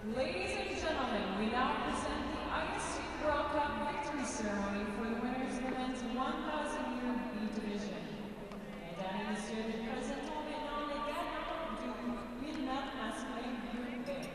Ladies and gentlemen, we now present the ISU World Cup victory ceremony for the winners of the men's 1,000-meter B division. Mesdames et messieurs, nous présentons maintenant les gagnants du 1000 mètres masculin groupe B.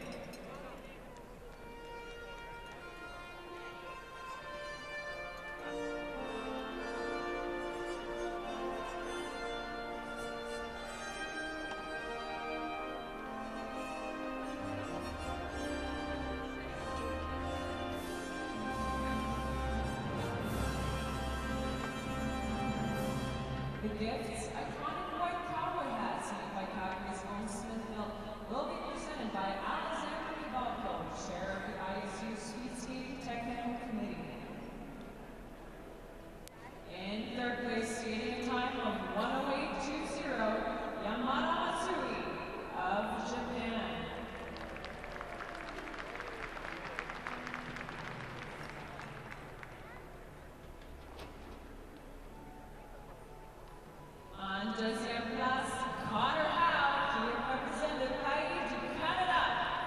The gifts, iconic white cowboy hats made by Calgary's own Smithville, will be presented by Alexander Cabalco, Chair of the ISU Speed Skating Technical Committee. In third place, skating a time of 1:08.20, Yamada Matsui of Japan. En deuxième place, Connor Howe, qui représente le pays du Canada.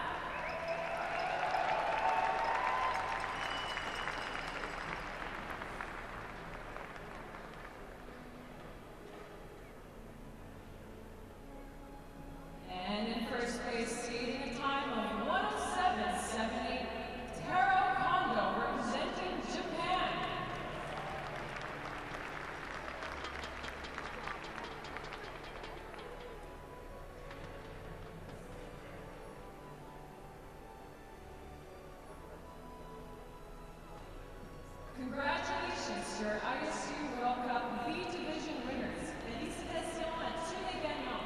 And in first place, skating a time of 1:07.78, Taro Kondo, representing Japan. Congratulations to our ISU World Cup B Division winners. Félicitations à tous les gagnants.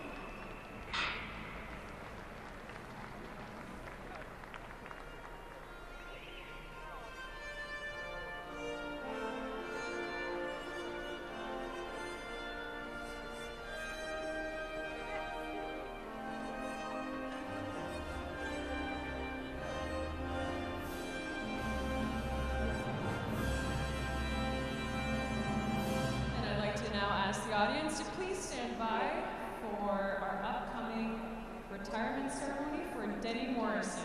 Ask the audience to please stand by for our upcoming retirement ceremony for Denny Morrison.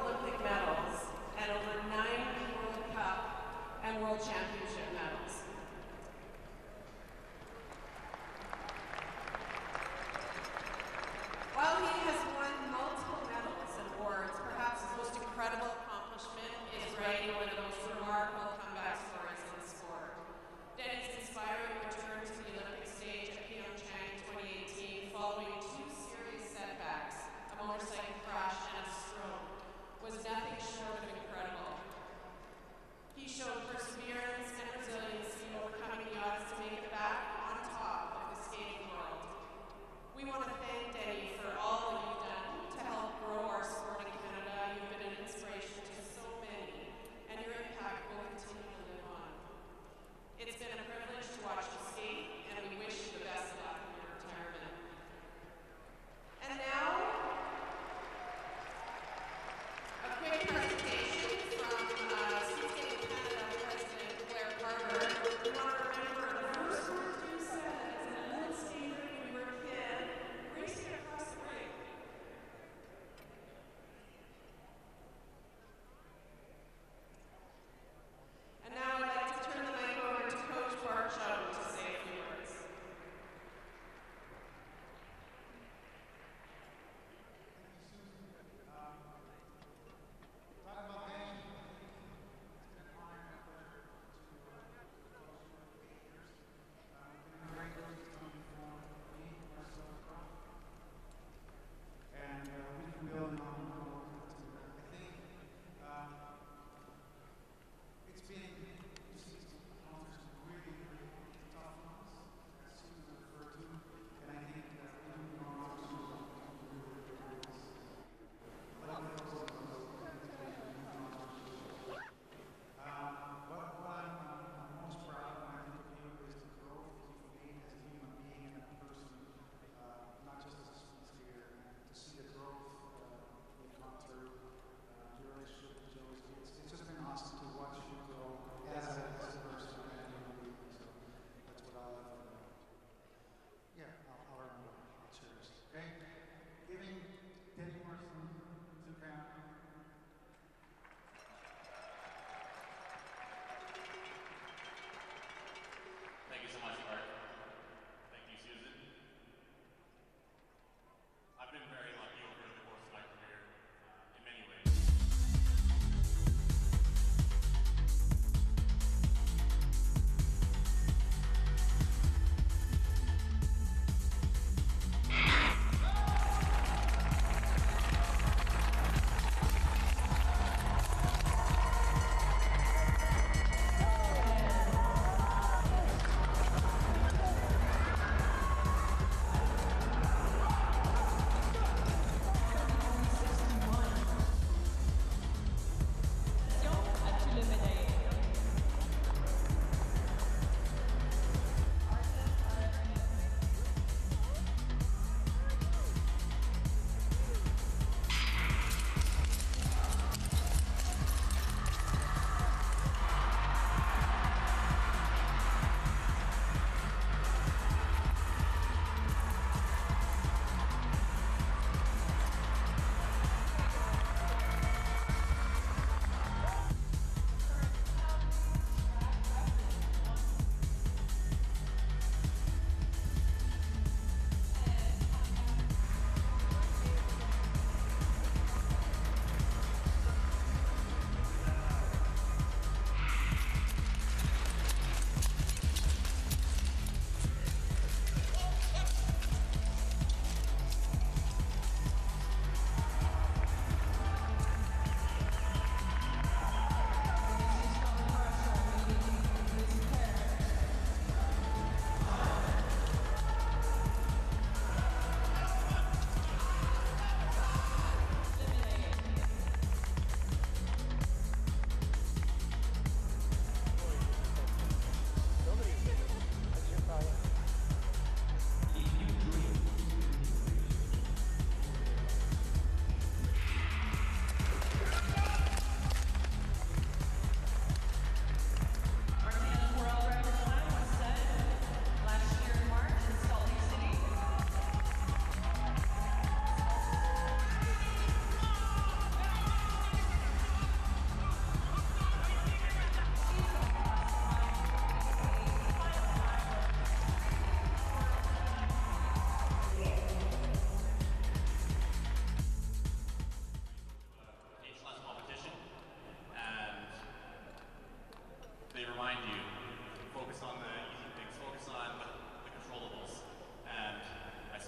World Championship medals.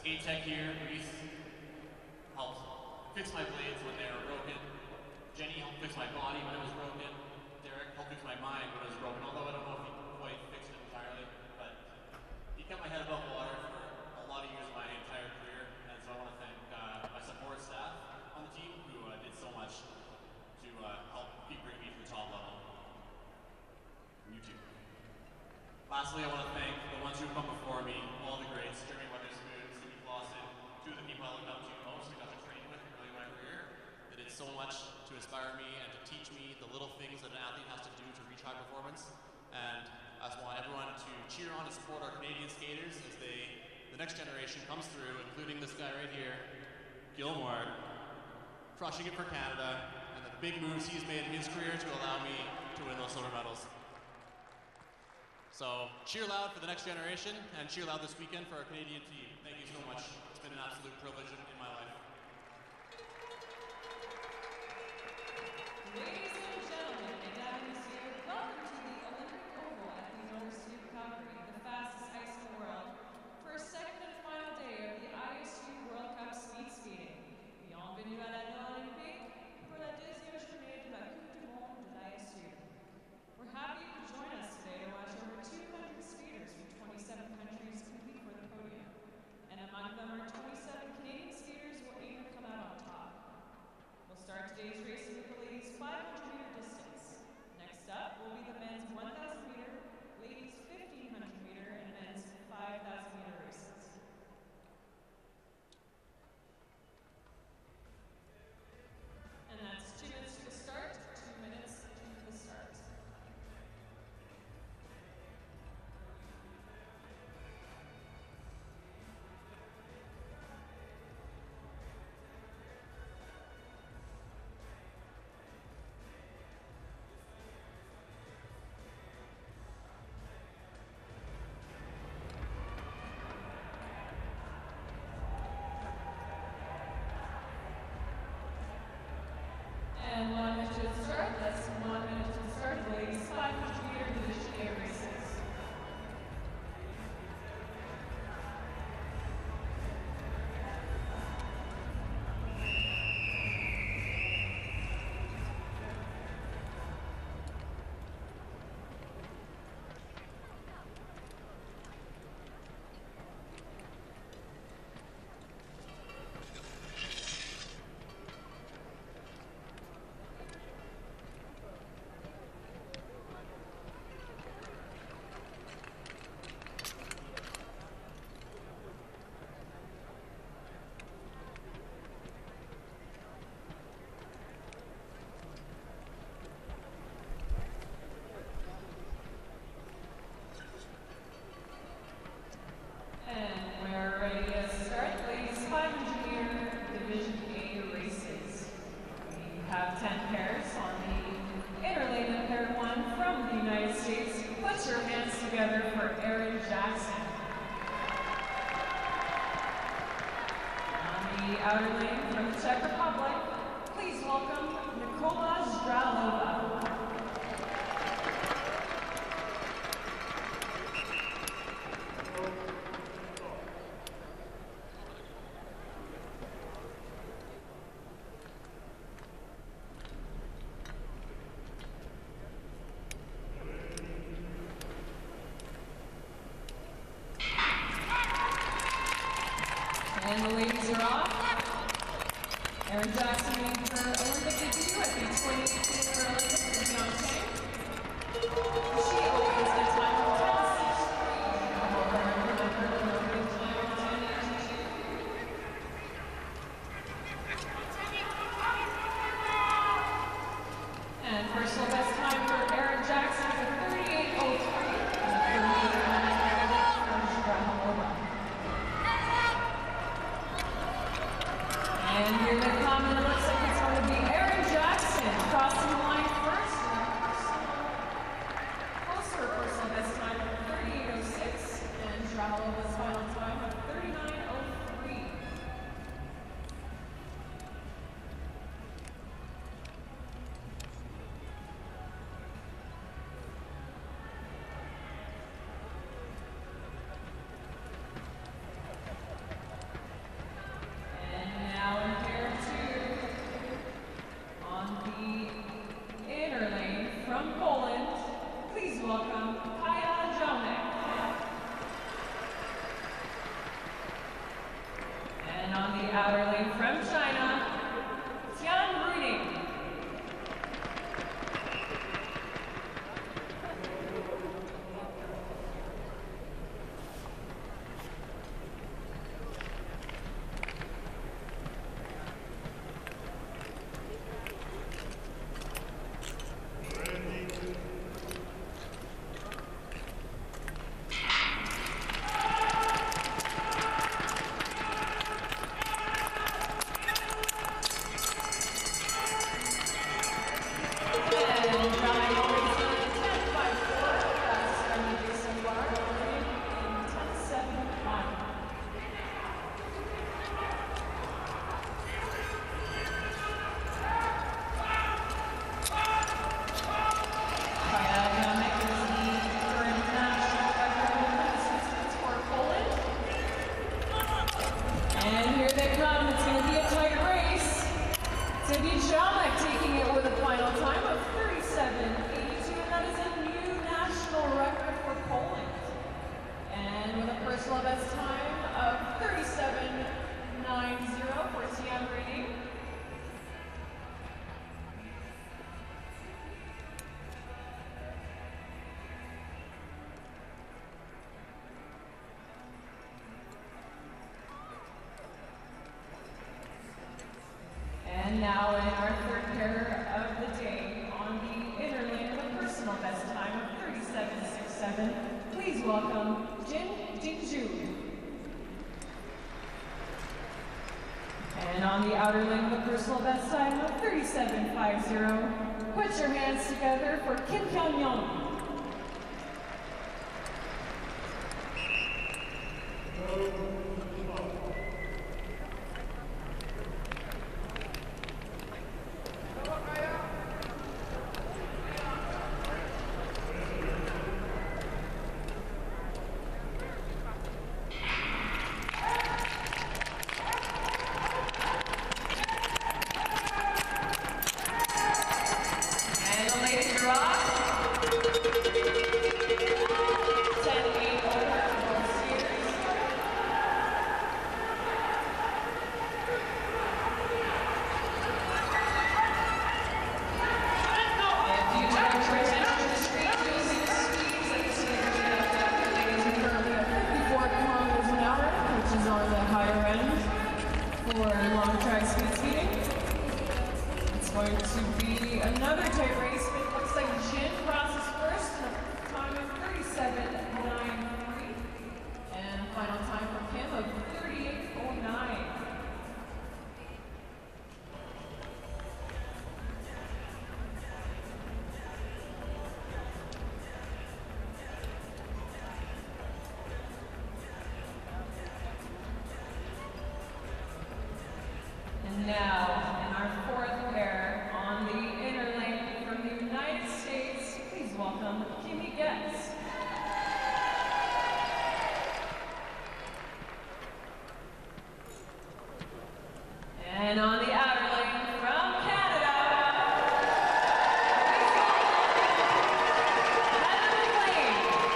Tech here, Reese helped fix my blades when they were broken. Jenny helped fix my body when it was broken. Derek helped fix my mind when it was broken, although I don't know if he quite fixed it entirely. But he kept my head above water for a lot of years of my entire career. And so I want to thank my support staff on the team who did so much to help keep bringing me to the top level. You too. Lastly, I want to thank the ones who have come before me, all the greats, Jeremy Weatherspoon, Stevie Clausen, two of the people I looked up to most and got to train with early in my career. They did so much to inspire me and to teach me the little things that an athlete has to do to reach high performance. And I just want everyone to cheer on and support our Canadian skaters as the next generation comes through, including this guy right here, Gilmore, crushing it for Canada, and the big moves he's made in his career to allow me to win those silver medals. So cheer loud for the next generation, and cheer loud this weekend for our Canadian team. Thank you so much. It's been an absolute privilege in my life. Ladies and gentlemen, mesdames et messieurs, welcome to the Olympic Oval at the University of Calgary, the fastest ice in the world, for a second and final day of the ISU World Cup speed skating. Bienvenue à la Noël Olympique pour la deuxième journée de la Coupe du Monde de l'ISU. We're happy you could join us today to watch over 200 skaters from 27 countries compete for the podium. And among them are 27 Canadian skaters who will aim to come out on top. We'll start today's racing with the ladies' 500-meter distance. Next up will be the men's 1,000-meter, ladies' 1,500-meter, and men's 5,000-meter races. And that's 2 minutes to the start, 2 minutes to the start. And 1 minute to the start. That's 1 minute to the start of the ladies' 500-meter Division A races. And we're ready to start the ladies' 500-meter Division A races. We have 10 pairs on the interlane in pair 1 from the United States. Put your hands together for Aaron Jackson. On the outer lane from the Czech Republic, please welcome Nikola Zdralova. And the ladies are off. Aaron Jackson made her Olympic debut at the 2018 Paralympics in Pyeongchang. She opens the time of 10:16. And personal best time for Aaron Jackson is 38:03. And here they come, and it looks like it's going to be Aaron Jackson crossing the line first. Close please welcome Jin Jingju. And on the outer lane with a personal best time of 37.50, put your hands together for Kim Hyun-young. Going to be another tight race, but it looks like Jin crosses first, time of 37.93, and final time for Kim of 38.09. And now, in our fourth pair, on the inner lane from the United States, please welcome Kimmy Getz. And on the outer lane from Canada, please welcome Heather McLean.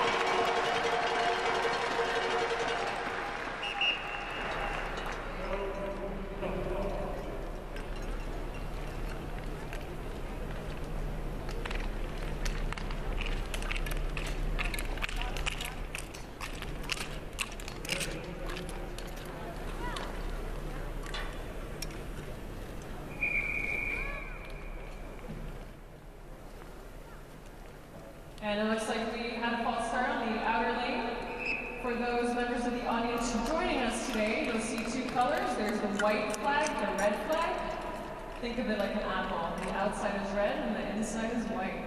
And it looks like we had a false start on the outer lane. For those members of the audience joining us today, you'll see two colors. There's the white flag, the red flag. Think of it like an apple. The outside is red and the inside is white.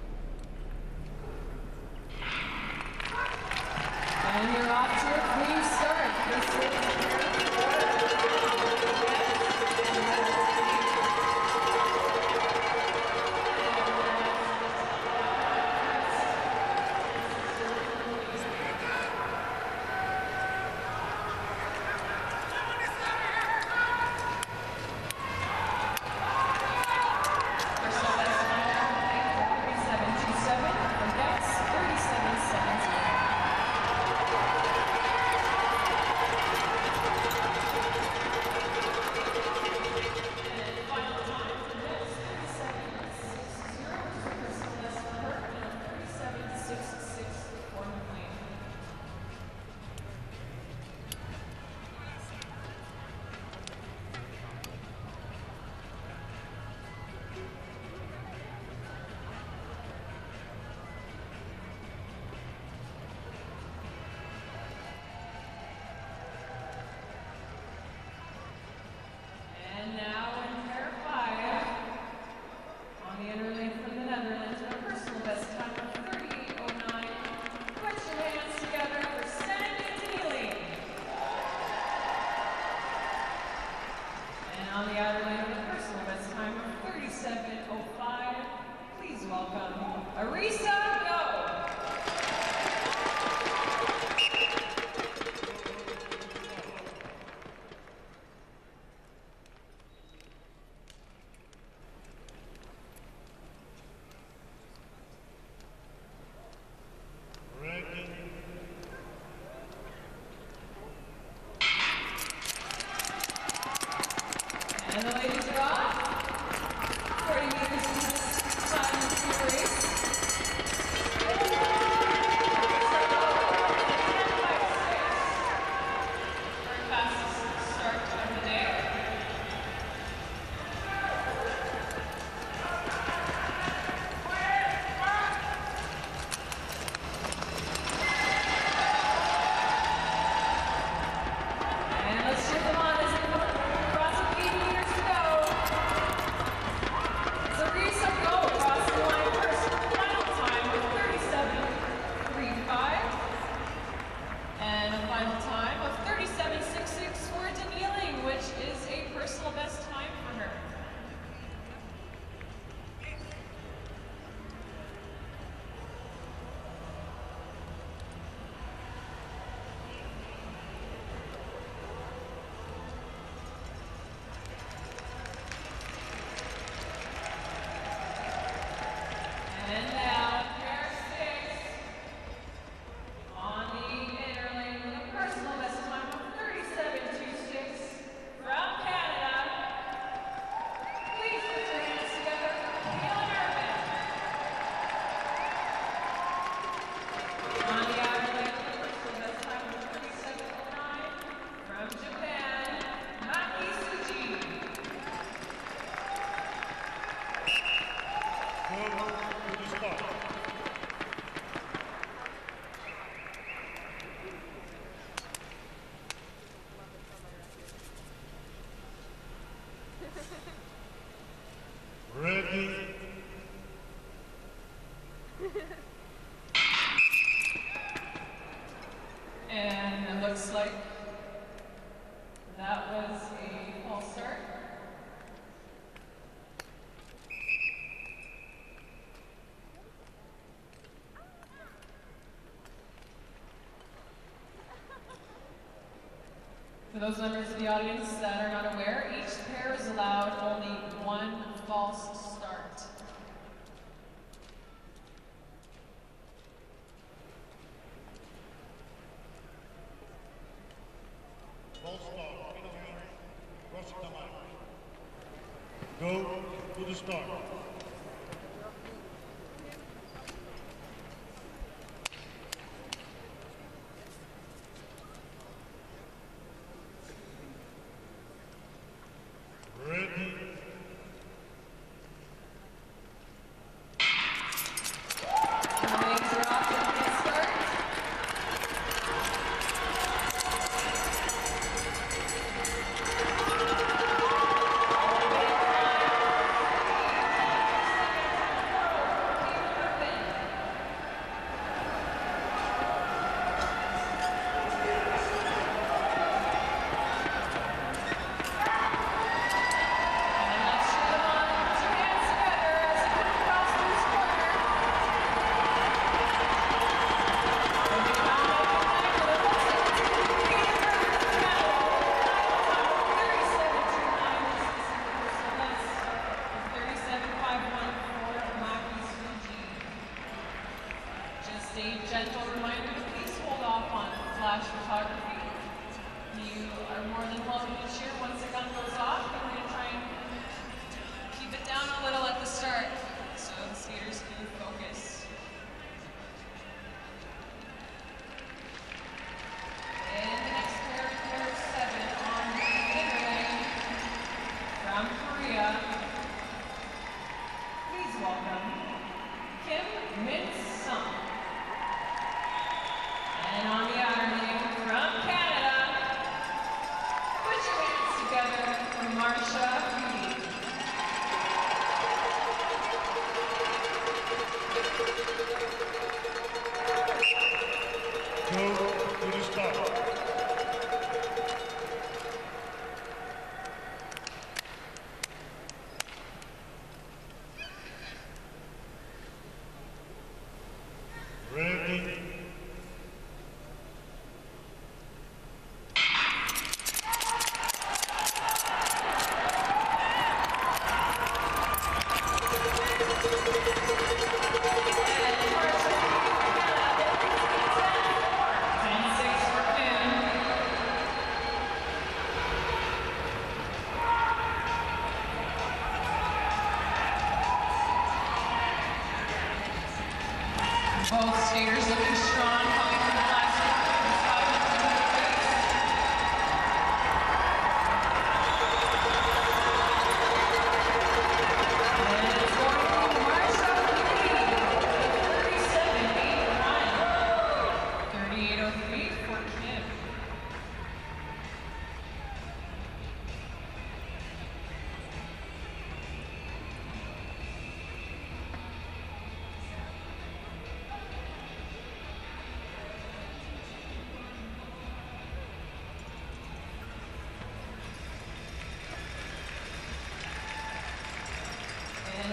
And you're off to a clean And the ladies are off. 40 meters into this time of the race. Our fastest start of the day. And let's cheer them on as they come across with 8 meters to go. So Risa go across the line first. Final time of 37.35. And a final time of 37.66 for Daniling, which is a personal best time for her. And now, pair 6 on the inner lane with a personal best time of 37.26 from Canada. Please put your hands together for Keelan Irvin. On the outer lane with a personal best time of 37.09 from Japan, Maki Tsuji. Go to the start. Ready. And it looks like that was a false start. For those members of the audience that are not aware, each pair is allowed only one false start. Ball start. Cross the line. Go to the start. Ready. And the legs are off to the good start.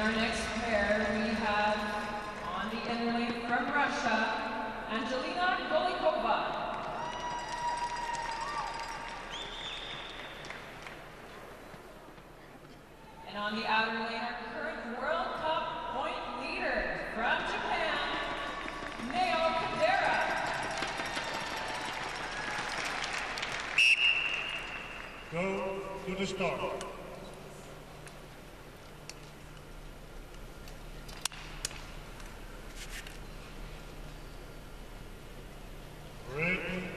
our next pair, we have on the inner lane from Russia, Angelina Golikova. And on the outer lane, our current World Cup point leader from Japan, Naoya Kadera. Go to the start. Ready.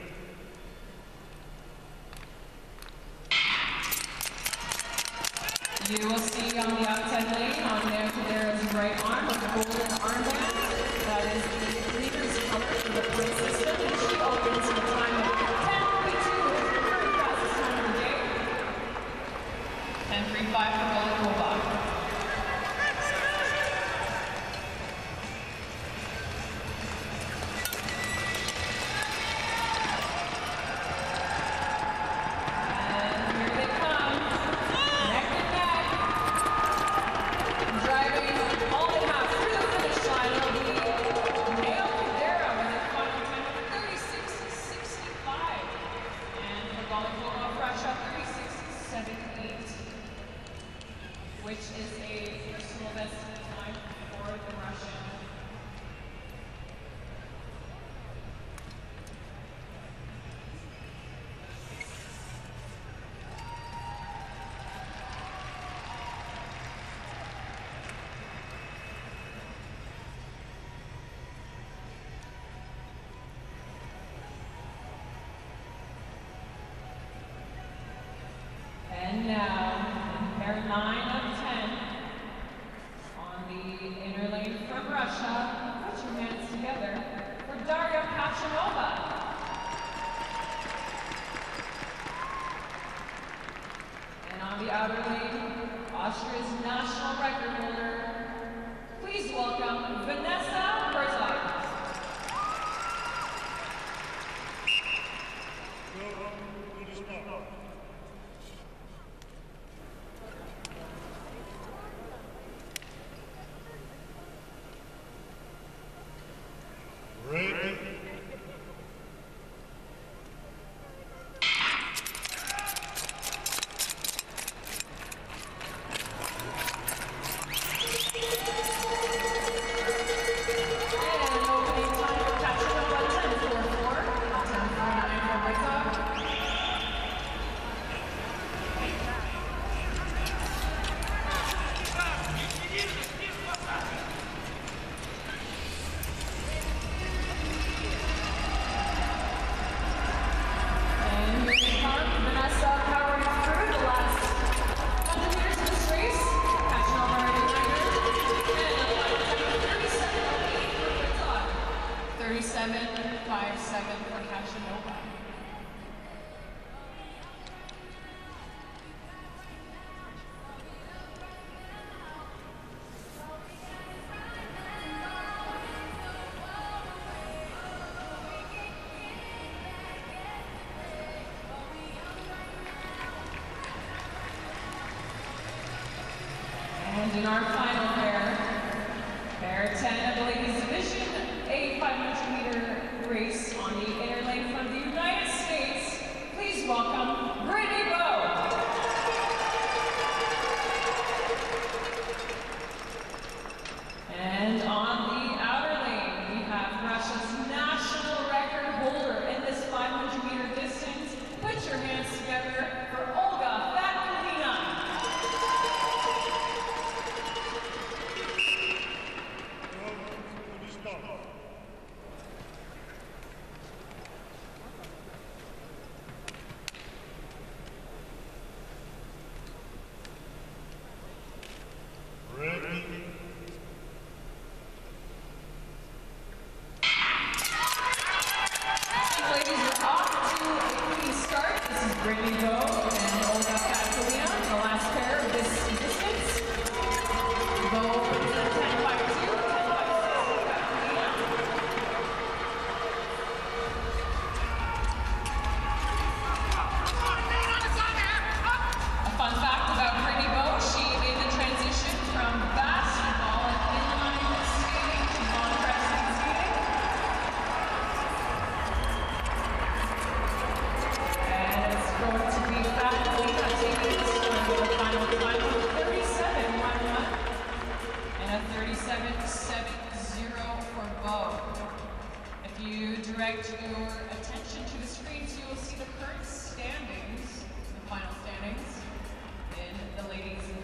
You will see on the outside lane, on Naoya Kadera's right arm, with the golden armband. That is the leader's color for the point system. And she opens in a time of 10:32, which is the very fastest time of the day. 10:35 for Golikova. Which is a personal best time for the Russian. And now, pair 9 of 10 on the inner lane from Russia. Put your hands together for Daria Kachanova. And on the outer lane, Austria's national record holder. Please welcome Vanessa Herzog. Go to the start. Ready. And in our final pair, pair 10 of the ladies division, a 500-meter race on the inner lane from the United States. Please welcome Brittany Bowe. And on the outer lane, we have Russia's national record holder in this 500-meter distance. Put your hands together for Olga Fatkulina.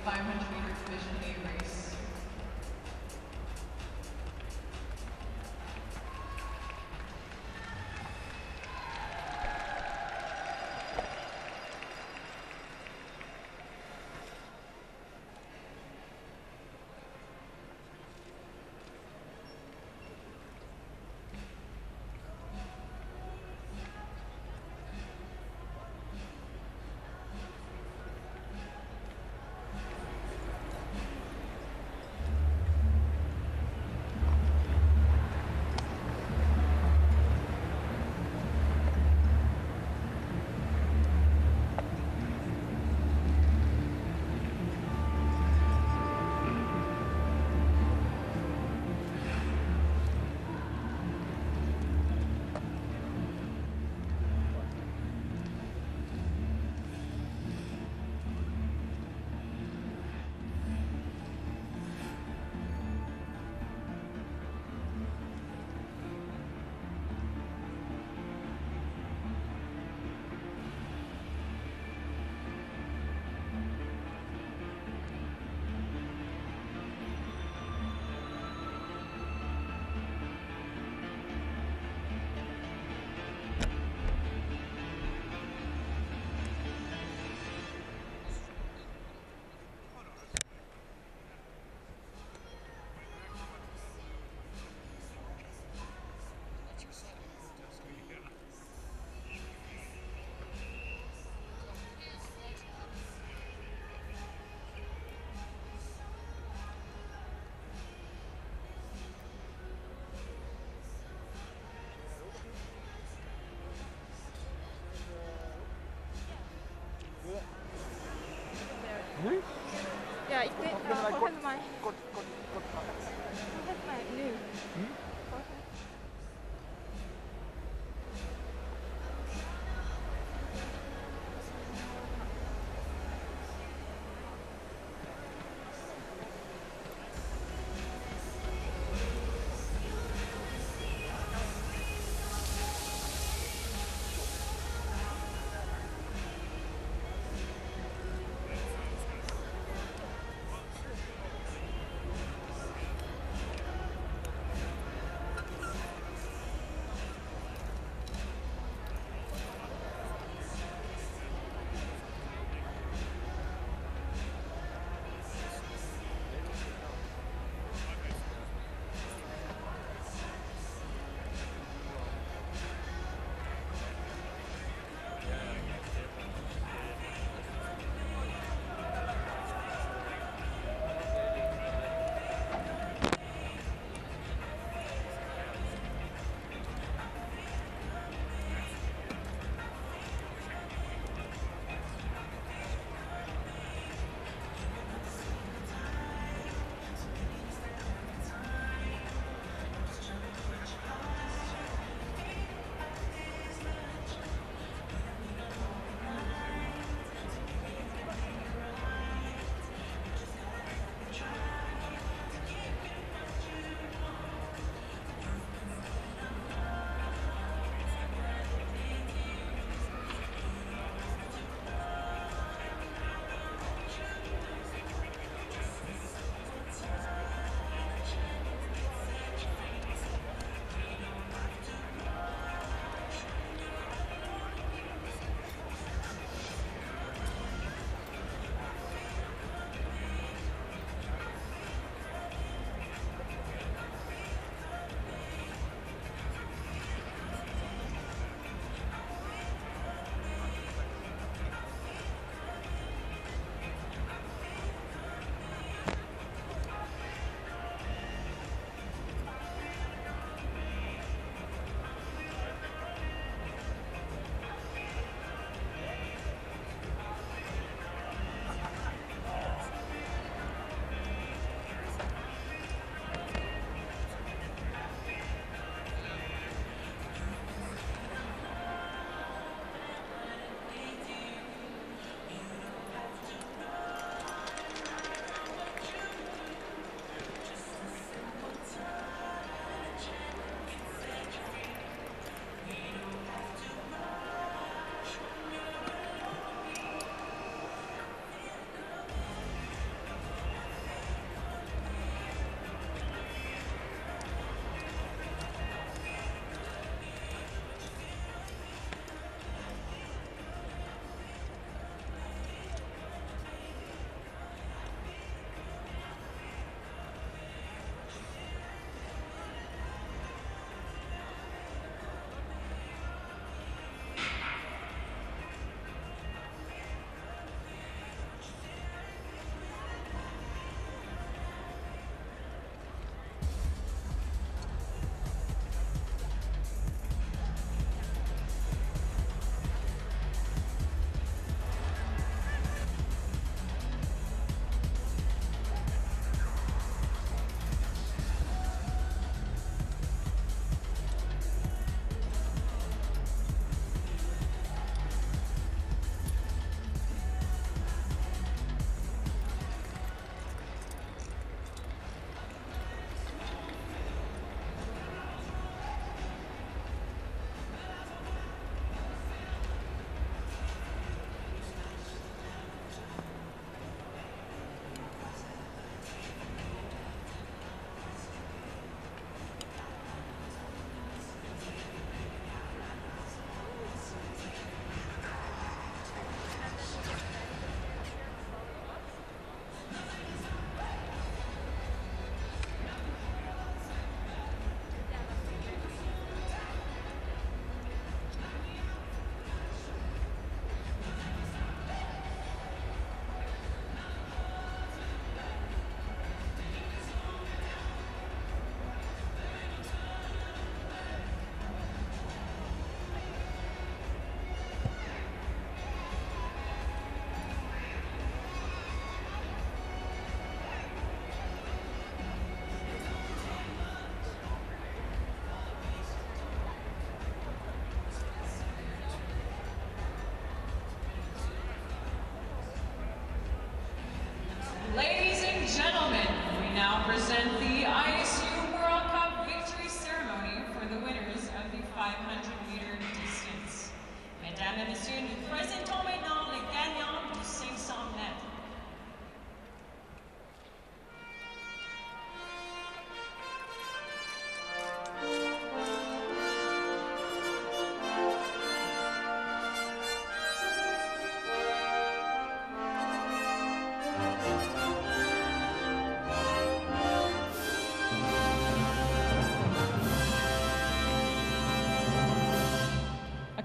500-meter Division A race. Ja, ik denk volgens mij. Volgens mij nu.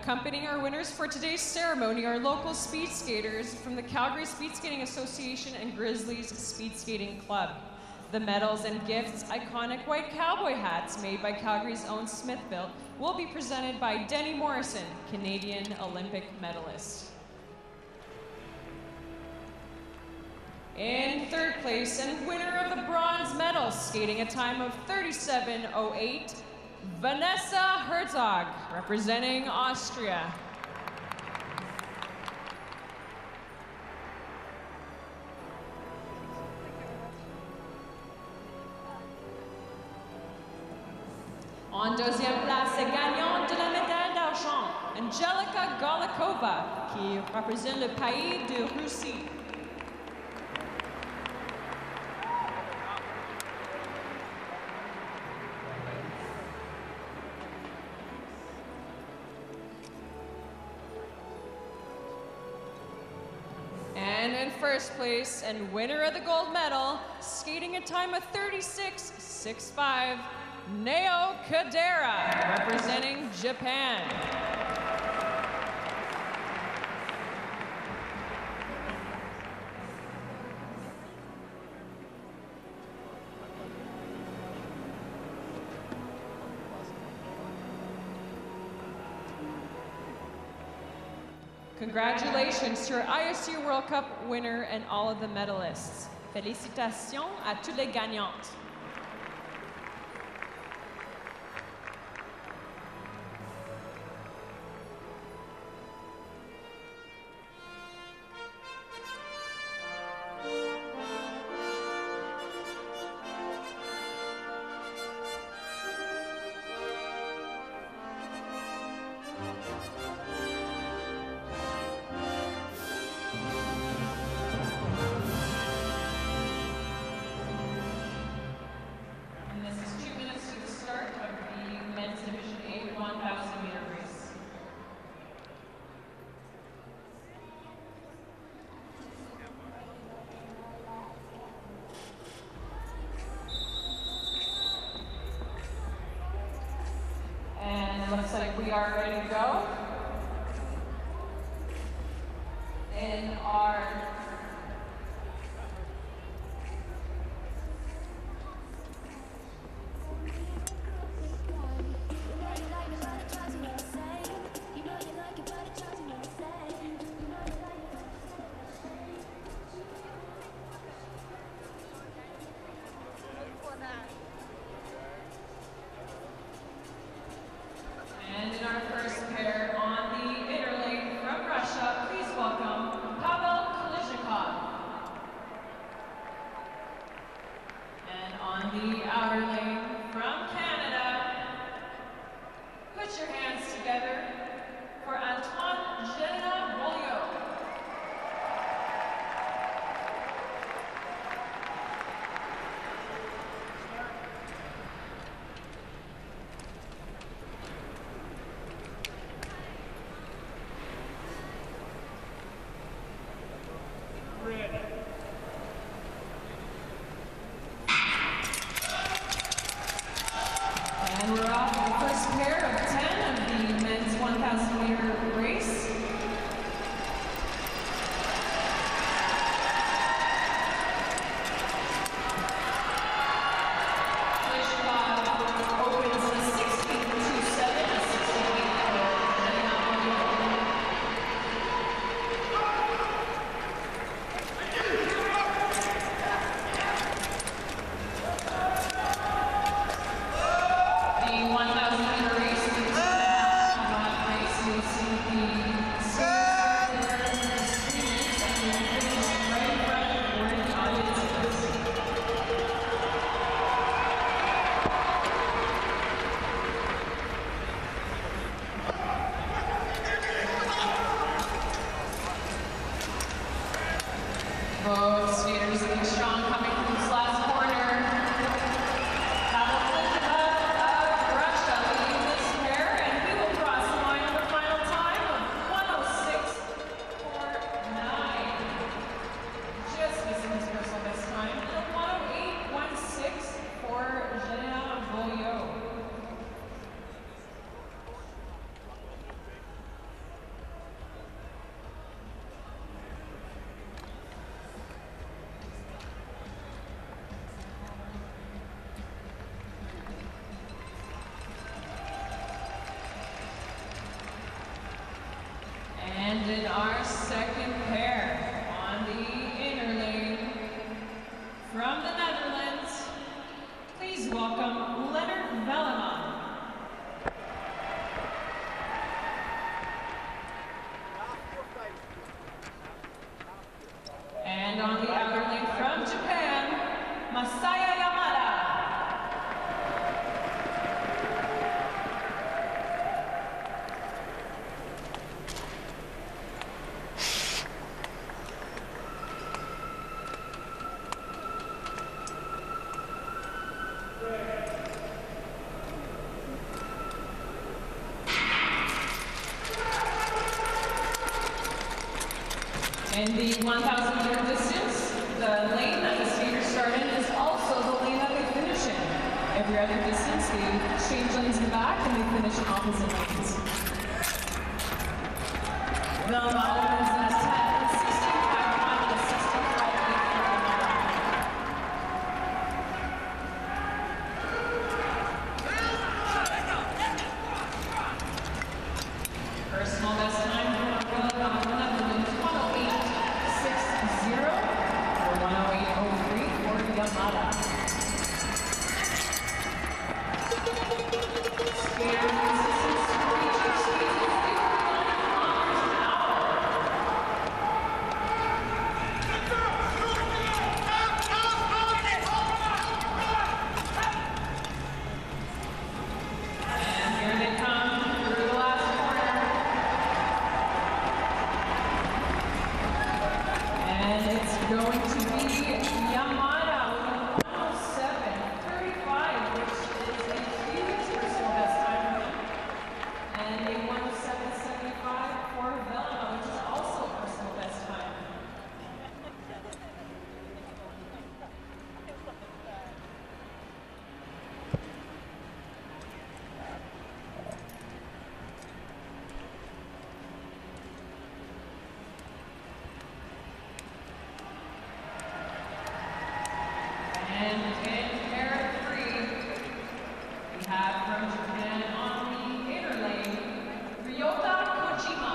Accompanying our winners for today's ceremony are local speed skaters from the Calgary Speed Skating Association and Grizzlies Speed Skating Club. The medals and gifts, iconic white cowboy hats made by Calgary's own Smithville, will be presented by Denny Morrison, Canadian Olympic medalist. In third place and winner of the bronze medal, skating a time of 37:08, Vanessa Herzog, representing Austria. En deuxième place, gagnante de la médaille d'argent, Angelika Golikova, qui représente le pays de Russie. And in first place and winner of the gold medal, skating a time of 36:65, Nao Kadera, representing Japan. Congratulations to our ISU World Cup winner and all of the medalists. Félicitations à toutes les gagnantes. Looks like we are ready to go. In our first pair on the inner lane from Russia, please welcome Pavel Kolizhnikov. And on the outer lane from Canada, put your hands together for Antoine Gélinas-Beaulieu. And we're off to the first pair of 10 of the men's 1,000 meter race. Kolizhnikov opens the 16.27, a 68. The 1,000 meter race is a half race. You'll see the start there in the streets and the finish right in front of where the audience is. Both skaters looking strong coming from this last corner. Pavel Kolizhnikov of Russia leading this pair, and he will cross the line on the final time of 1:06.49. Just missing his personal best time. And 1:08.16 for Gélinas-Beaulieu. In the 1,000-yard distance, the lane that the skaters start in is also the lane that they finish in. Every other distance, they change lanes in the back and they finish in opposite lanes. The model is at 10, 16.5 to 16.5. Personal best time for Netherlands, 108.60 or 108.03 for Yamada. Skater resistance for each of speed is 59 miles an hour. And here they come through the last corner. And it's going to be Yamada with a 107.35, which is a huge personal best time for him. And a 107.75 for Velma, which is also a personal best time. And in pair 3, we have from Japan on the gator lane, Ryota Kojima.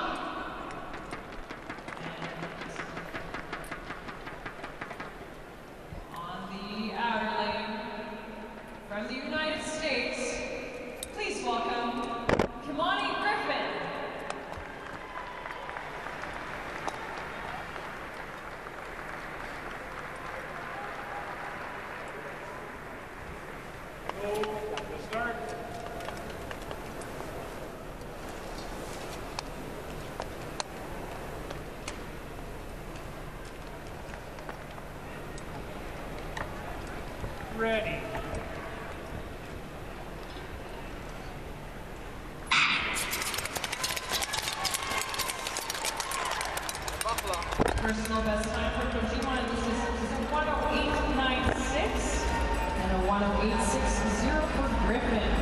And on the outer lane, from the United States, please welcome Kimani Griffin. Go to start. Ready. Personal best time for Kojima in this distance is a 108.96 and a 108.60 for Griffin.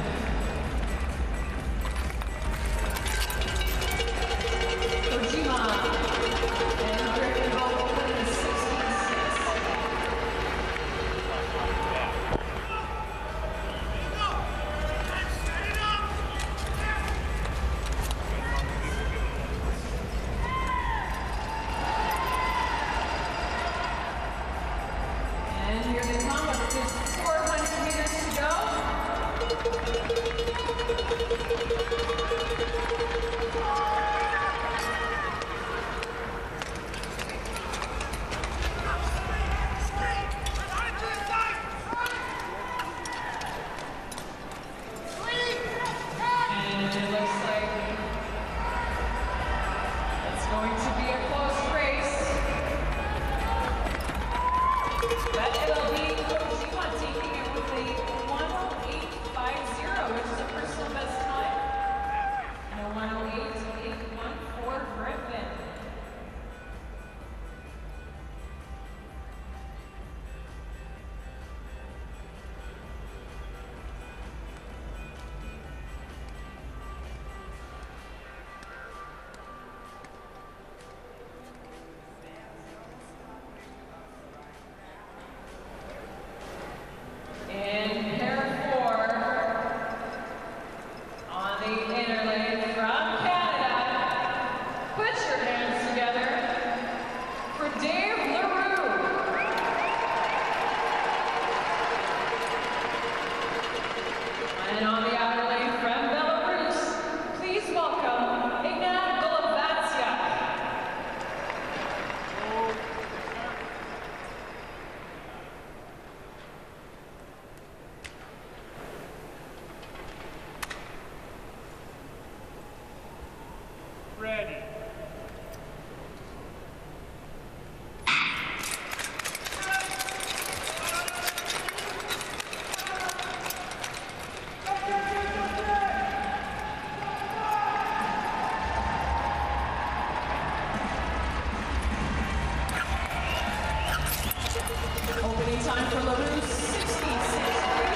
Kojima and Griffin both open in 16.6. And here they come with just 400 meters to go. And it looks like it's going to be a close race. But it'll be Kojima taking it with a 108.50, which is a personal best time. And a 108.81 for Griffin. In opening time for LaRue, 66.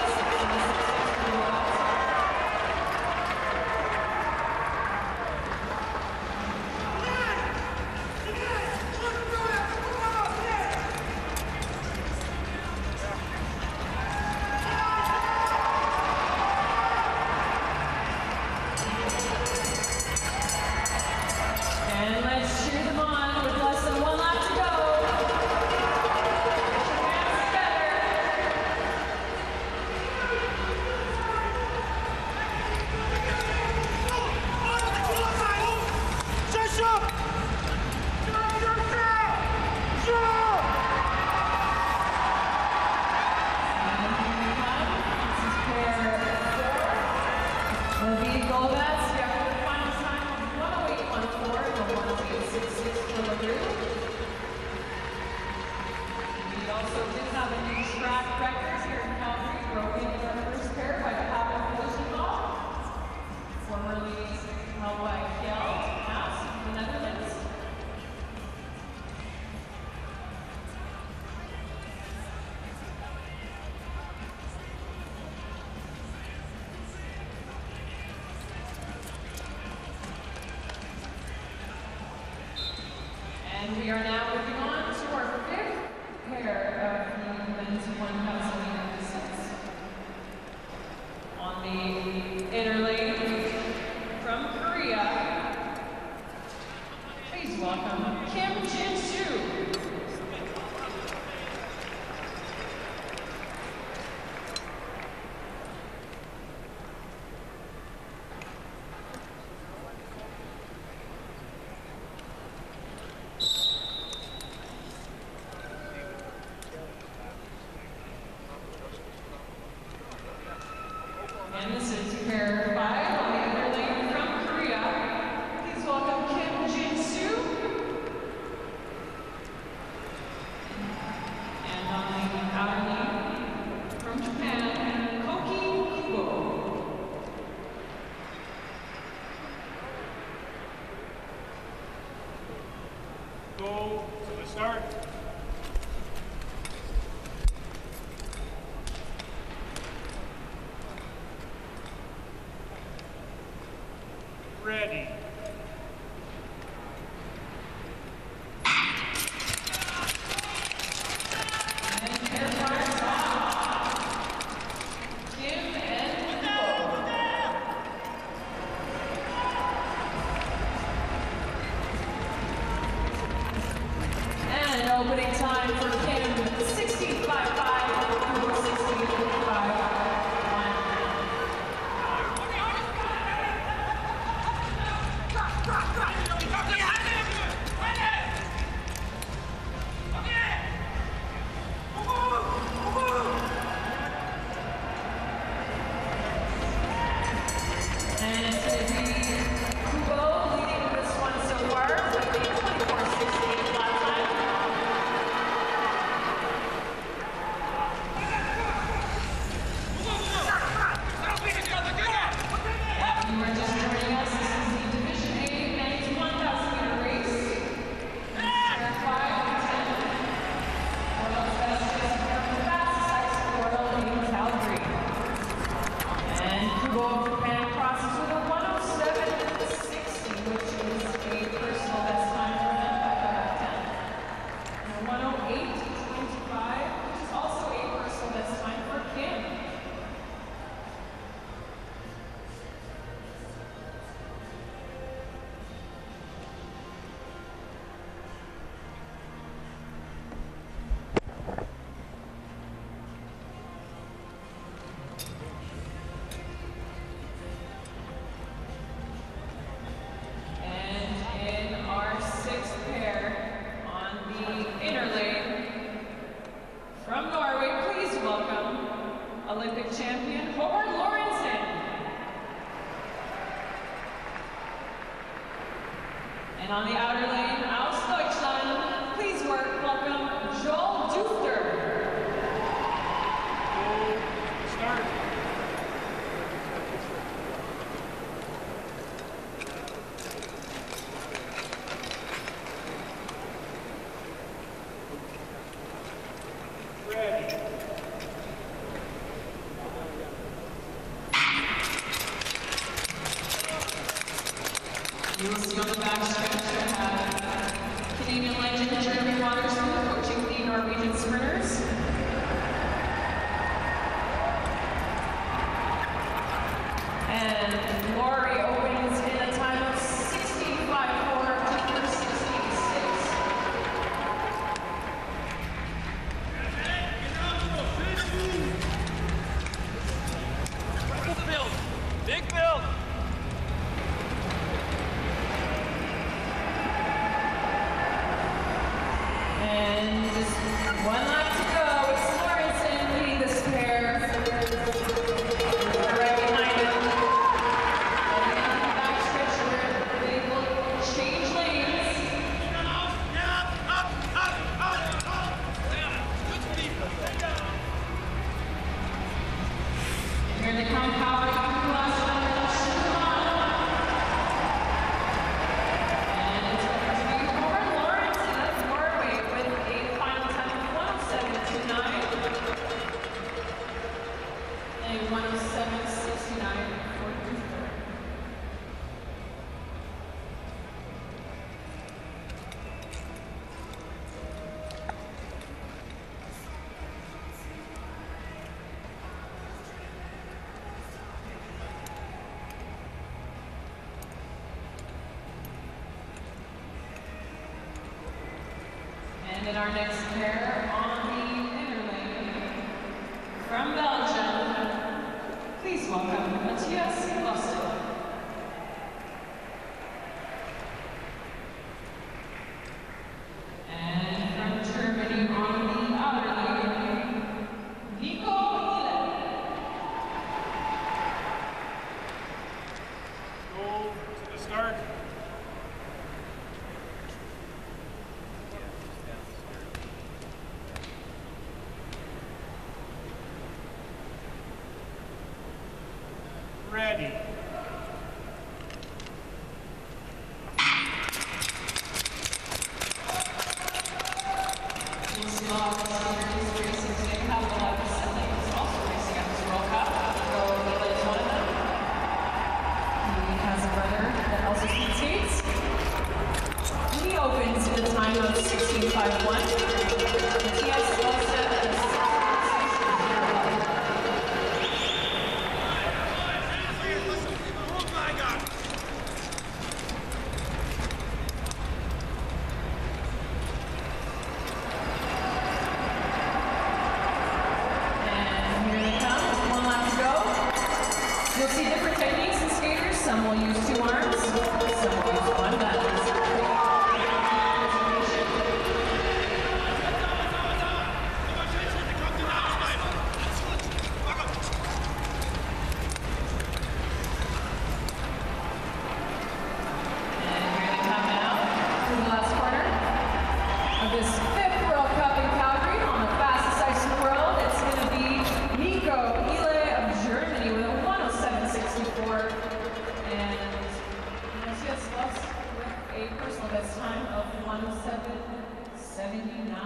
And let's cheer them on with less than 1 lap to go. Hands And we are now moving on to our fifth pair of the men's 1,000 meter distance. On the inner lane from Korea, please welcome Kim Jin-soo. And this is pair 5 on the inner lane from Korea. Please welcome Kim Jin-soo. And on the outer lane from Japan, Koki Kubo. Go to the start. Ready. And pair 5 off. Kim and Kubo. And opening time for Kim, 65.5, Kubo 65.1. And it's going to be Kubo leading this one so far with a 24.68 lap time. If you are just joining us, this is the Division A men's 1,000 meter race. Pair 5 and 10. World's best is the fastest ice world in Calgary. And Kubo of Japan crosses with a 107.60, which is a personal best time for him by 10. And a 108.25, which is also a personal best time for Kim. And in our sixth pair on the inner lane from Norway, please welcome Olympic champion Håvard Lorentzen. And on the outer lane, aus Deutschland, please welcome Joel Dufter. Go to the start. Ready. 16-point sprinters. And Lori opens in a time of 65.4 to 66. Big build. And just one lap to go. It's Sorensen leading this pair. Right behind him. And in the backstretch where they will change lanes. Here they come, Calvary, last number, and it's going to be Lauren Lawrenson of Norway with a final time of 107.29 and 107.69 for Luther. And in our next pair on the inner lane, from Belgium, please welcome Matthias Lustig. And from Germany on the outer lane, Nico Hille. Go to the start. Ready. Racing today, Capital Assembly is also racing at this World Cup. Nico Hille is one of them. He has a brother that also speed skates. He opens in a time of 16.51. Matthias Lustig is 16.01. And here they come, with one lap to go. You'll see different techniques in skaters. Some will use two arms, some will use one. That is and here they come now to the last corner of this 5th World Cup in Calgary on the fastest ice in the world. It's going to be Nico Hille of Germany with a 107.64 and Matthias Lustig with a personal best time of 107.79.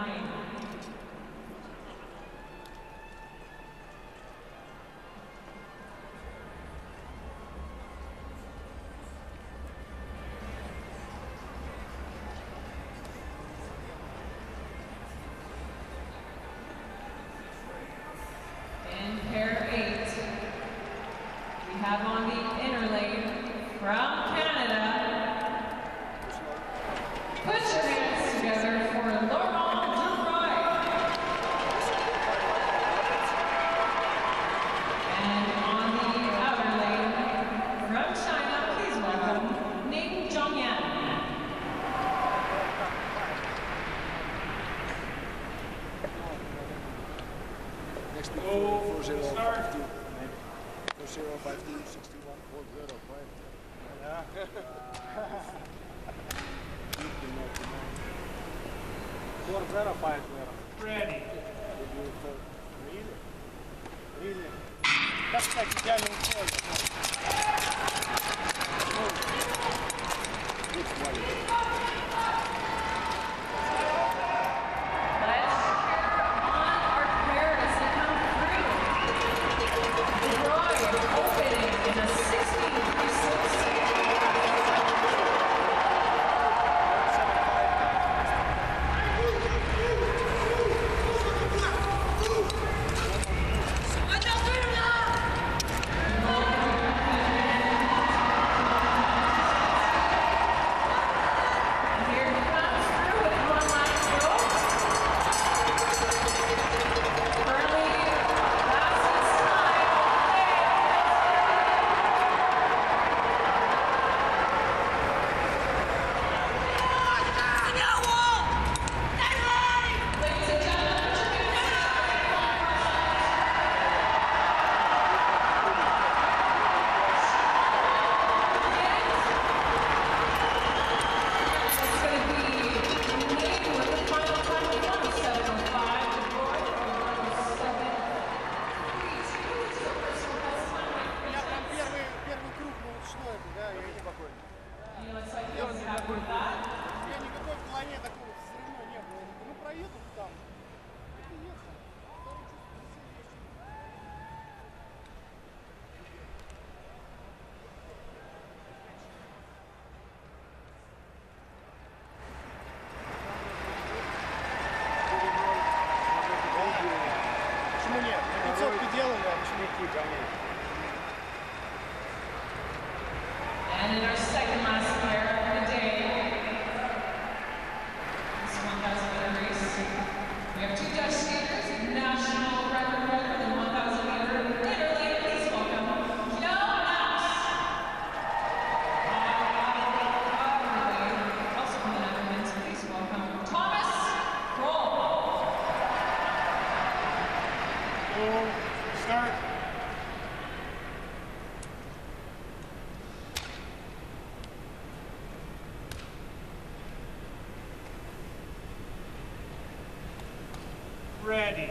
In pair 8, we have on the inner lane from Canada. Put your hands together for Laurent Duroy. And on the outer lane from China, please welcome Ning Zhongyan. Next week, Go 4 to the 0 start. 5 2. 4 0 5 2 61 4 0 5. Yeah. 4 0 5 0. Ready. Really? That's like the German choice. Which one? Let's cheer on our pair as they come through. Duroy opening in a 16.36. Thank you, Johnny. And in our second last pair of the day, this 1,000-meter race, we have two Dutch skaters, national record holder in the 1,000-meter interlane. Please welcome Kjell Max. Also from the Netherlands, please welcome Thomas Kroll. Start. Ready.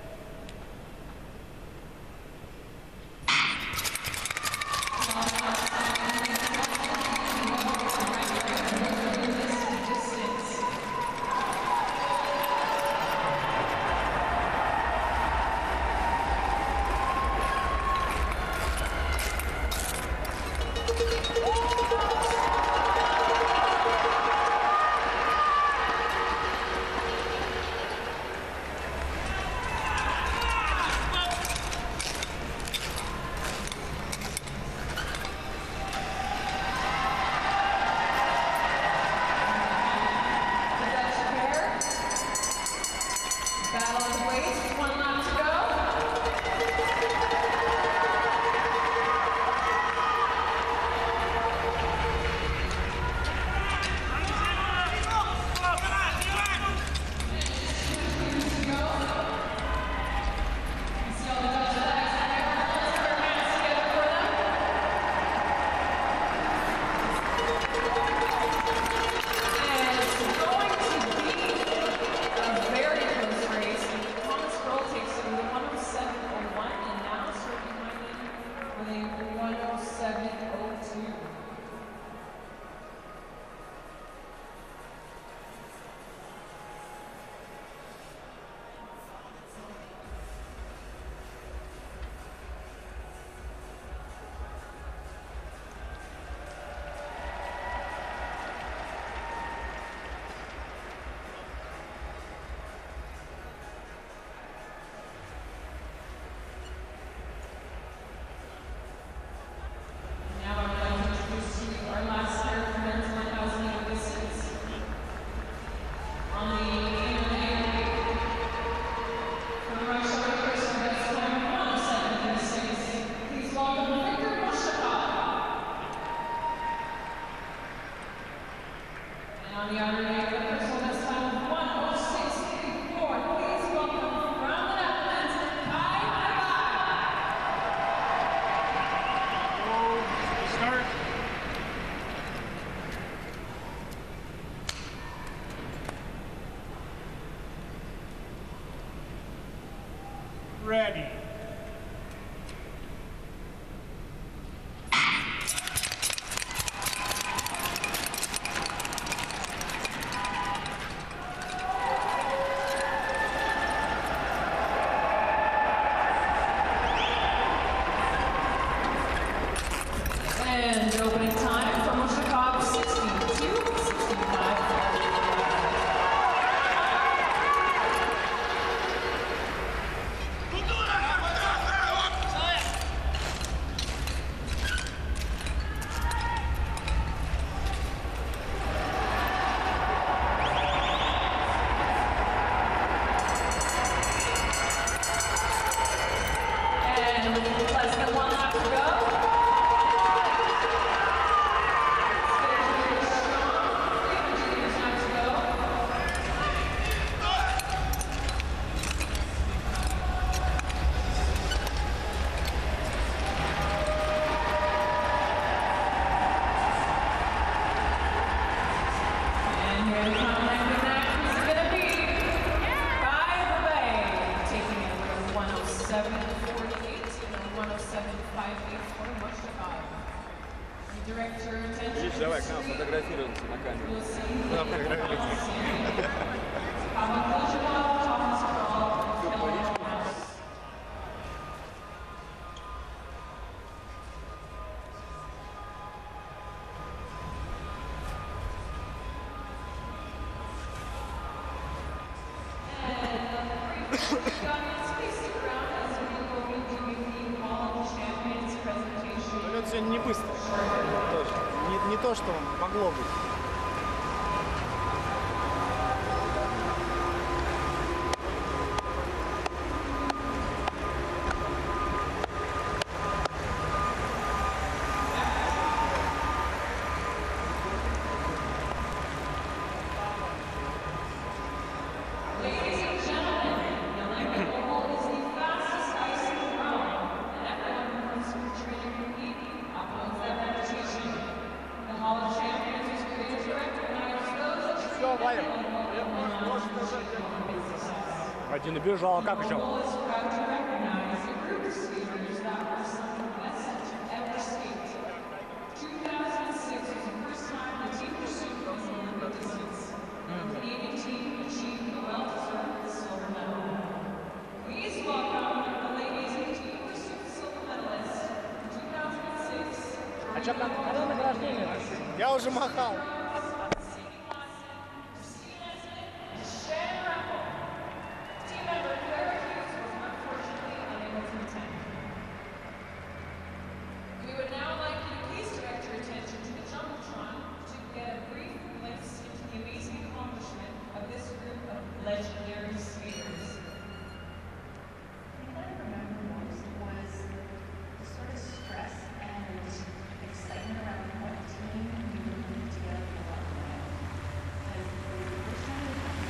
Ready. And opening time for Moshikov, 62-65. And less than 1 lap to go. And here we come next is going to be Kai Bebe, taking it with 107.48 and 107.58 for Moshikov. We direct your attention Видишь, давай к нам фотографироваться на камеру. You'll see Нам фотографироваться. Thomas Kroll, Kjell Max. And please stick around as we will be doing give the Hall of Champions presentation. Но лед сегодня не быстро. Точно. Не то, что могло быть. Ladies and gentlemen, the Olympic Oval is the fastest ice in the world, and everyone who wants to train and compete upholds that reputation. The Hall of Champions was created to recognize those that Все, Ваня. Один убежал, а как еще? Oval is proud to recognize a group of skaters that were some of the best to ever skate. 2006 was the first time the team pursued was the Olympic distance. The Canadian team achieved a well-deserved silver medal. Please welcome the ladies and team pursuit silver medalists for 2006. А что, когда награждение? Я уже махал. We would now like you to please direct your attention to the Jumbotron to get a brief glimpse into the amazing accomplishment of this group of legendary skaters. What I remember most was the sort of stress and excitement around what team we were putting together for Rock Island. Because it was the first time we were coming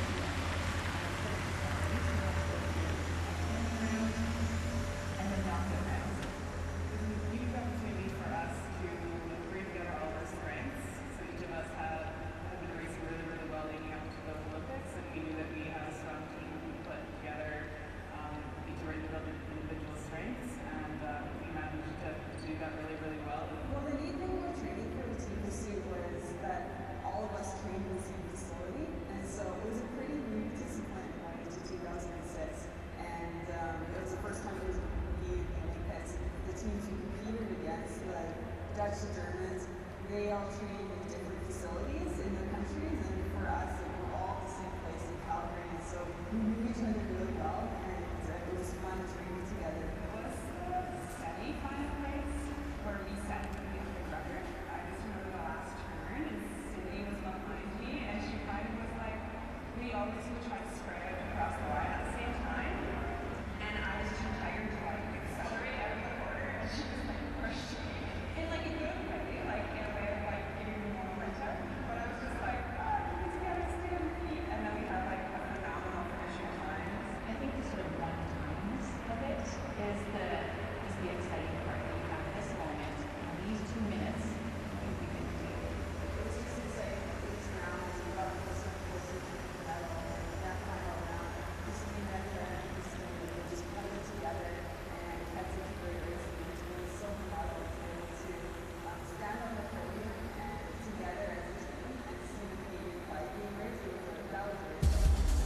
together. And then knockout rounds. It was a huge opportunity for us to bring together all of our strengths. So each of us had been racing really, really well leading up to the Olympics, and we knew that we had a strong team who put together each of our individual strengths, and we managed to do that really, really well. Well, the neat thing about training for the team pursuit was that all of us trained in the same facility, and so it was a pretty new discipline going into 2006. And it was the first time it was me and Olympics. The teams we competed against, like Dutch and Germans, they all trained in different facilities in their countries, and for us, we were all at the same place in Calgary, and so we knew each other really well, and it was fun training together. It was the semi-final race where we set the Olympic record. I just remember the last turn, and Cindy was behind me, and she kind of was like, we always would try to spread out across the line at the same time, and I was too tired to like accelerate out of the order, and she was like pushing me in like a good way, like in a way of like giving me more momentum. But I was just like, we together, stay on your feet, and then we had like a phenomenal finishing time. I think the sort of one-timeness of it is the exciting part that you have this moment. In these 2 minutes, what we can do. It was just exciting that each round was about closer and closer to the medal. And that final round, just seeing that we just pulled it together and had such a great race. And it was so proud of us to be able to stand on the podium and together as a team and see the Canadian flag being raised. That was really fun.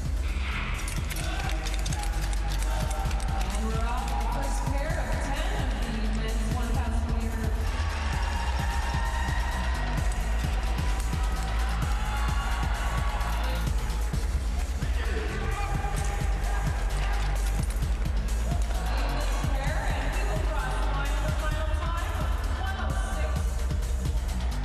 And we're off to the first pair of 10 of the men's 1,000 meter. Pair, and we will cross the line for the final time of 1:06.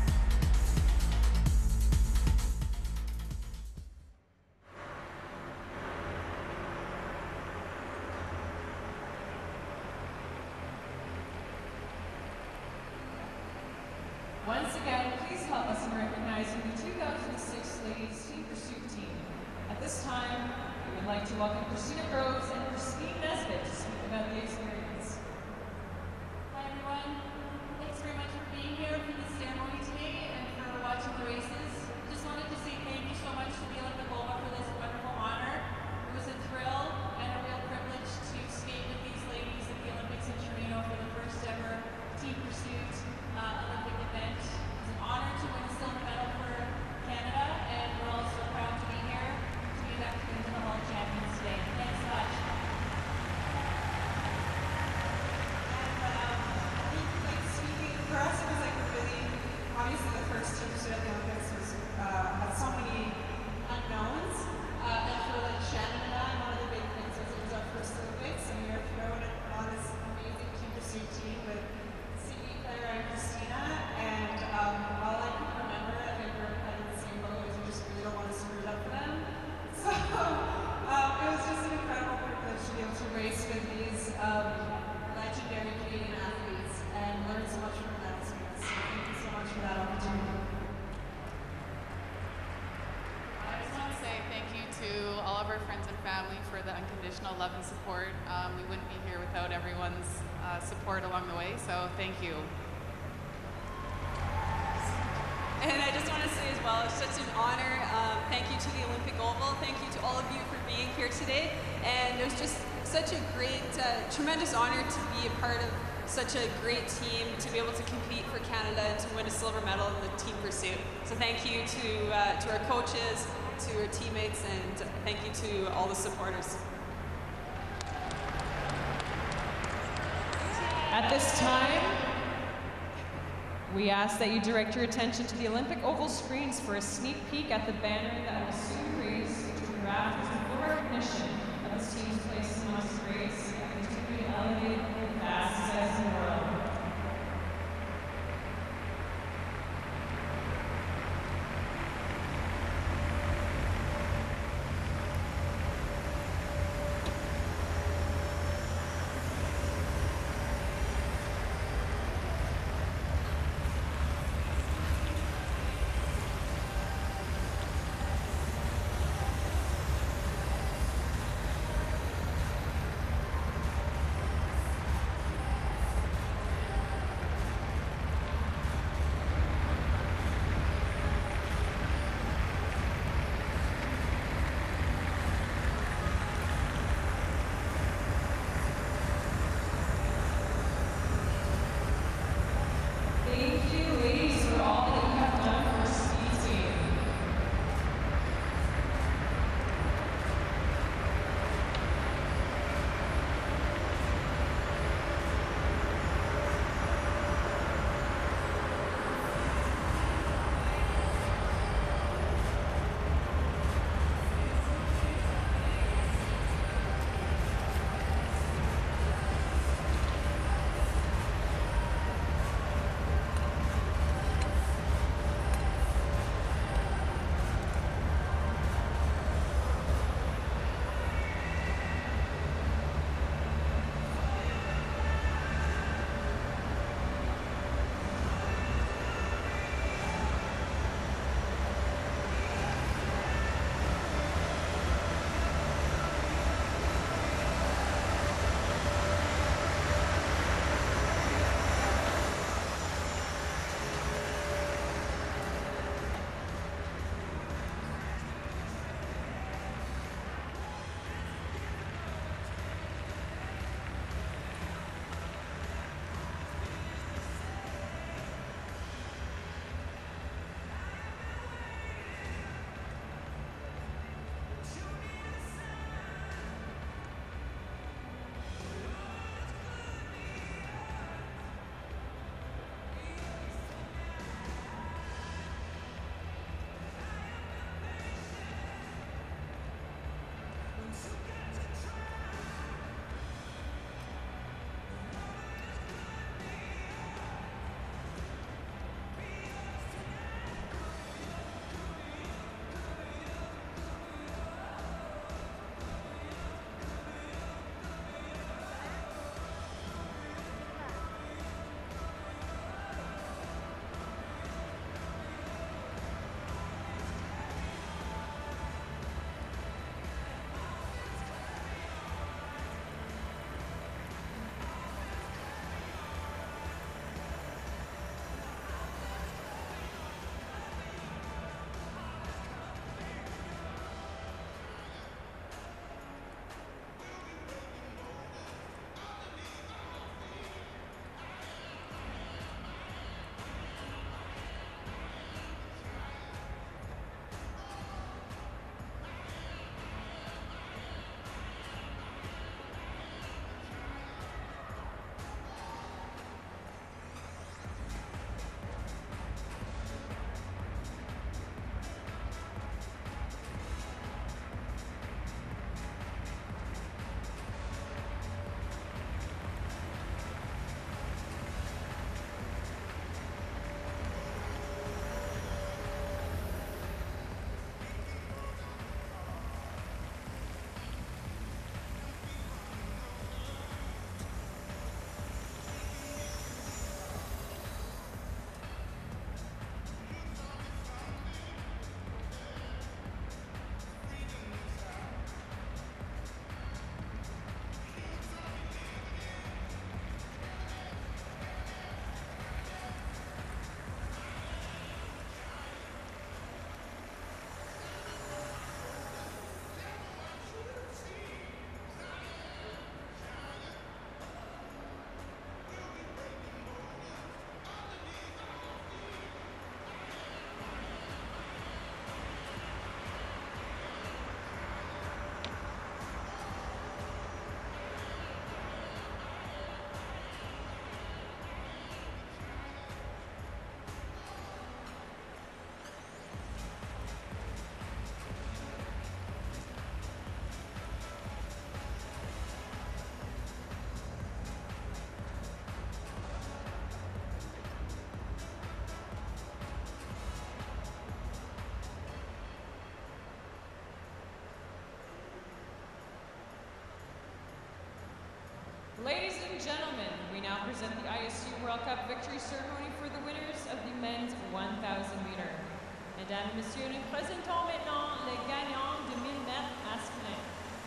Once again, please help us in recognizing the 2006 Ladies Team Pursuit team. At this time, we would like to welcome Christina Groves and Christine Nesbitt to speak about the experience. Hi everyone. Thanks very much for being here for this ceremony today and for watching the races. Just wanted to say thank you so much to the Olympic Oval for this wonderful honor. It was a thrill and a real privilege to skate with these ladies at the Olympics in Torino for the first ever team pursuit Olympic event. It was an honor to win a silver medal for Canada, and we're all so proud to be here to be elected into the Hall of Champions today. Thanks so much. of legendary Canadian athletes and learned so much from that experience. So thank you so much for that opportunity. I just want to say thank you to all of our friends and family for the unconditional love and support. We wouldn't be here without everyone's support along the way, so thank you. And I just want to say as well, it's such an honor. Thank you to the Olympic Oval. Thank you to all of you for being here today. And it was just such a great, tremendous honor to be a part of such a great team, to be able to compete for Canada and to win a silver medal in the team pursuit. So thank you to our coaches, to our teammates, and thank you to all the supporters. At this time, we ask that you direct your attention to the Olympic Oval screens for a sneak peek at the banner that will soon raise to the rafters before recognition of this team's place amongst greats and continue to elevate the fastest in the world. Ladies and gentlemen, we now present the ISU World Cup victory ceremony for the winners of the men's 1,000 meter. Mesdames et messieurs, nous présentons maintenant les gagnants de 1000 mètres masculins.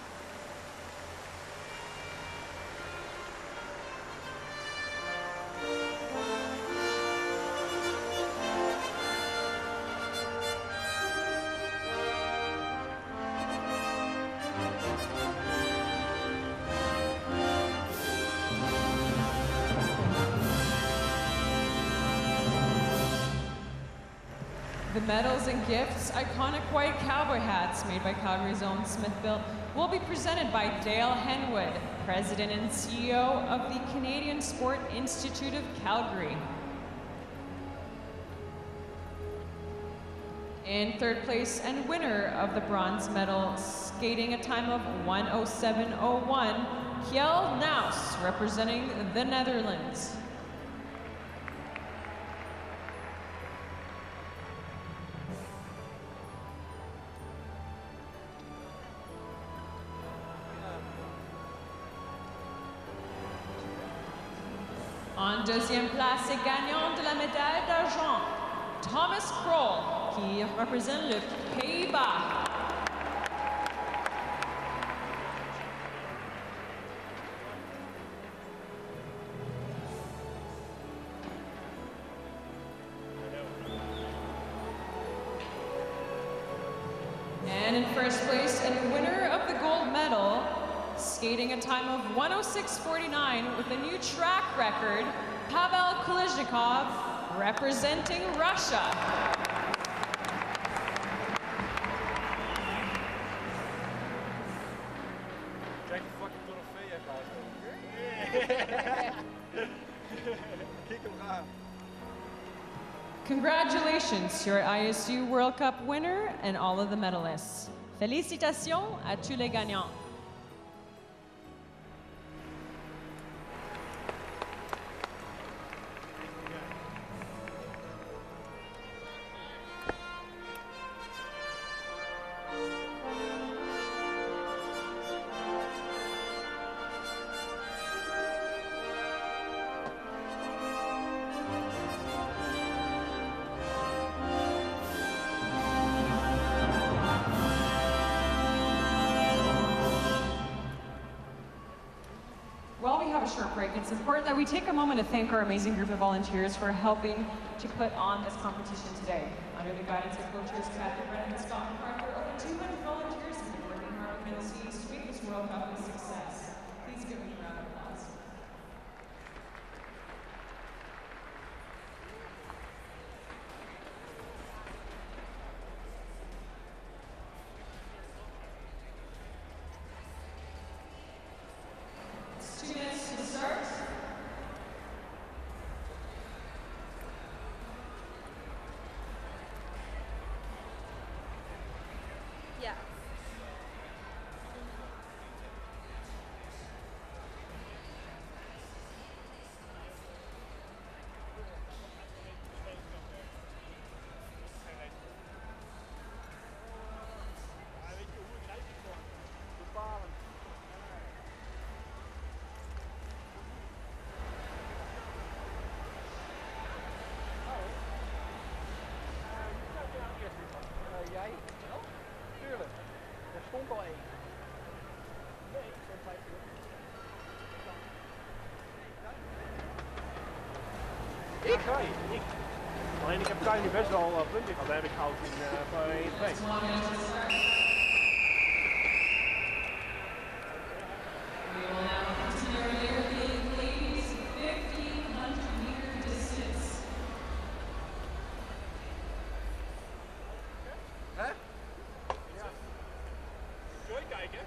The medals and gifts, iconic white cowboy hats made by Calgary's own Smithville, will be presented by Dale Henwood, President and CEO of the Canadian Sport Institute of Calgary. In third place and winner of the bronze medal, skating a time of 1:07:01, Kjell Naus, representing the Netherlands. En deuxième place et gagnant de la médaille d'argent, Thomas Kroll, qui représente le Pays-Bas. And in first place and winner of the gold medal, skating a time of 1:06:49 with a new track record, Pavel Kolesnikov, representing Russia. Kijk die fucking trofee even uit. Kijk hem gaan. Congratulations, your ISU World Cup winner and all of the medalists. Félicitations à tous les gagnants. While we have a short break, it's important that we take a moment to thank our amazing group of volunteers for helping to put on this competition today. Under the guidance of coaches Kathy Brennan and Scott McArthur, over 200 volunteers have been working hard behind the scenes to make this World Cup a success. Please give them a round of applause. It's 2 minutes to start. Yeah. Jij? Tuurlijk. Er stond al één. Nee, ik stond 5 uur. Ik? Ik. Alleen ik heb daar nu best wel punten gehad. Daar heb ik goud in voor 1-2. We will now continue our European ladies 1500 meter distance. Hè? Ja. Kun je kijken?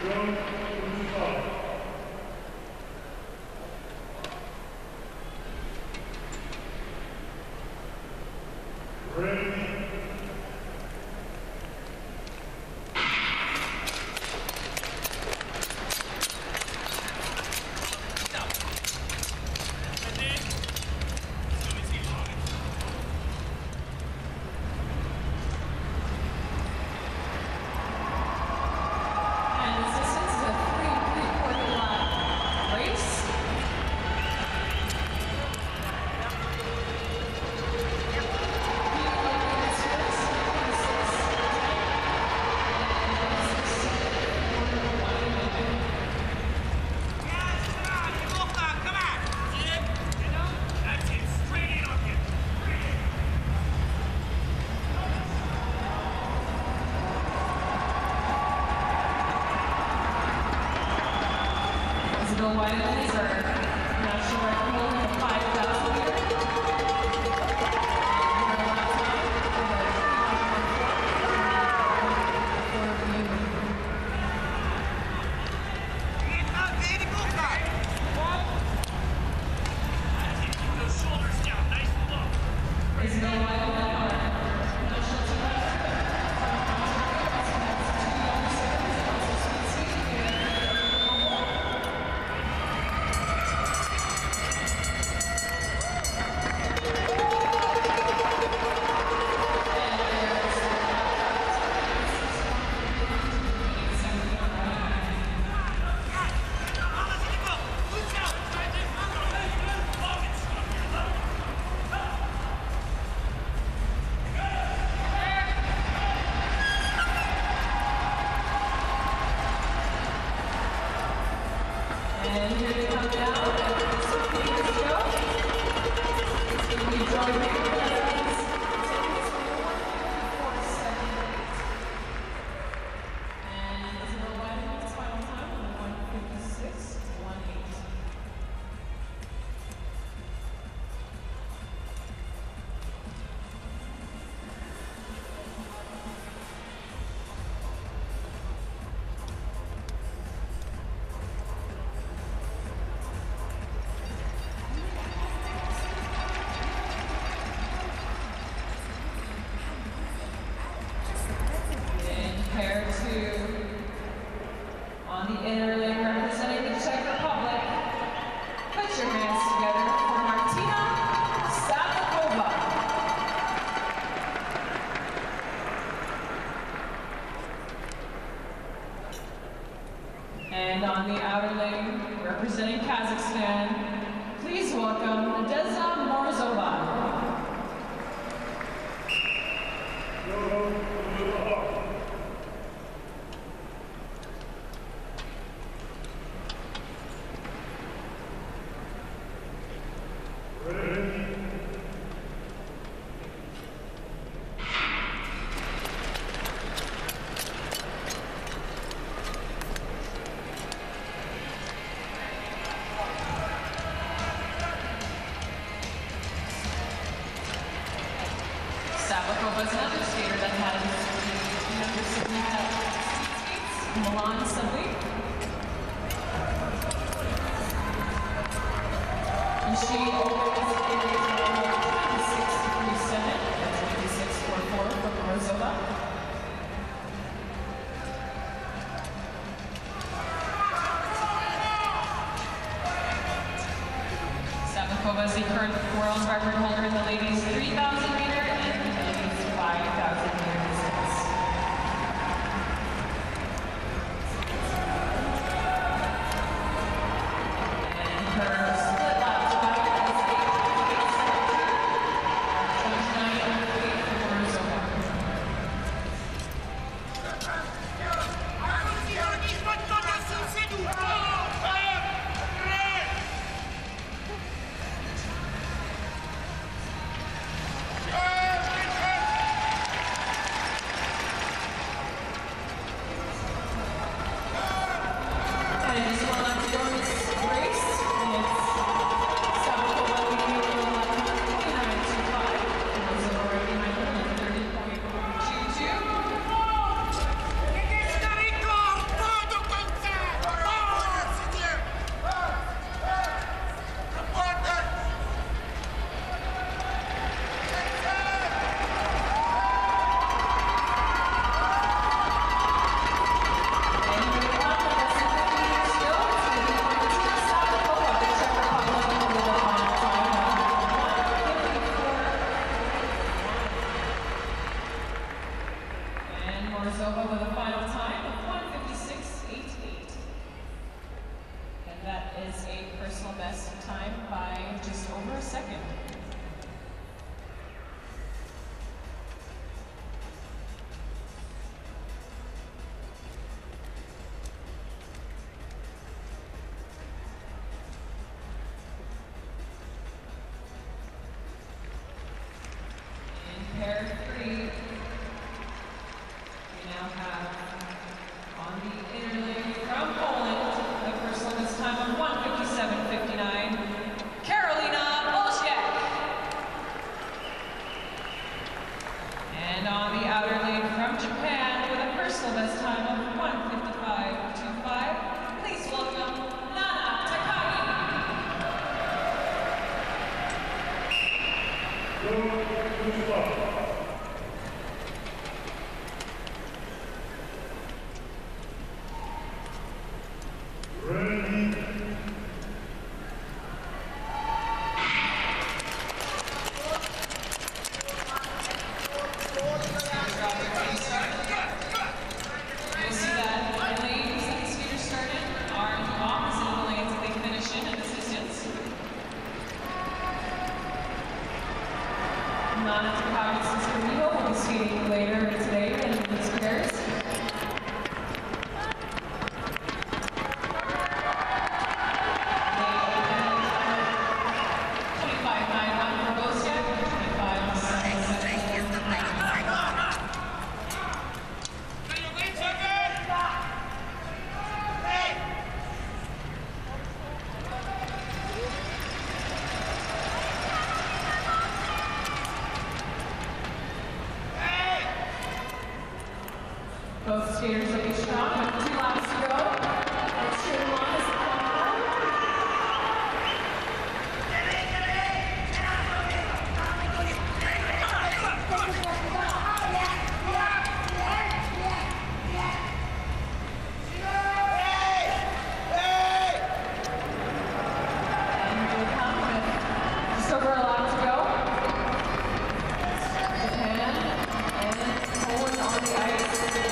And on the outer lane, representing Kazakhstan, please welcome Nadeza Morozova. Sablikova is another skater that has younger sibling that skates, Milan Sablik. And she always is 26.37 and 26.44 for Morozova. Sablikova is the current world record holder in the ladies 3,000 meter and the ladies 5,000 meter distance. And her split lap time is 8.8 for Morozova. 30. We now have on the inner lane from Poland, the personal best time on 1:57.59, Karolina Olsiak. And on the outer lane from Japan with a personal best time of 1:55.25, please welcome Nana Takagi. You'll see that the lanes that the skaters started are the opposite of the lanes that they finish in this distance. Nana Takagi's sister Miho will be skating later today in these pairs. Both skaters looking strong with 2 laps to go. Let's cheer them on as they come and we'll come with just over a lap to go. Japan and Poland on the ice.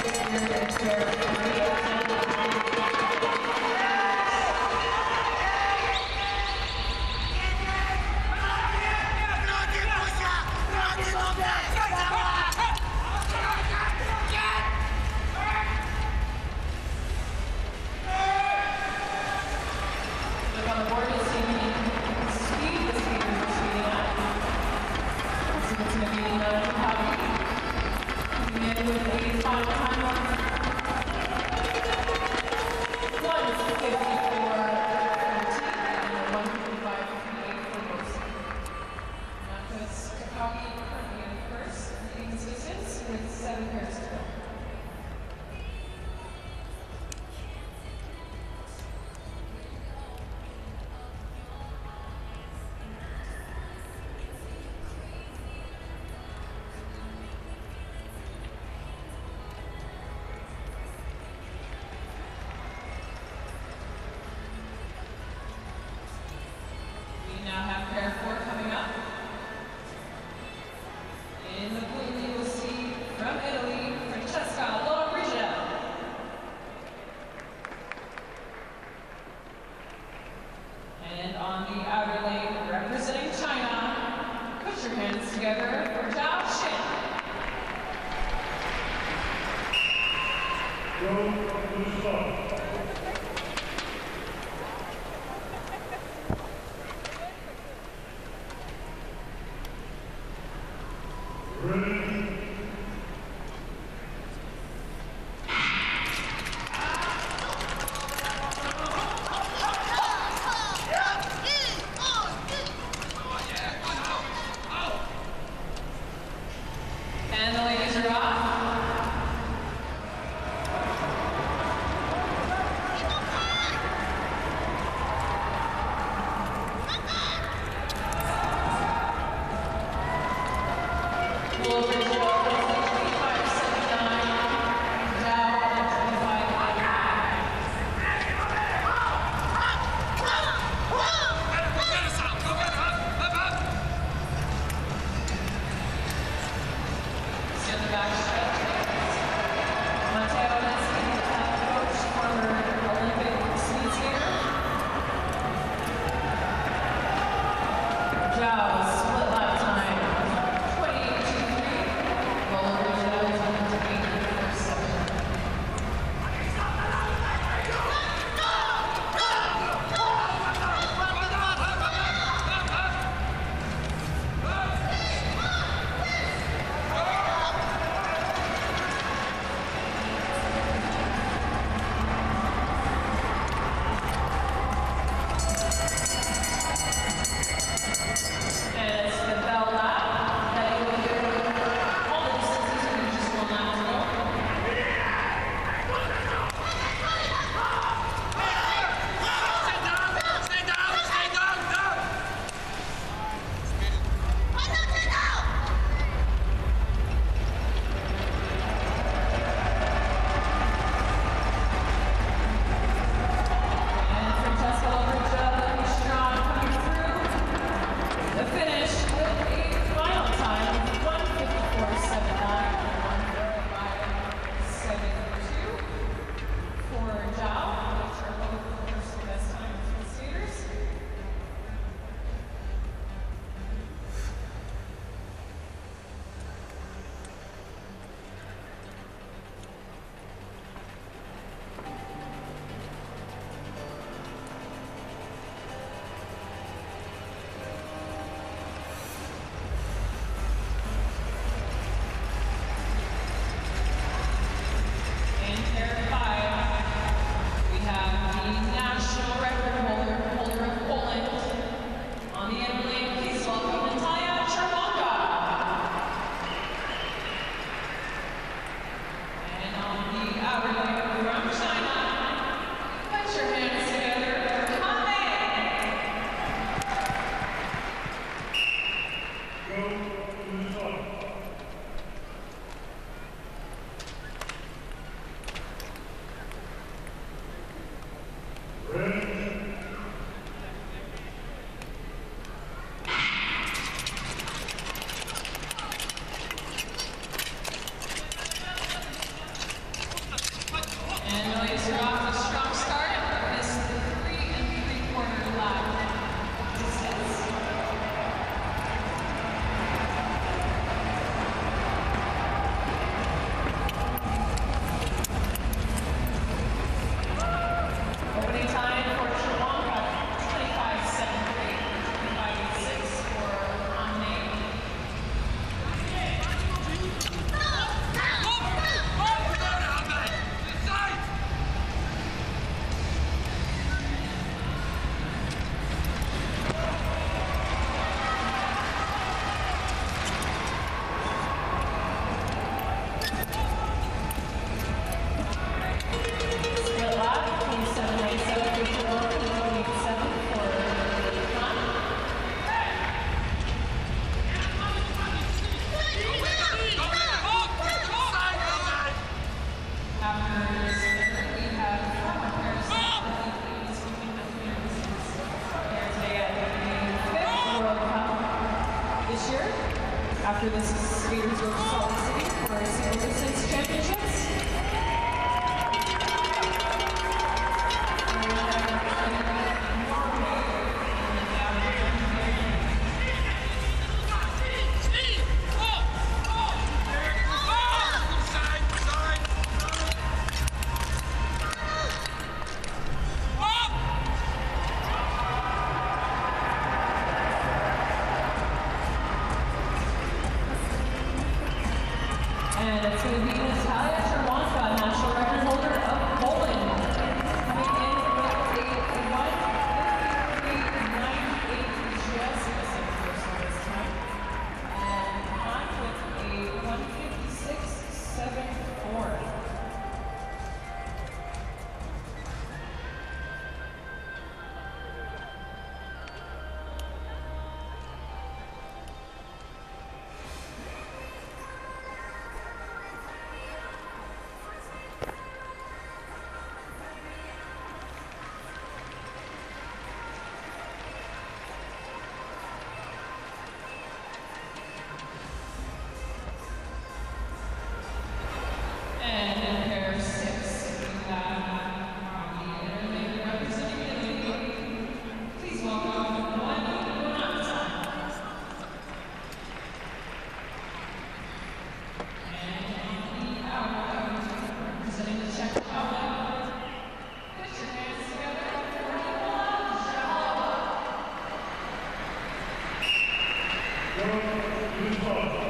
Look on the board, you'll see the speed the skaters are skating at. So it's going to be Nana Takagi coming in with a final time on 1:54.14 and 1:55.58 for both. Nana's Takagi currently in first, leading this distance with 7 pairs to go. We now have pair 4 coming up. In the blue, you will see from Italy, Francesca Lollobrigida. And on the outer lane, representing China, put your hands together for Zhao Xin. And the ladies are off. after the skaters go to Salt Lake City for single distance championships. And it's going to be Natalia Czerwonska, national record holder of Poland, coming in with a 1:53.98, just missing first on this time, and Hunt with a 1:56.74. And in pair 6, we have the intermediate representing Italy. Please welcome Noemi Bonanza. And the out representing the Czech Republic. Put your hands together for Nikola Zhalova.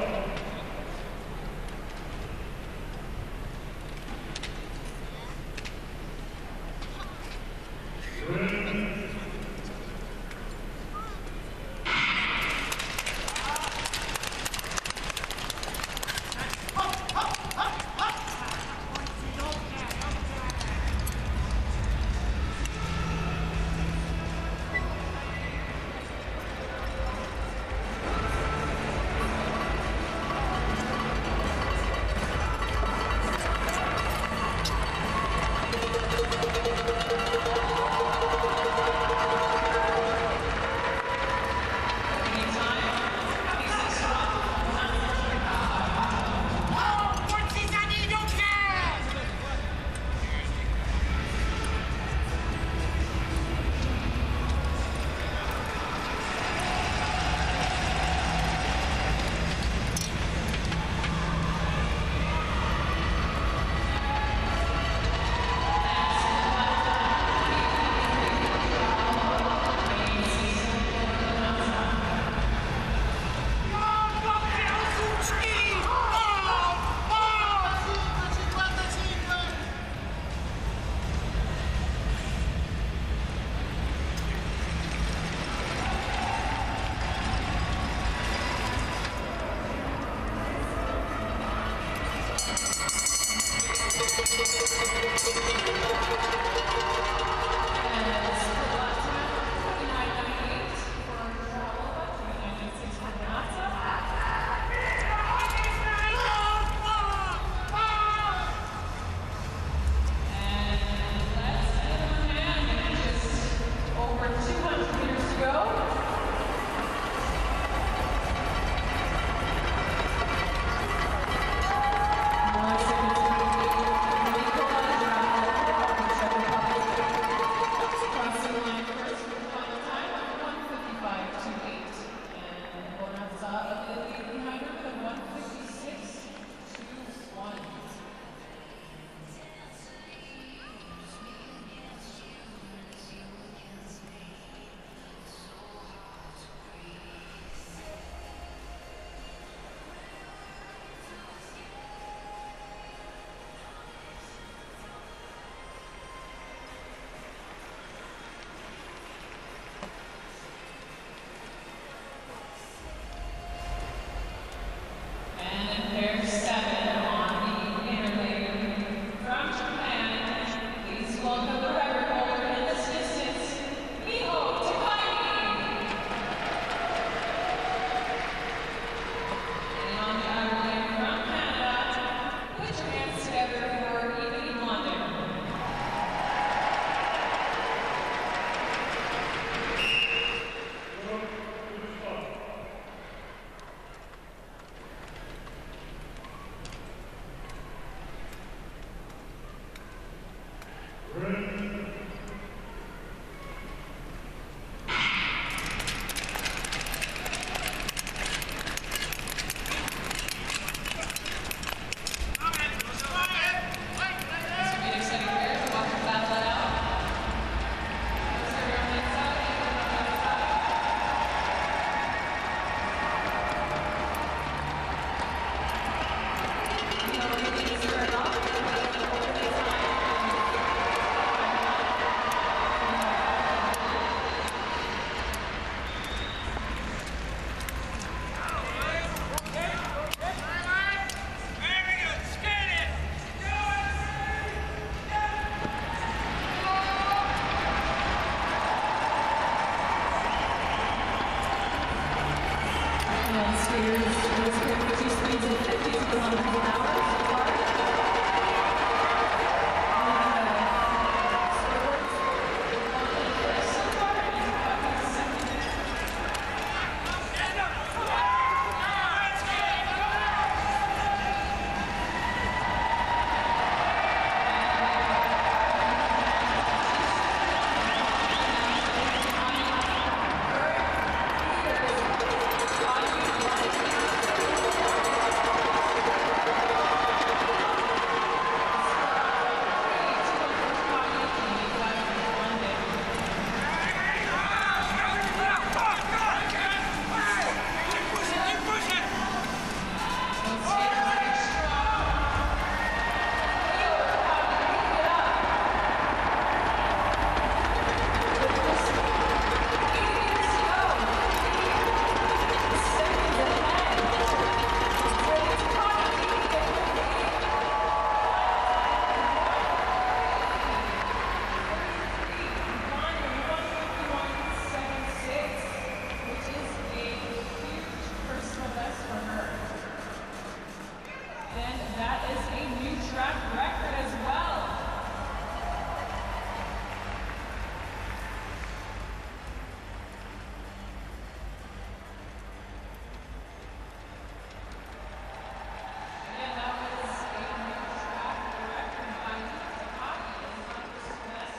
Crossing track record as well. Again, that was a new track record by Nick Hockey and Hunter Smith.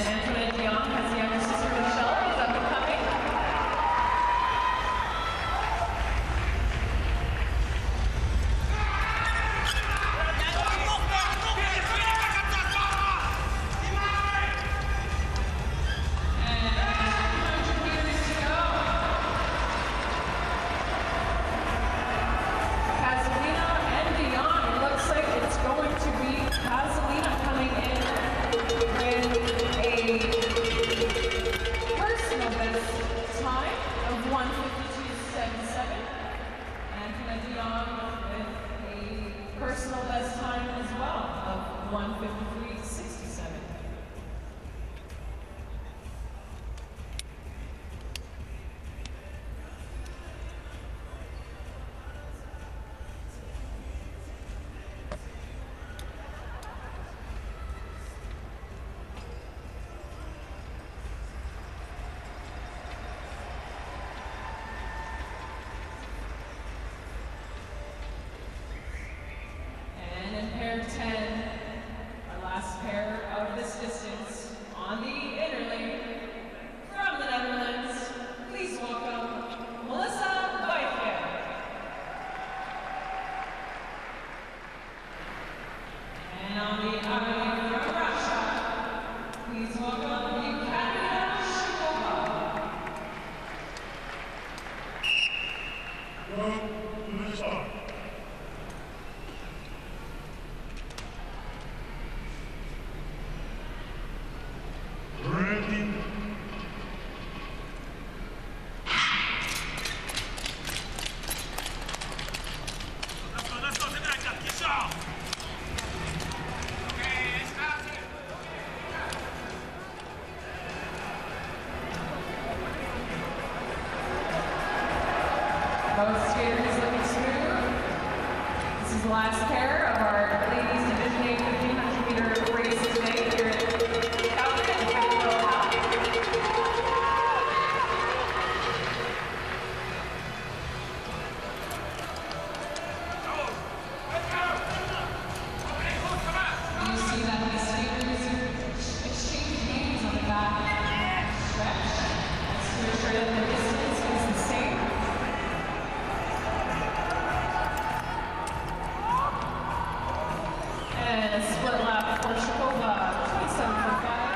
Antoinette Dion has a younger sister, Michelle, who's up and coming. Personal best time as well of 1:53.67. And in pair 10, our last pair of this distance on the inner lane from the Netherlands, please welcome Melissa Weitke. And on the outer lane from Russia, please welcome Yekaterina Shikova. Ready. Both skaters looking smooth. This is the last pair of our ladies Division 8 1500 meter race today here at Calgary at the Federal Hall. You see that these skaters exchange hands on the back stretch. That's to ensure that the distance is the same. And a split lap for Shikova, 27.5.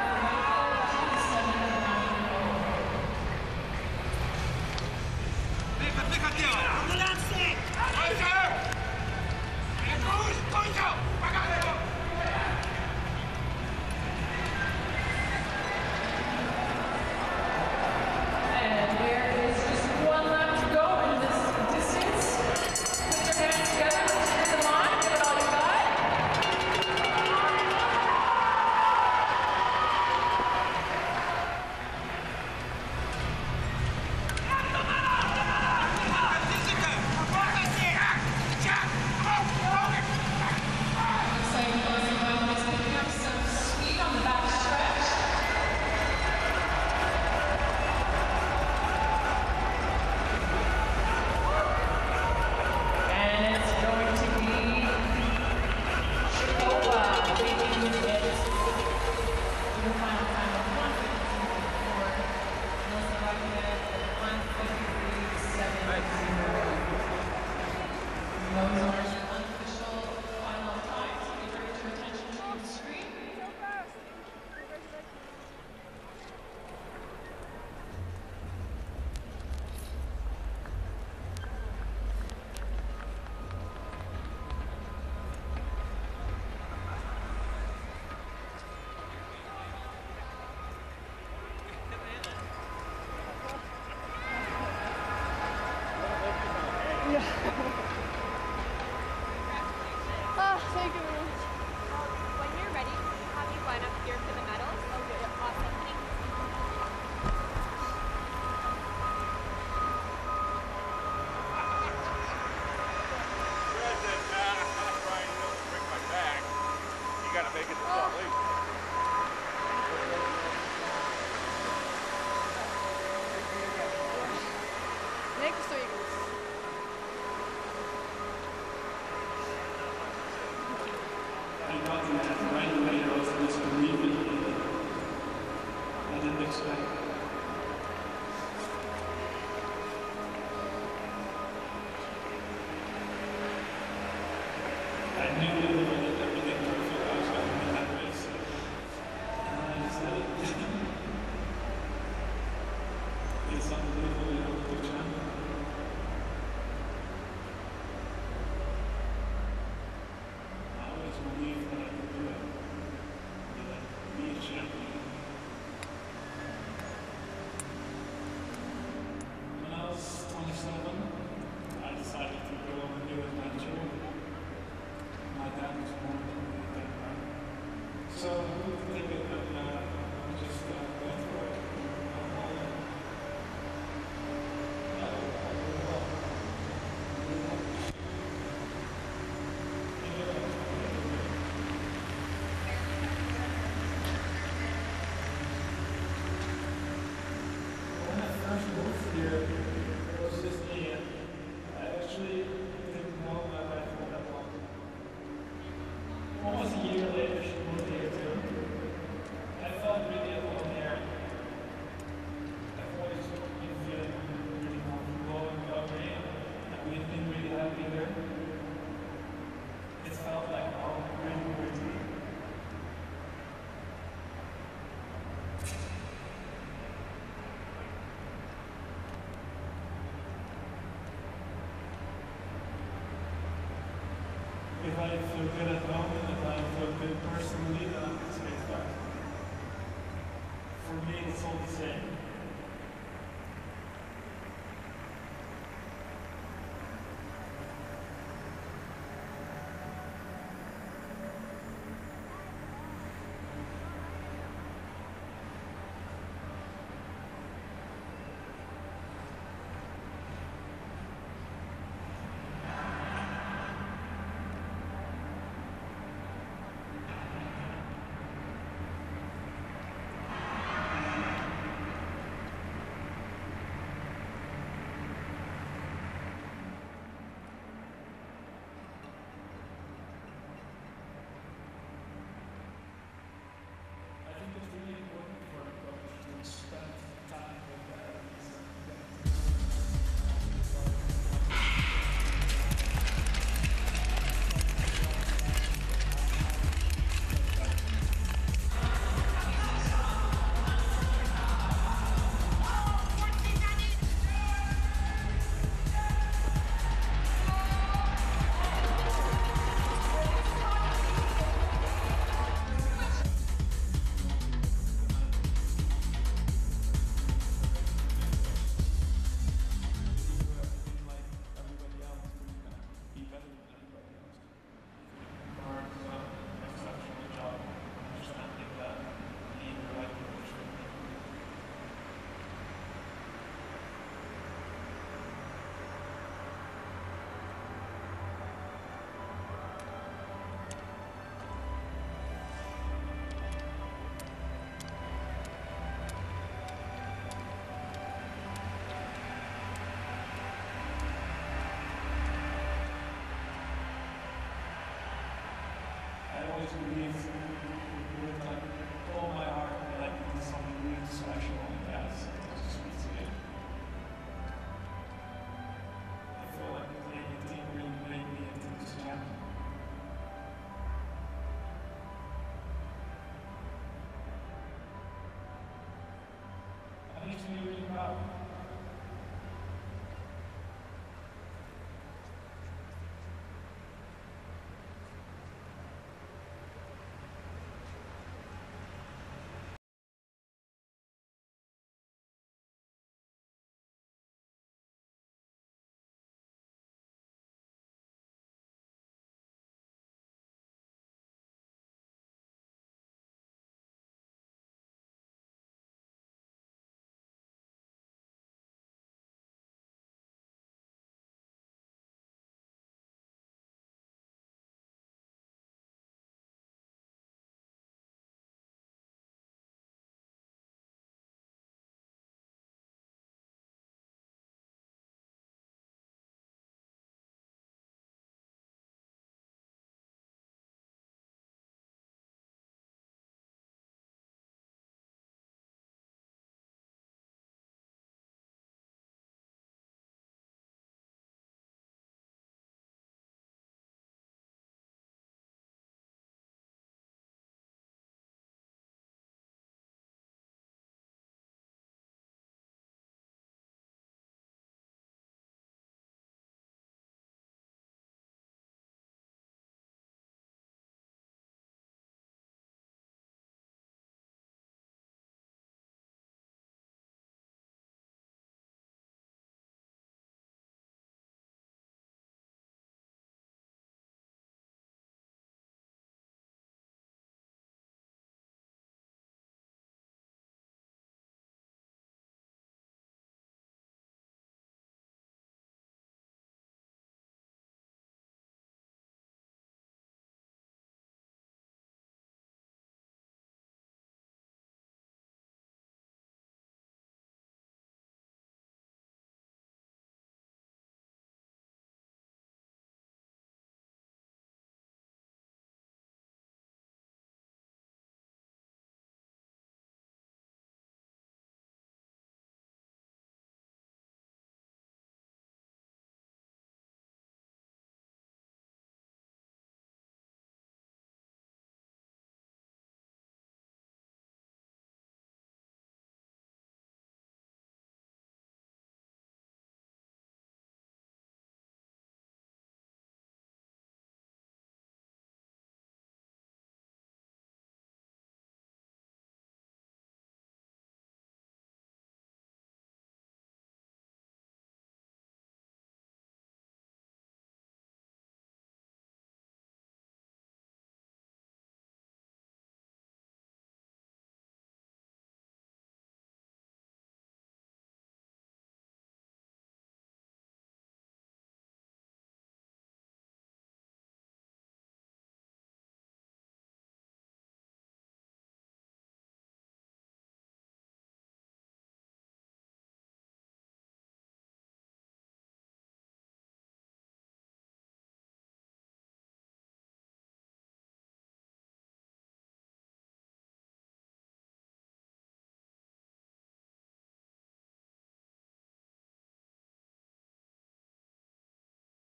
And there is just one lap to go in this distance. Put your hands together, cheer them on, give it all you got. Thank you very much. When you're ready, have you line up here for the medals? Okay, awesome. Thank you. You gotta make it to Salt Lake. Next week. I got that right away. I was briefing. did expect. I knew that we would everything perfect. I was going to win that race. And I decided it's unbelievable, you know, the champion. I always believed that I could do it. That I could be a champion. When I was 27, I decided to go on a new adventure. My dad was born at that time. So we figured that we just go through it. When I first moved here, it was just me. I actually didn't know my wife for that long. Almost a year later, she moved here too. I felt really alone here. I've always been feeling really comfortable and lovely, and we've been really happy here. It felt like home, really, really. If I feel good at home and if I feel good personally, then I'm going to stay stuck. For me, it's all the same.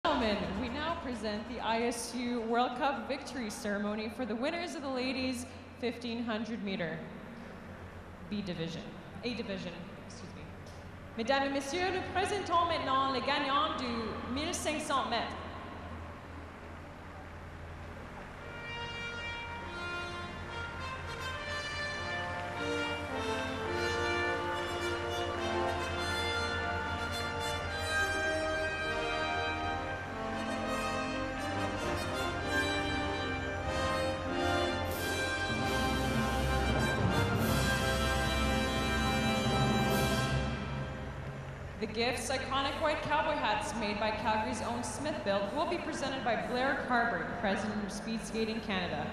Gentlemen, we now present the ISU World Cup victory ceremony for the winners of the ladies 1500 meter A division, excuse me. Mesdames et messieurs, nous présentons maintenant les gagnants du 1500 mètres. The gifts, iconic white cowboy hats made by Calgary's own Smithfield, will be presented by Blair Carberg, President of Speed Skating Canada.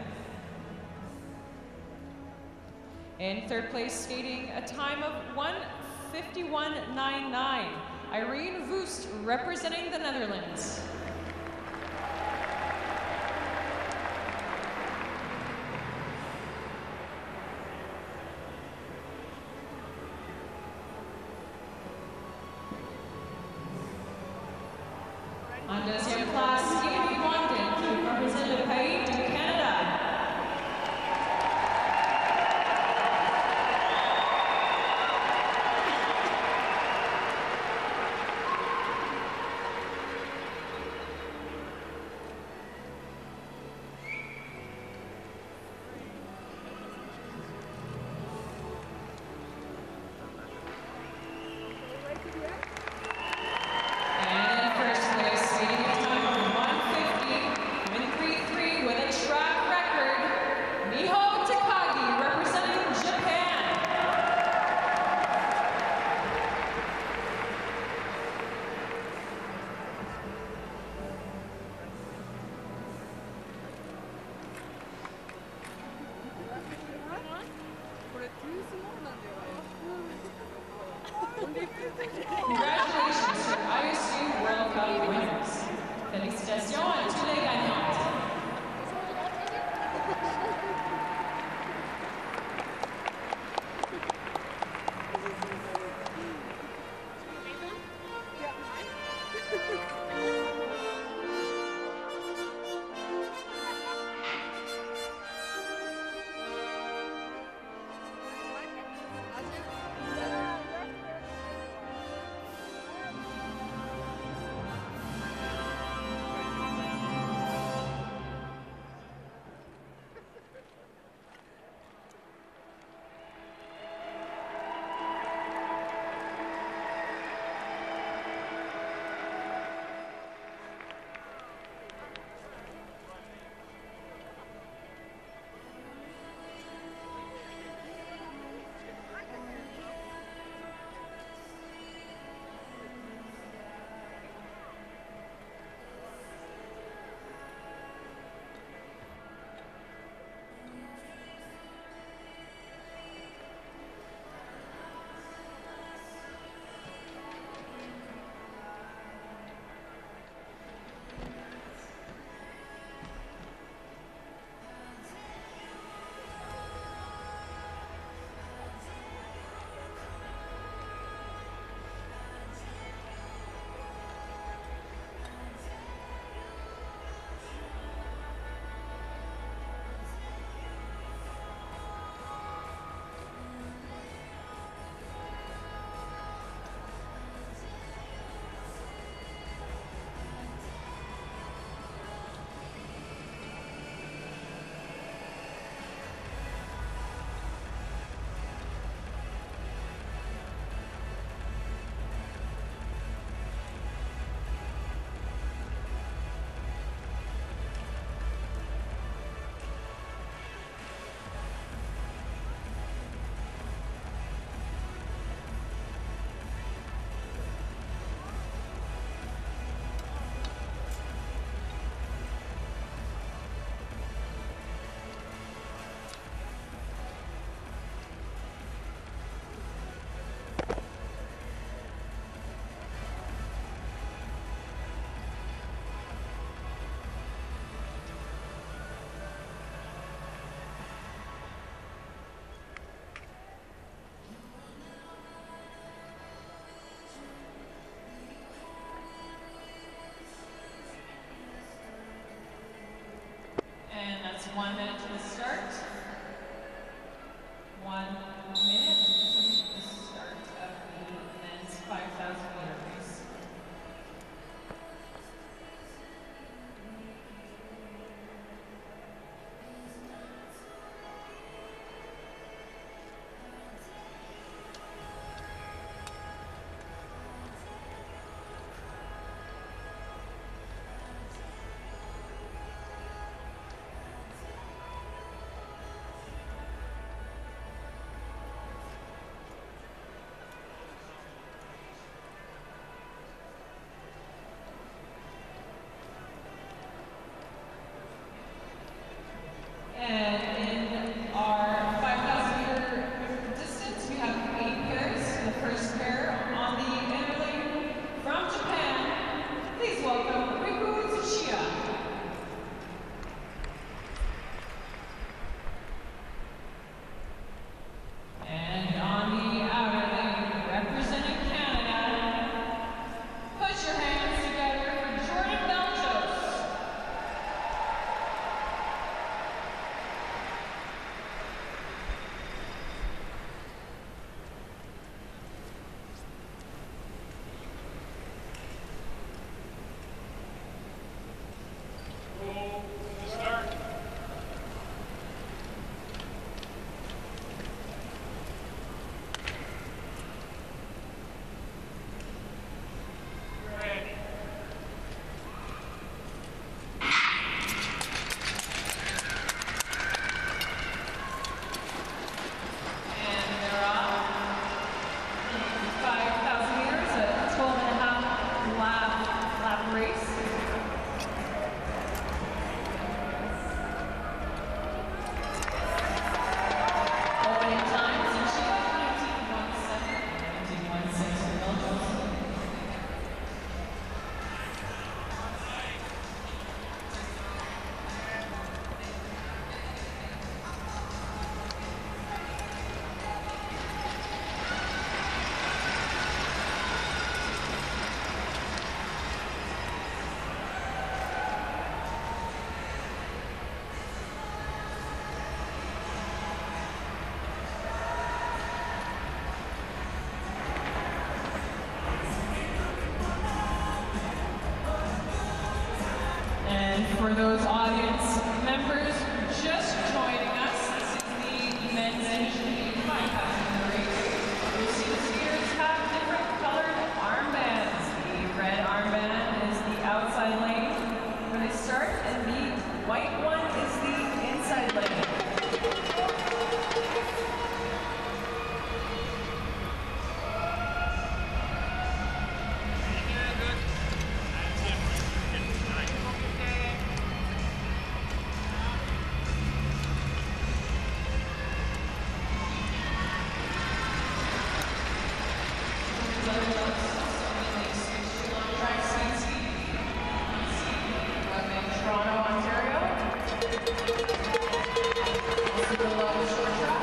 In third place, skating a time of 1:51.99, Irene Voest, representing the Netherlands. En deuxième place, Amy London, qui représente le pays du Canada. Congratulations to ISU World Cup winners. Félicitations à tous les gagnants. members just joining us, this is the men's and 5,000 race. You see the skaters have different colored armbands. The red armband is the outside lane where they start, and the white one is the inside lane. Toronto, Ontario. Also below short track.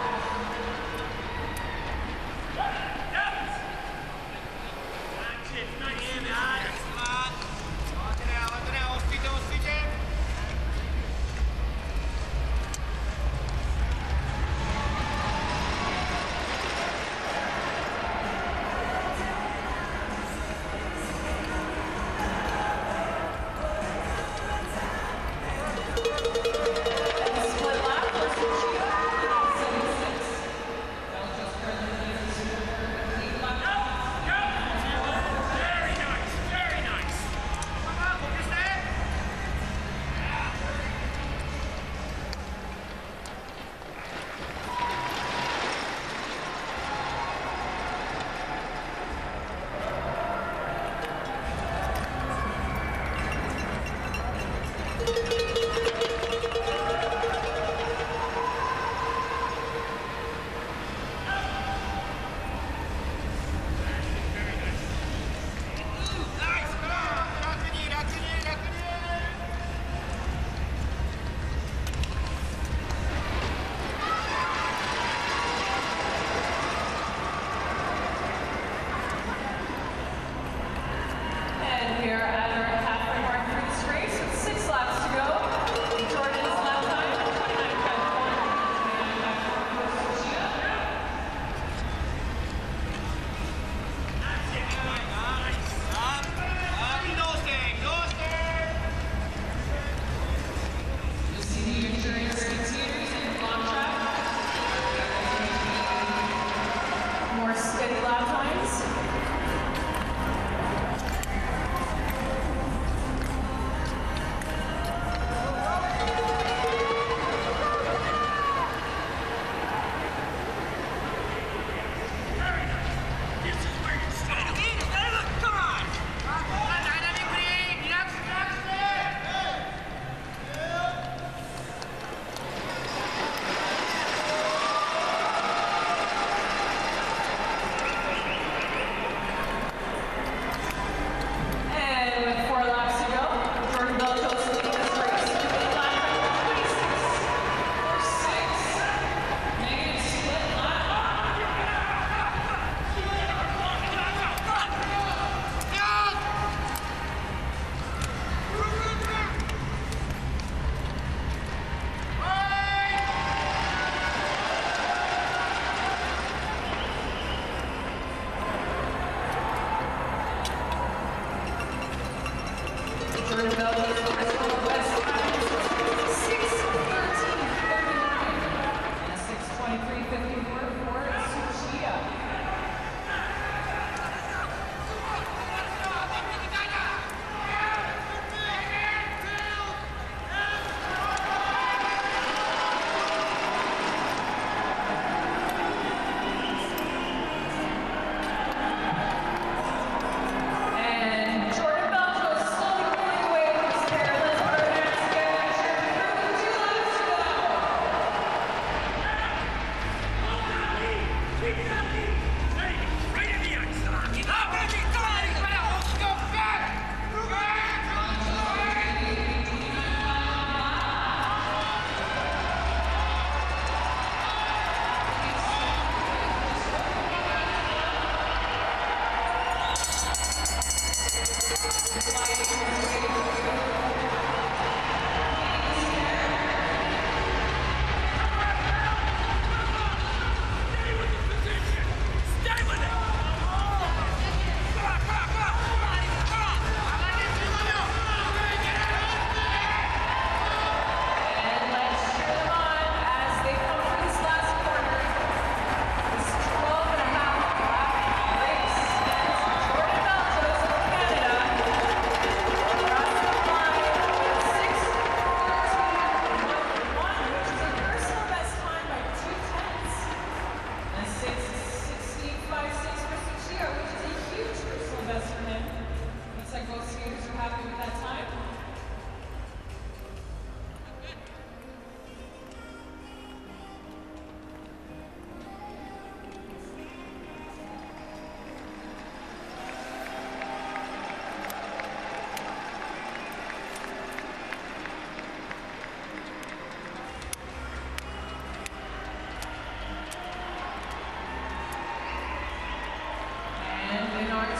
And we are at our halfway mark for this race with 6 laps to go. Jordan's lap time, 29.5. You'll see the endurance skaters and long track. More steady lap times. And with 4 laps to go, Jordan Belco's leading this race with a lap time 26. Or 6. Negative split lap. Jordan Belco's personal best time is 6:13.39 and 6:23.54 for Tsuchiya. And Jordan Belco is slowly pulling away from his pair. Let's put our hands together and cheer for 2 laps to go.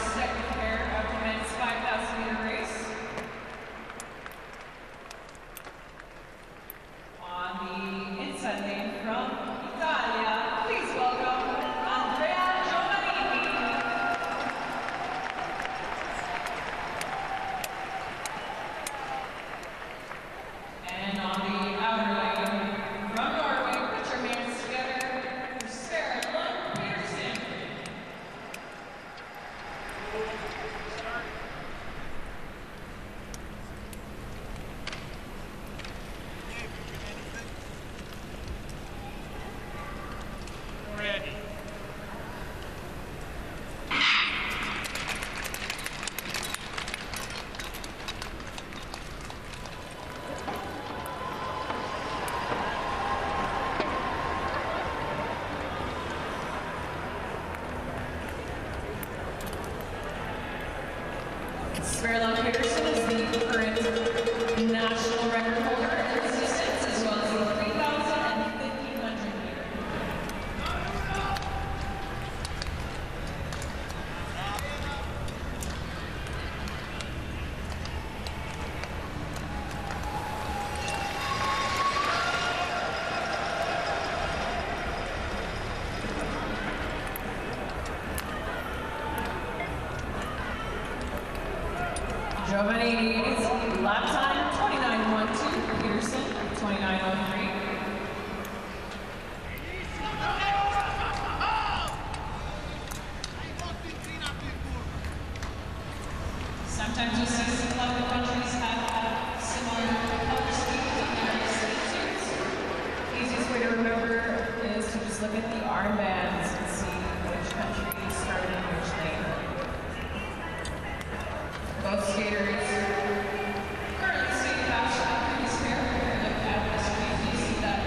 second pair of the men's 5,000-meter race. On the inside lane from Italia, please welcome Andrea Giovannini. And on the outer lane from Norway, put your hands together for Sarah Lund Peterson. Ready. Sverlon Peterson is the current national record holder in this distance, as well as the 3,000 and 1,500 meter. Giovannini's lap time 29.12, Peterson 29.03. Sometimes you see some other countries have similar color schemes on their suits. Easiest way to remember is to just look at the armbands and see which country started in which lane. Both skaters currently skating faster than the previous pair. Look at this screen, you see that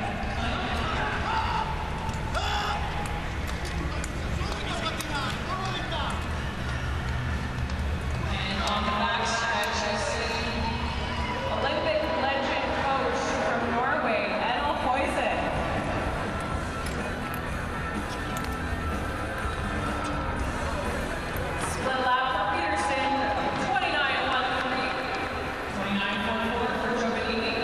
and on the back stretch, you see Olympic legend coach from Norway, Edel Poisen. Split lap for Peterson, 29.13, 29.4 for Giovannini.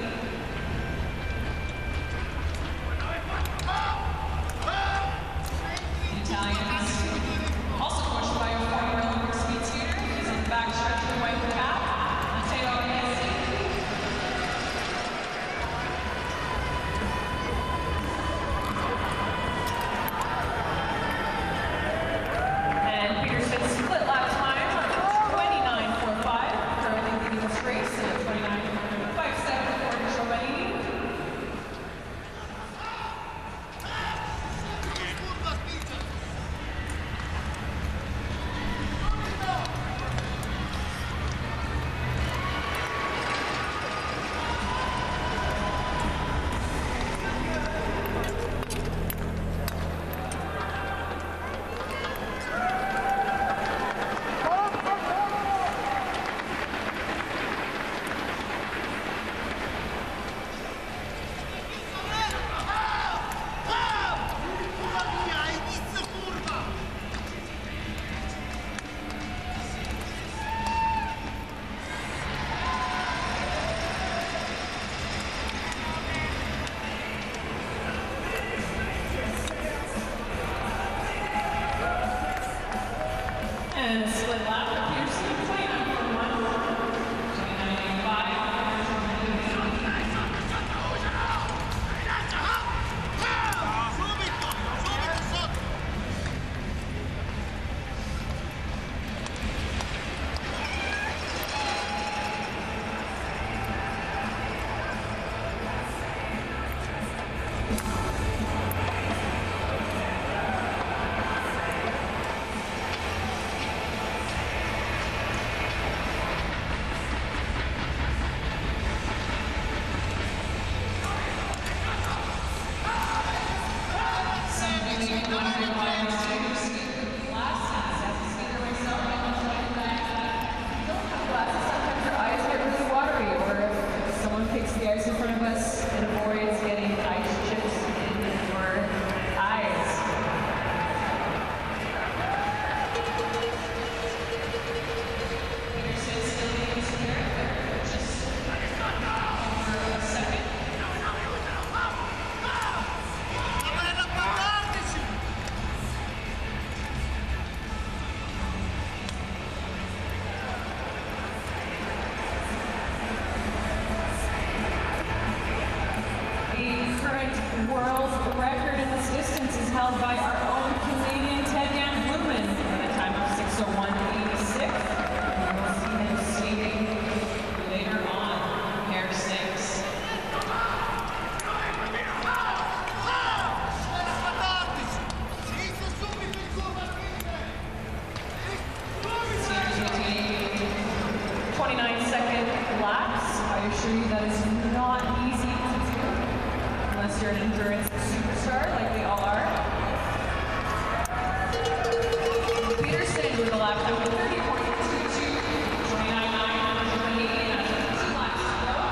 Italians, also coached by a former Olympic speed skater. He's in the back stretch in the white cap, Matteo Messi. And Peterson's split lap time, 29.45, currently leading this race at 29.57 for Giovannini. held by our own Canadian Ted Yan Blumen at a time of 6:01.86. We will see him skating later on, pair 6. Skaters will take 29-second laps. I assure you that is not easy to do unless you're an endurance superstar like they all are. Peterson with a lap time of 30.22, 29.9, 2 laps to go.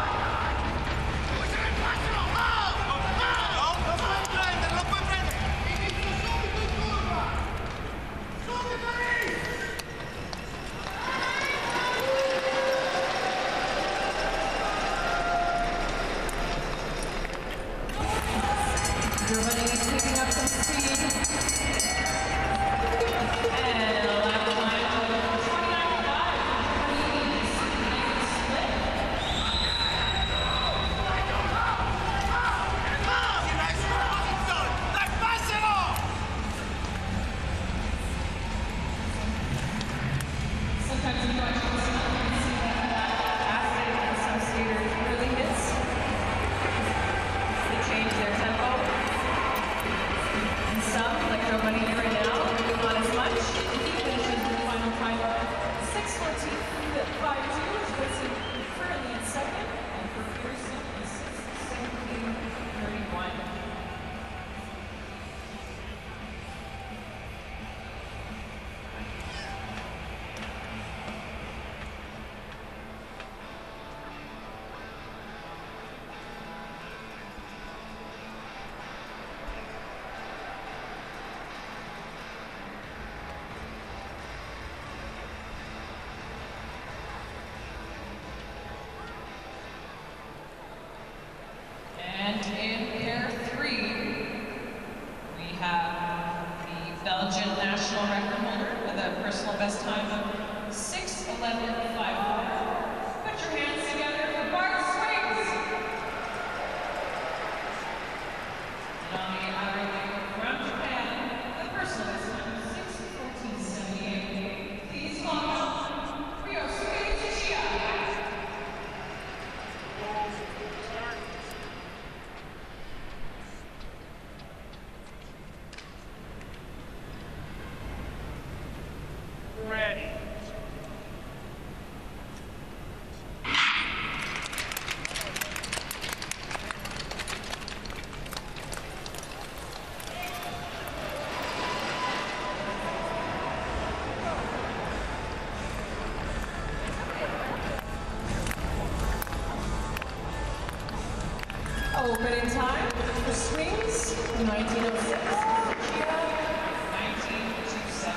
Germany is picking up some speed. And a lap time of 29.5 for Germany. Split. Sometimes when you watch the snow, you can see that acid in some skaters really hits. They change their tempo. And some, like Giovanni right now, not as much. He finishes with a final time of 6:14.52, which puts him currently in second. And for Pearson is 6:17.31. And in pair 3, we have the Belgian national record holder with a personal best time of 6:11.54. Put your hands together for Bart Swings. And on the outer leg from Japan, the personal best time of 6:14.78. Please welcome Ryosuke Tsuchiya. Ready. Opening time for swings, 1906. Tsuchiya, 1927.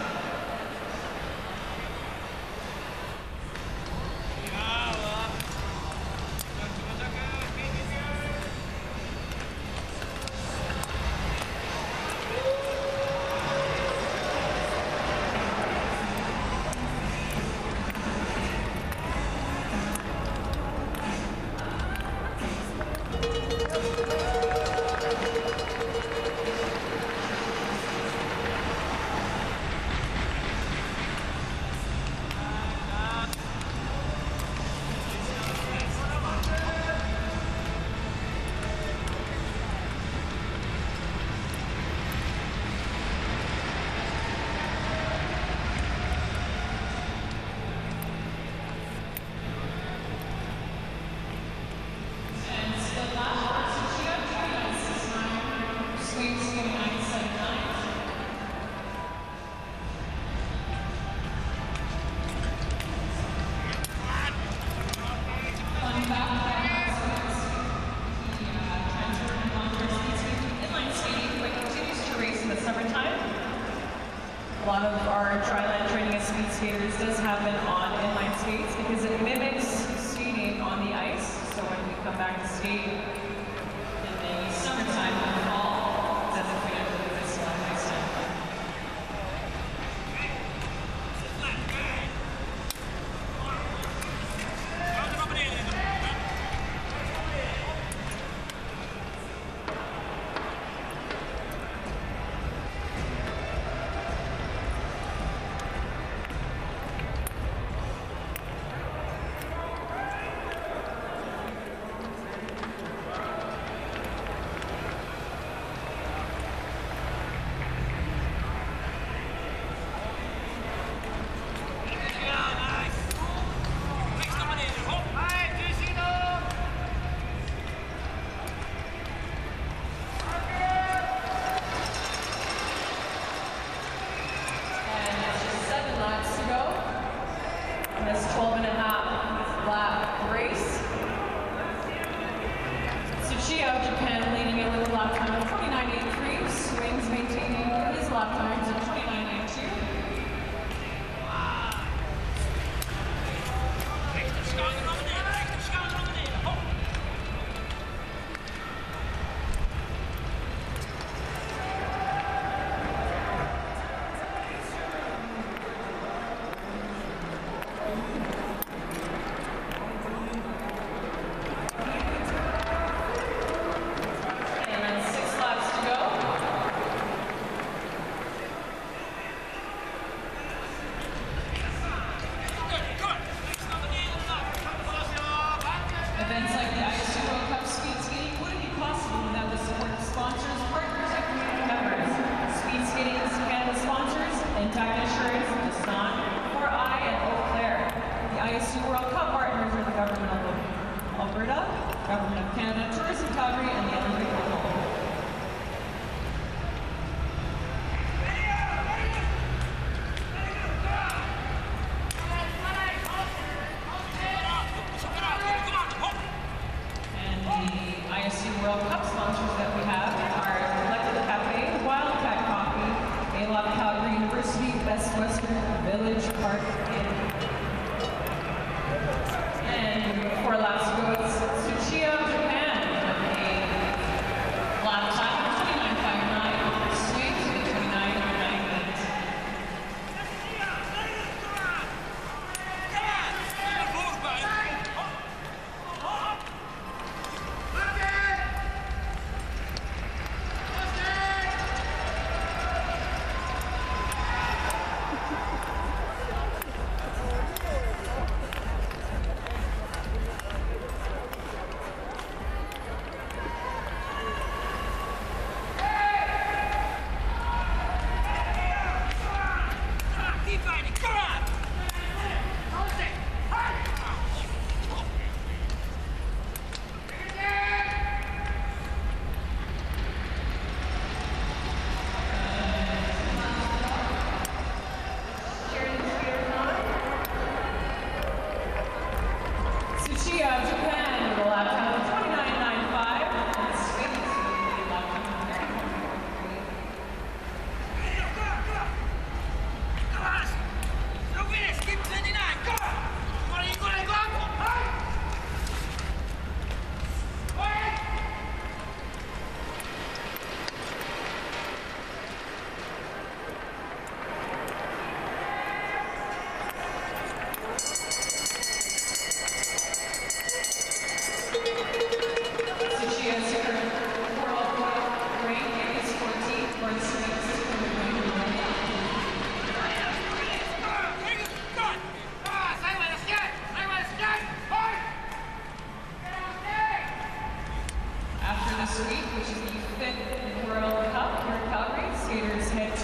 A lot of our tri-line training as speed skaters does happen on inline skates because it mimics skating on the ice. So when we come back to skate in the summertime in the fall, that's if we don't do this on next time.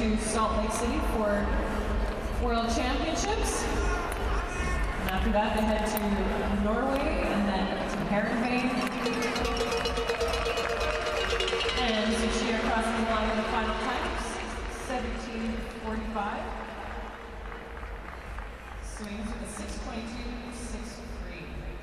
to Salt Lake City for World Championships. And after that, they head to Norway and then to Heerenveen. And so she crossing the line in the final times, 17:45. Swings with a 6:22.63.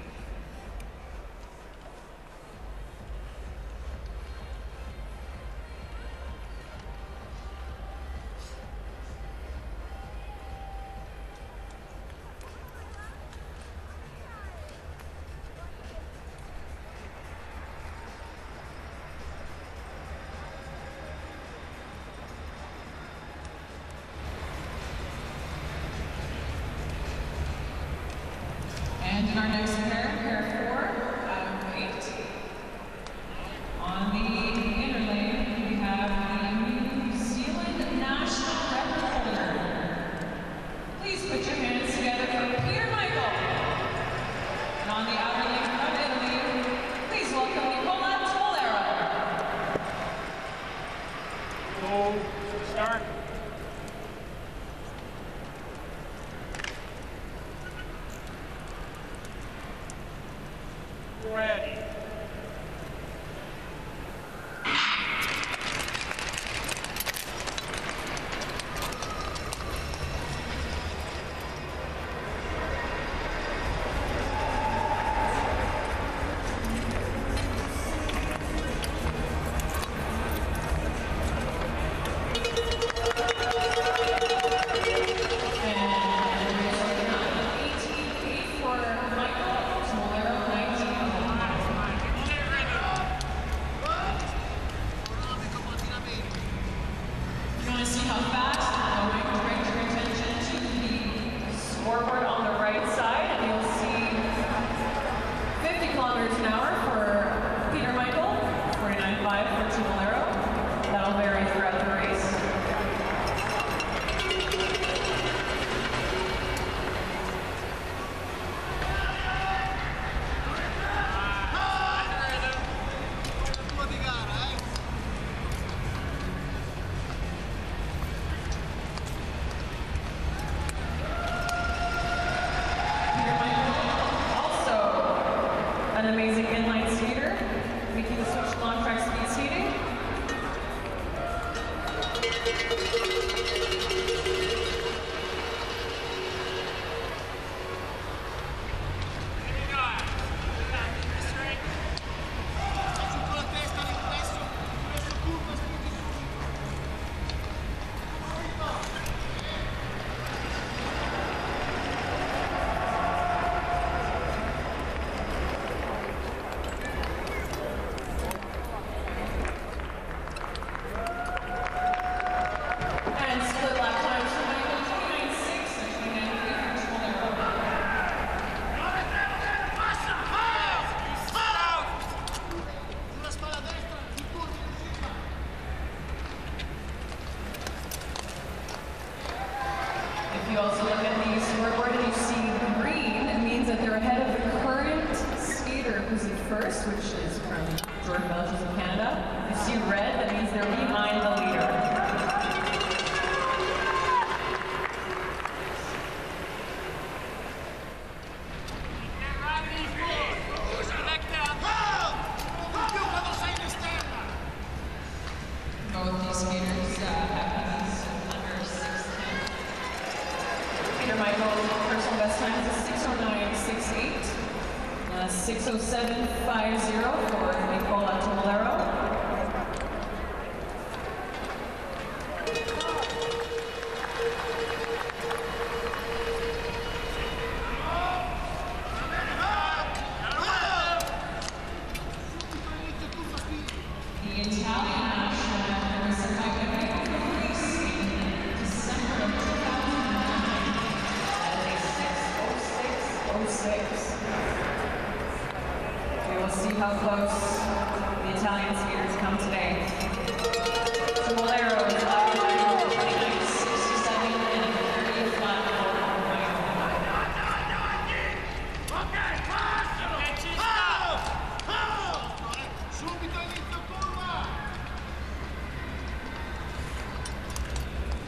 And in our next pair 4, out of 8. On the inner lane, we have the New Zealand national record holder. Please put your hands together for Peter Michael. And on the outer lane from Italy, please welcome Nicola Tolero. Go, start. Ready. An amazing inline skater, making the switch to long track speed skating. If you also look at the scoreboard and you see green, it means that they're ahead of the current skater who's in first, which is from Jordan Belgians of Canada. If you see red, that means they're behind the leader. Both these skaters have these under 6'10". Peter Michael, personal best time is a 6:09.68, 6:07.50 for Nicola Tolero. The Italian national record was set by Enrico Caprisi in December of 2009 at a 6:06.06. We will see how close the Italian skaters come today. Tolero is left behind with 29.67 and a 30 flat 4.09.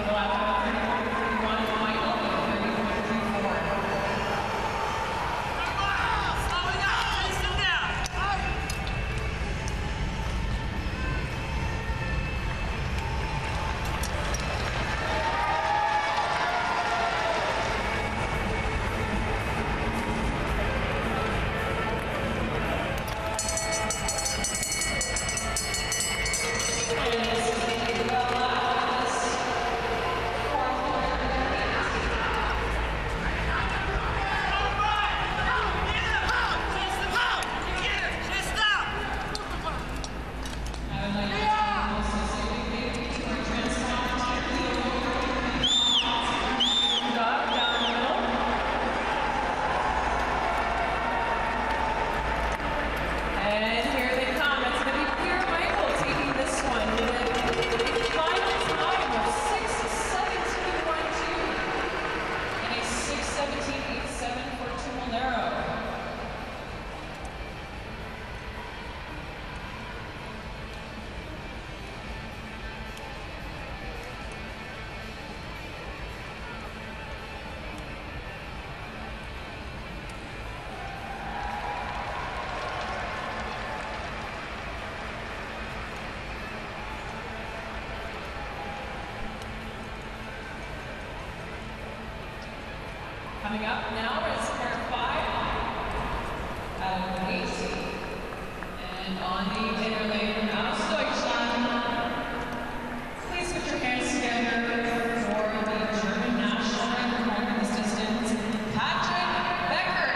Coming up now is pair 5 out of 8. And on the inner lane now, Deutschland. Please put your hands together for the German national record holder in this distance, Patrick Becker.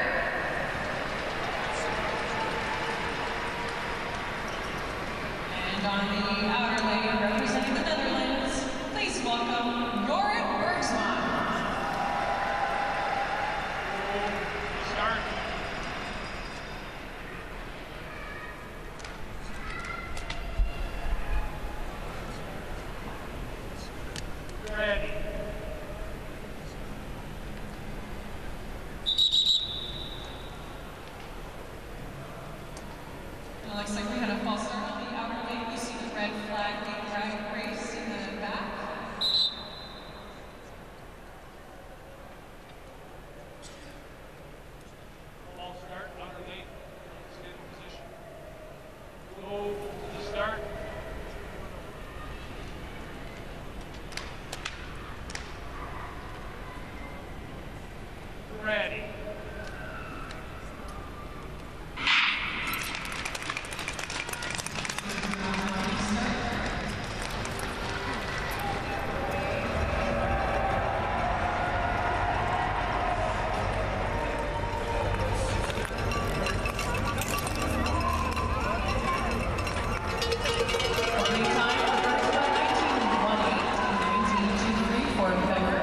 And on the outer lane, representing the Netherlands, please welcome Jorrit Bergsma. Start. Ready. It looks like we had a false start on the outer lane. You see the red flag being raised in the back. False start, outer lane. Stay in position. Go to the start. Ready. Opening time for Bergsma, 19:18 for Becker.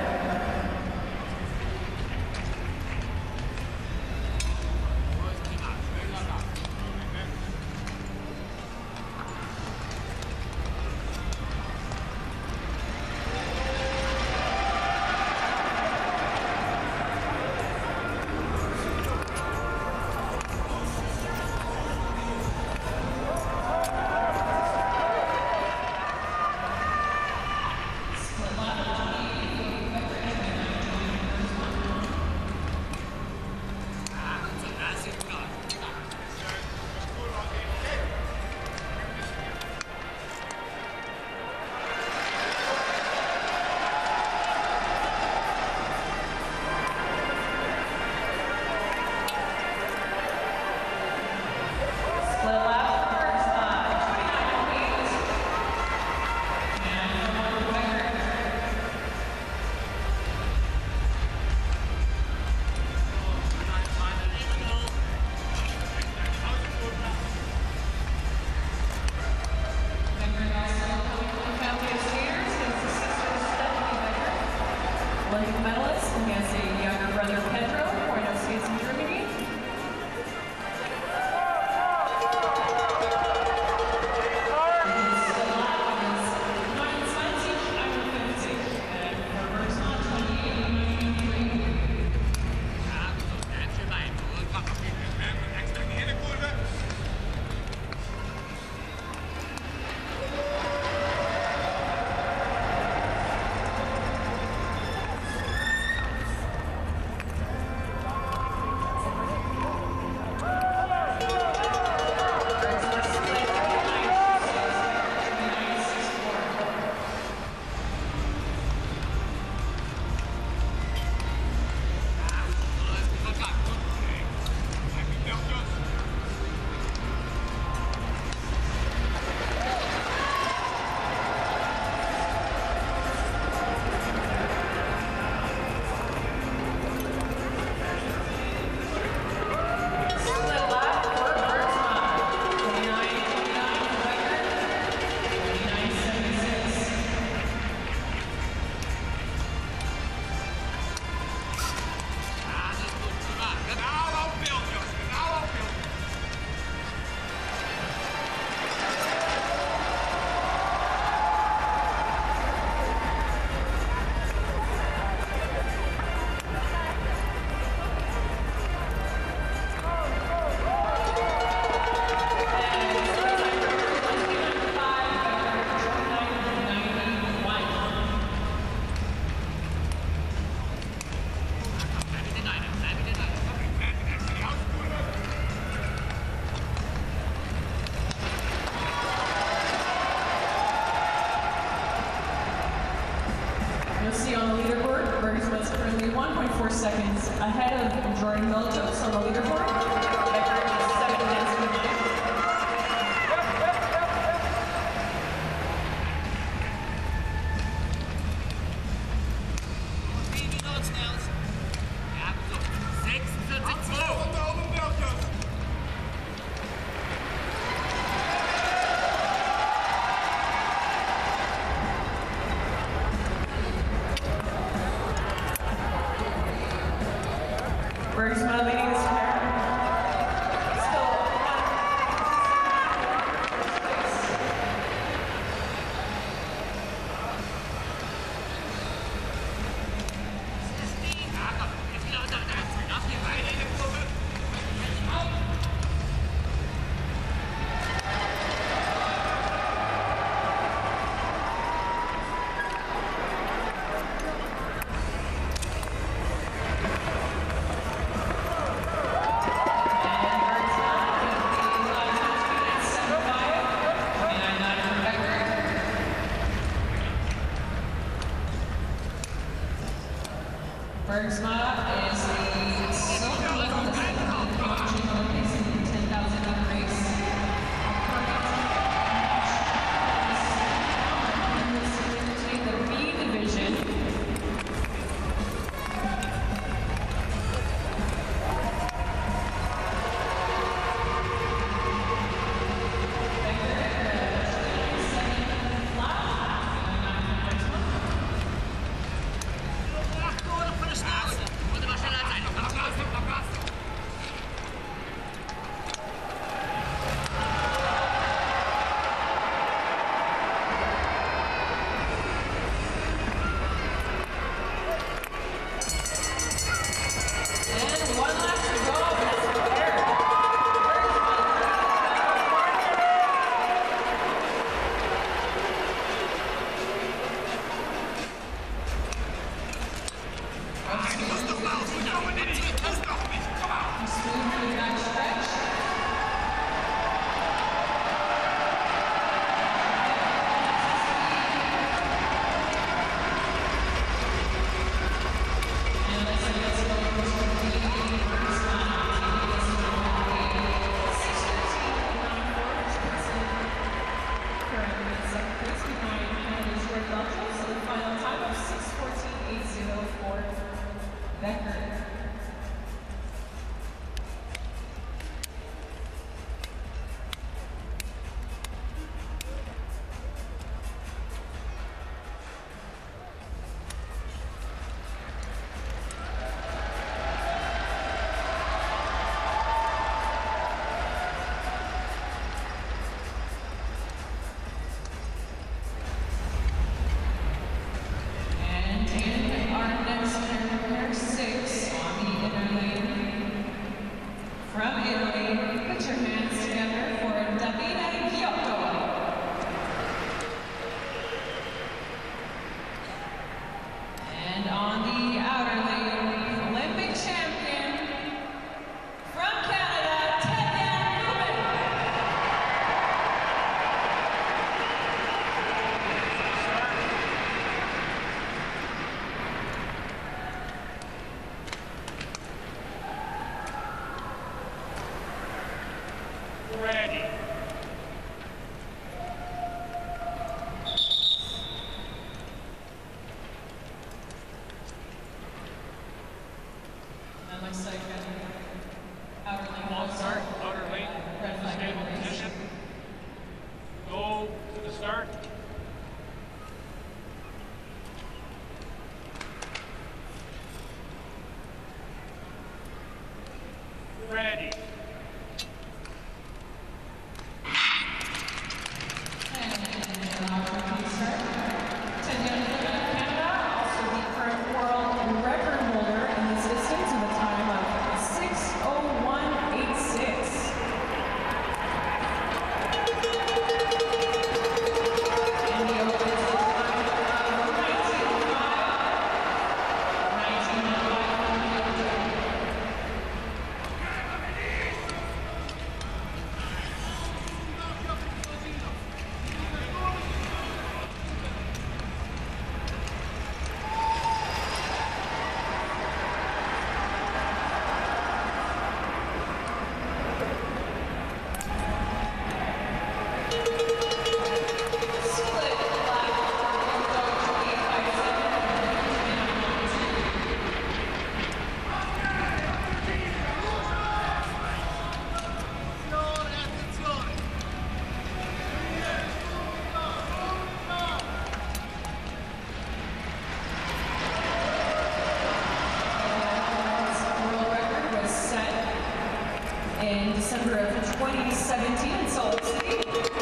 Split lap for Bergsma, 29.8. And for Becker. Becker also coming from a family of skaters. His sister Stephanie Becker, Olympic medalist, and he has a younger brother Pedro, who now skates in Germany. You'll see on the leaderboard, Bergsma's currently 1.4 seconds ahead of Jordan Miltos on the leaderboard. Becker is 7 minutes behind. Bergsma leading this pair. Bergsma is the silver medalist in the Beijing Olympics in the 10,000 meter race. In the B division. Ready. And looks like outer lane Ball goes start, outer lane, red flag stable race. position. Go to the start. Ready. in December of 2017 in Salt Lake City.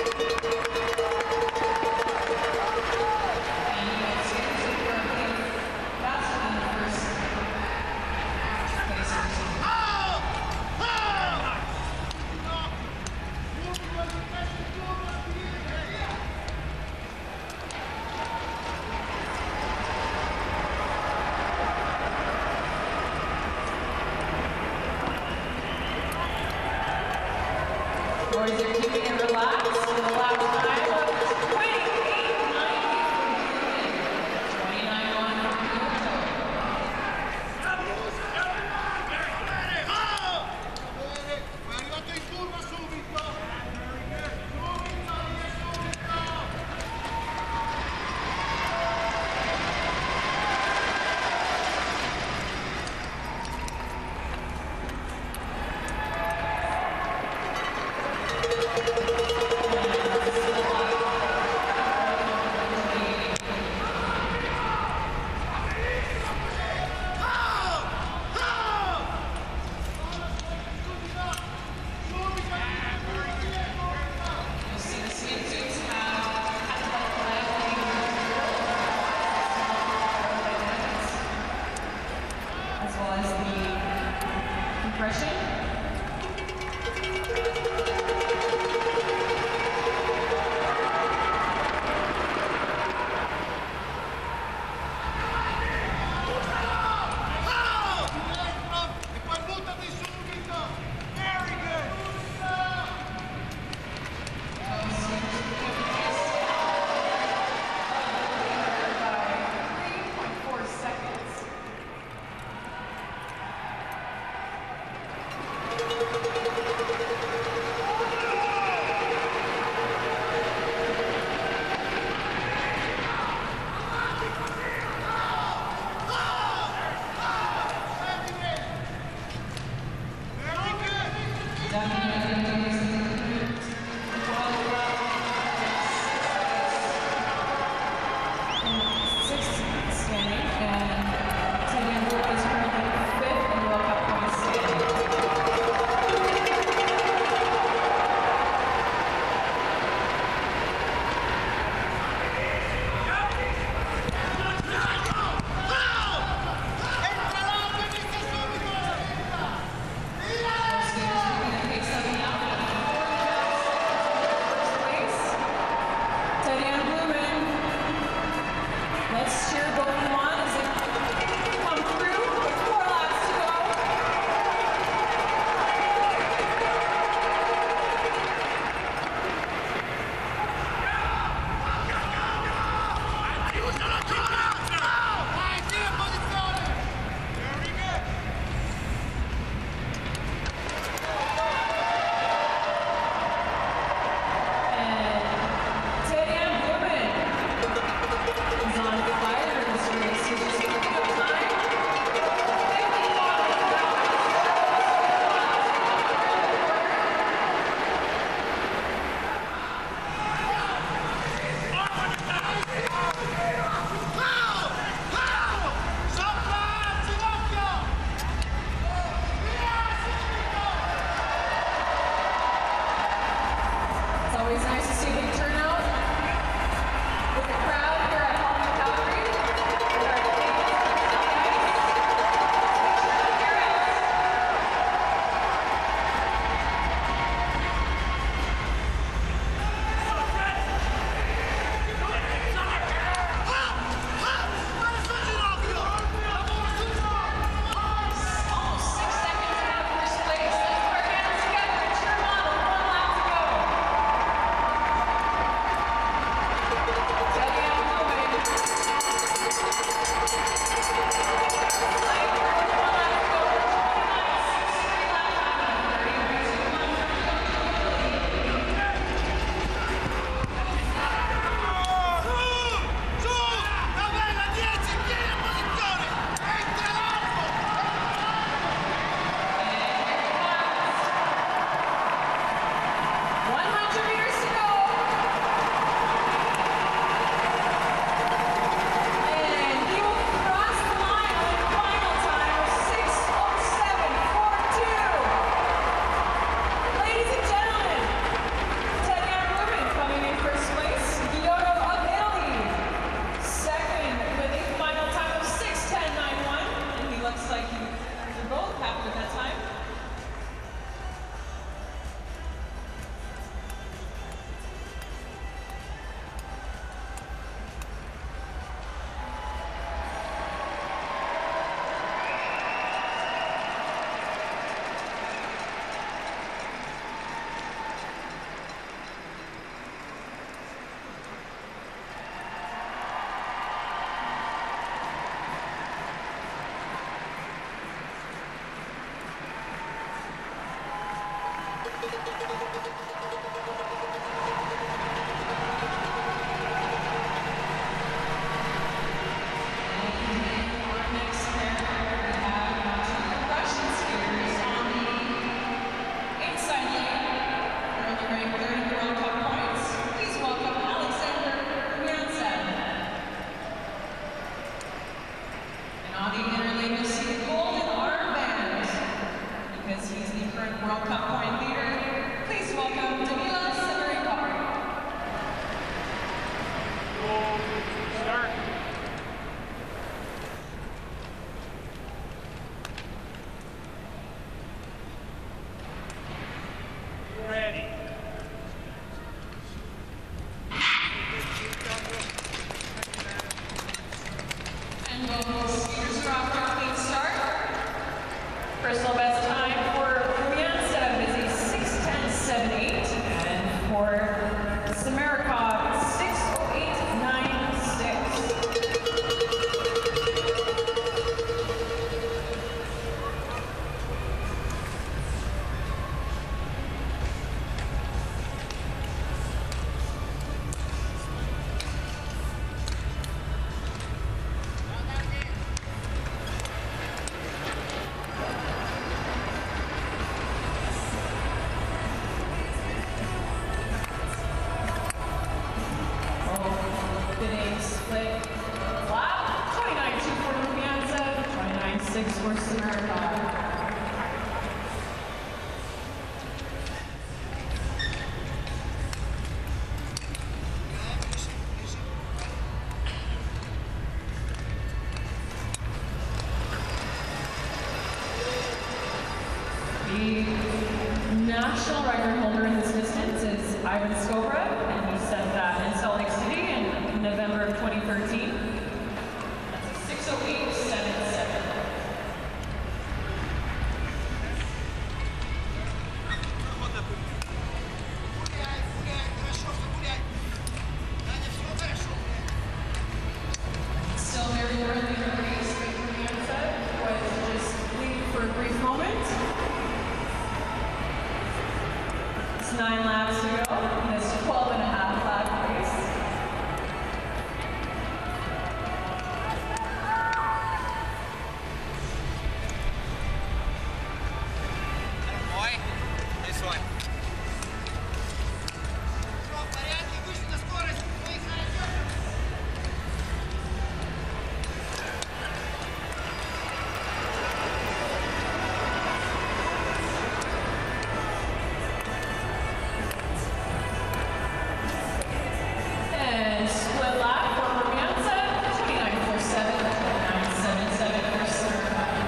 Boys are keeping it relaxed with a lap time of 29.1 for Kyoto. As well as the compression. Let's cheer both of them on as they come through with 4 laps to go. Skaters are off to a clean start. Personal best time for Rumiancev is a 6:10.78, and for Samarikov, 6:08.96. Split lap, 29.2 for Rumiancev, 29.6 for Samarikov. The national record holder in this distance is Ivan Skobrev, and he set that in Salt Lake City in November of 2013. That's a 6:08.77. Still very early in the race, but Rumiancev was just leading for a brief moment. It's 9 laps to go in this 12.5 lap race. Boy, this one. And split lap for Rumiancev, 29.47, 29.77 for Samarikov.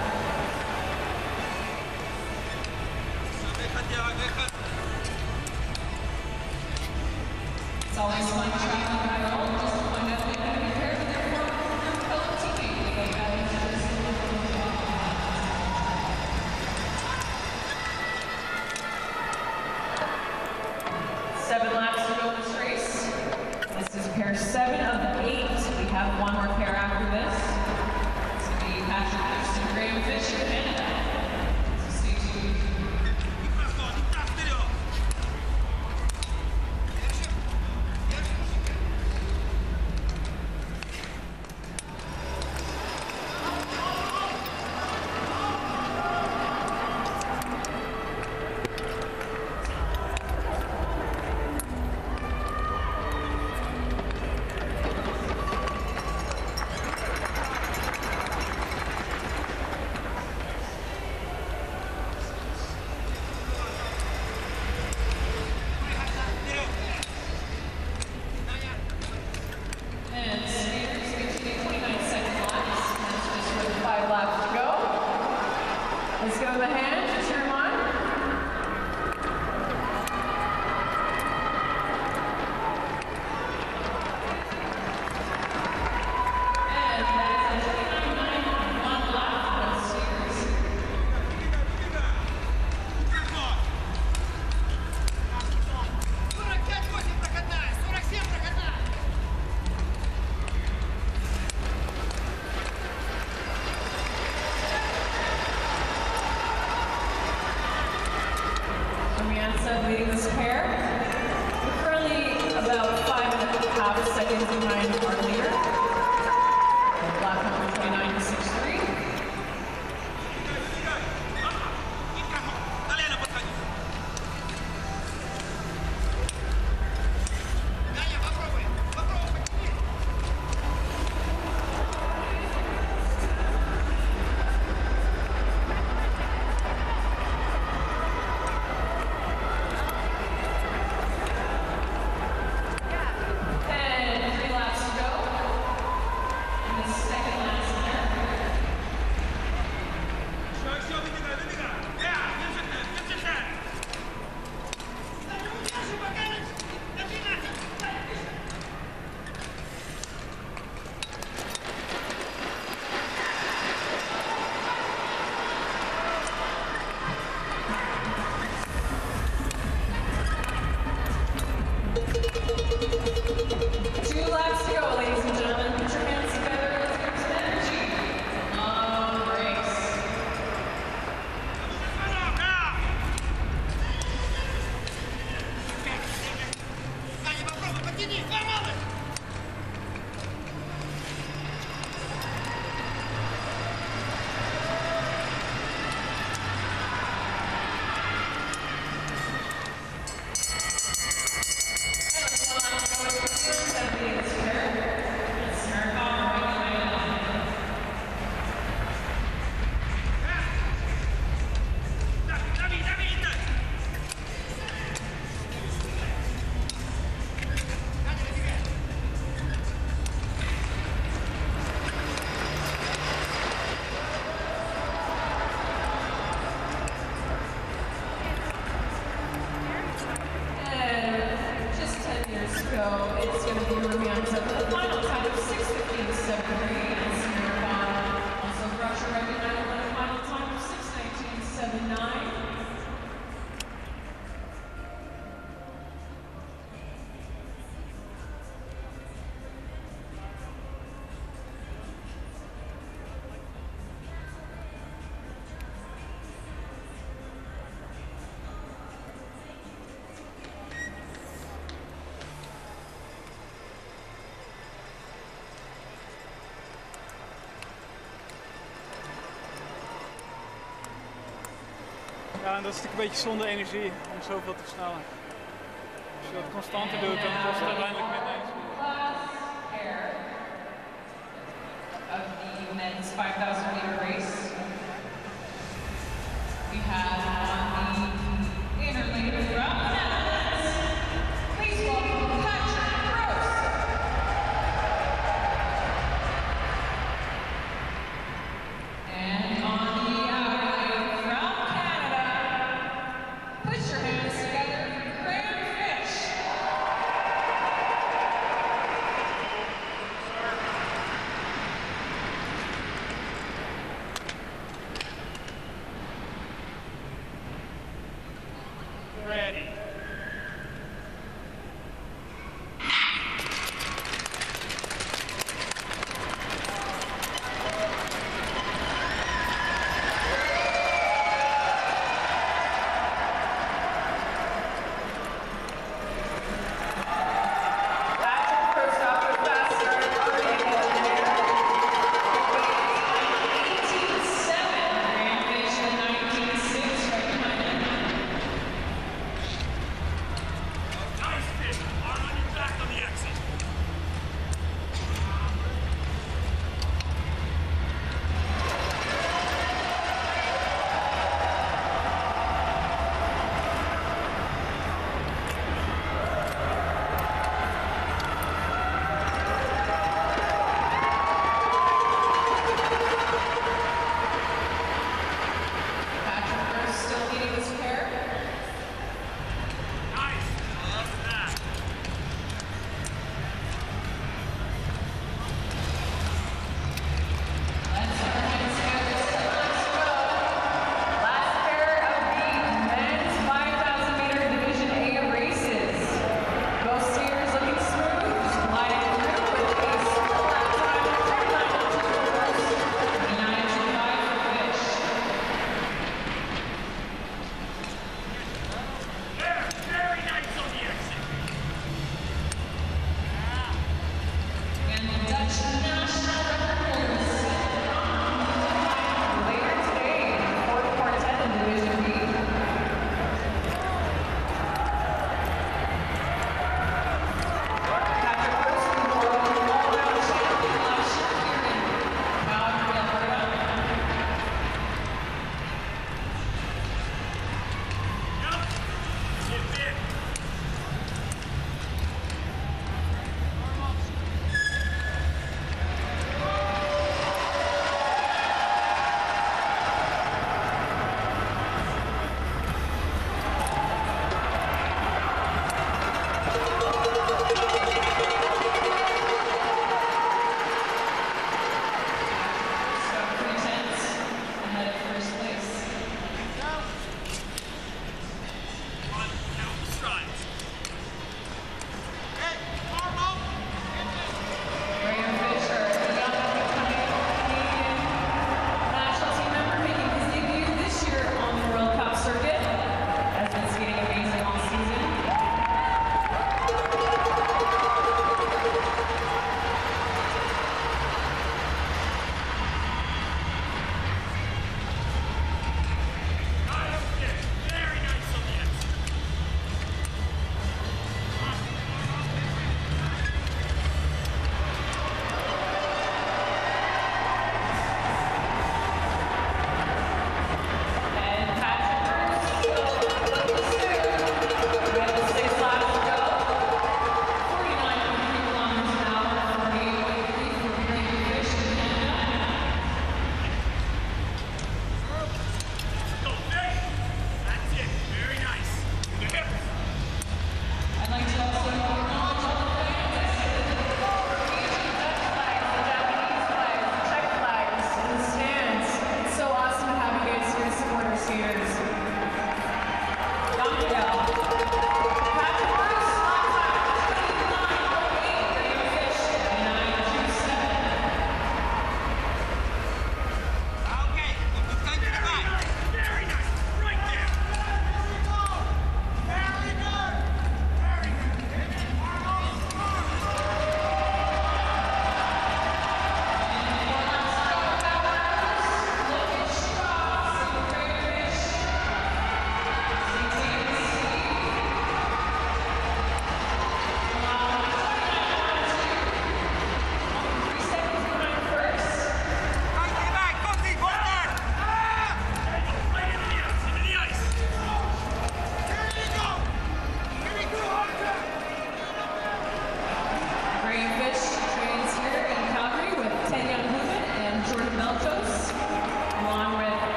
It's always fun tracking battle. Just to point out they can be paired with their fellow teammate. Like Alex just 7 laps to go in this race. This is pair 7 of 8. We have one more pair after this. It's going to be Patrick Gibson, Graham Fish of Canada. So stay tuned. And skaters between 29-second laps. That's just with 5 laps to go. Let's go to the hand to turn 1. And that is a 29.91 lap for skaters. Rumiancev leading this pair. We're currently about 5.5 seconds behind our leader. Lap number 29.63. And 3 laps to go. Ja, en dat is natuurlijk een beetje zonde energie om zoveel te versnellen. Als je dat constanter doet, dan kost het uiteindelijk minder energie. Last pair of the men's 5,000 meter race. We have on the inner lane from Netherlands. Please welcome Patrick Gross. And on the outer lane from Canada, put your hands together for Graham Fish.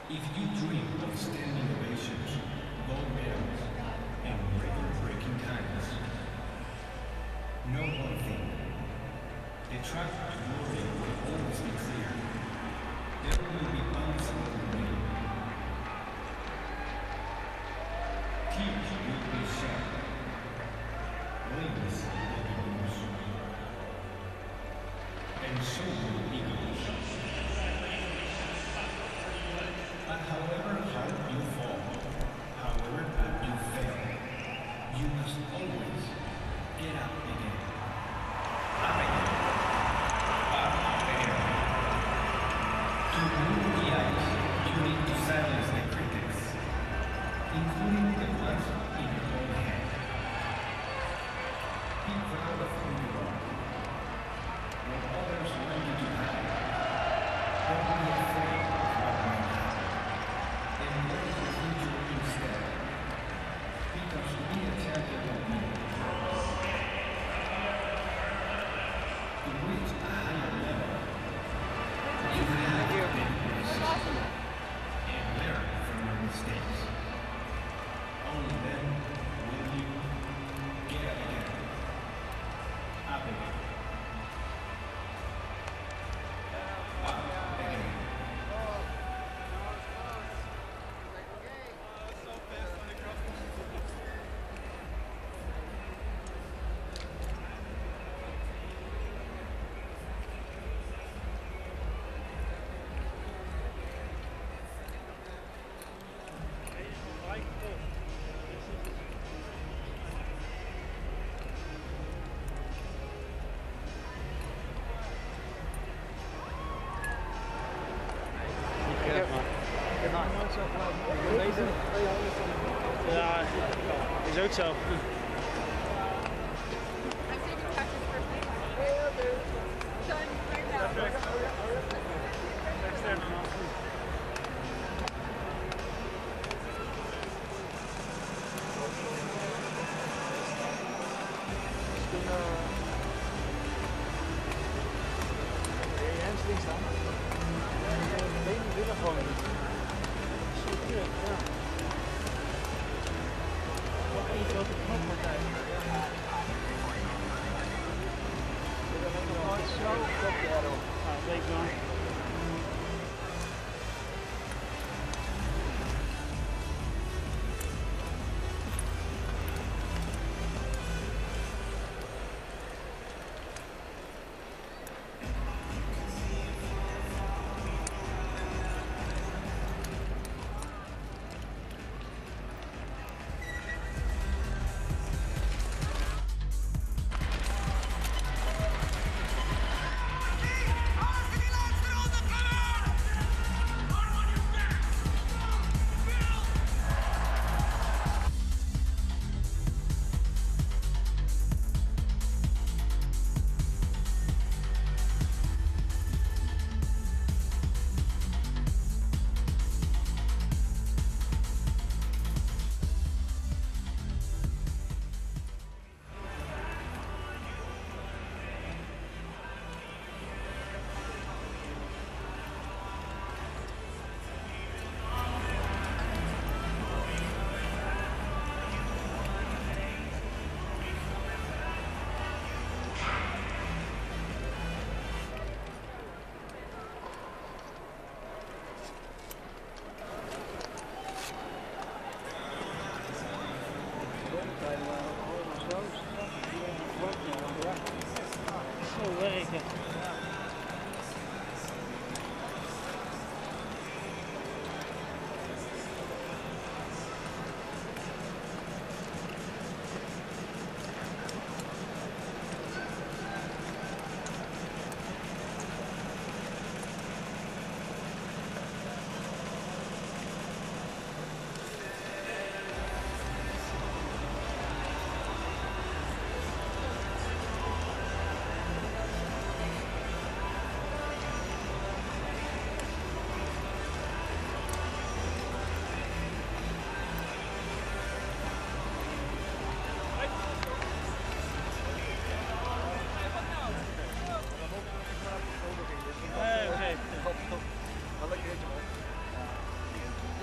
If you dream of standing ovations, gold medals, and record-breaking times, know one thing. The track to glory will always be clear. There will be bumps along the way. Tears will be shed. Wings will be loose. And so will eagles. But however hard you fall, however bad you fail, you must always get up again. Up again. Up again. To move the ice, you need to silence the critics, including the ones in your own head. Be proud of who you are. When others want you to hide, don't be afraid of what might happen. Embrace the future instead. Because to be a champion of me, to reach a higher level, you have to make mistakes and learn from your mistakes. Only then will you get up again. Up again. Up again. Ja, is ook zo.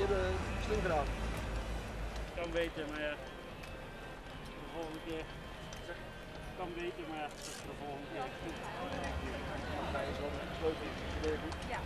slim gedaan. Kan beter, maar ja. De volgende keer. Kan beter, maar ja. Dat is de volgende keer. Hij is wel gesloten. Ja.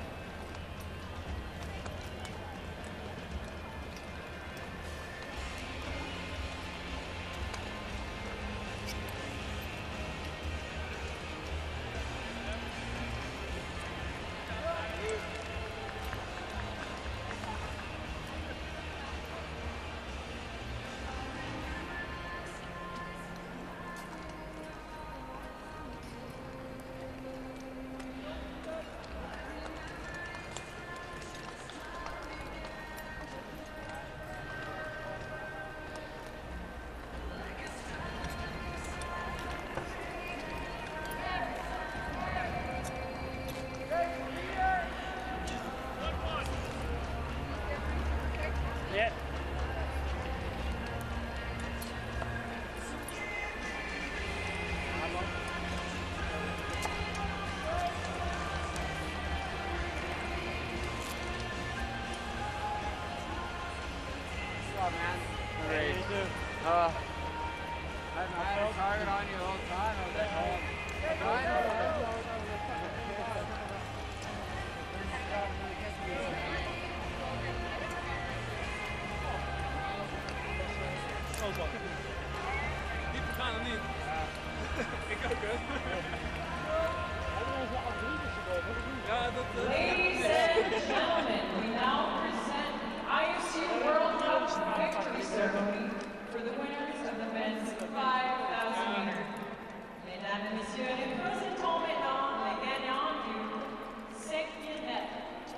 Niet vergaan of niet? Ja. Ik ook, hè? Hebben we onze afdrukkers geboden? Ja, dat... Ladies and gentlemen, we now present the IFC World Cup victory ceremony for the winners of the men's 5,000 meter. Mesdames et messieurs, nous présentons maintenant les gagnants du 5e mètre.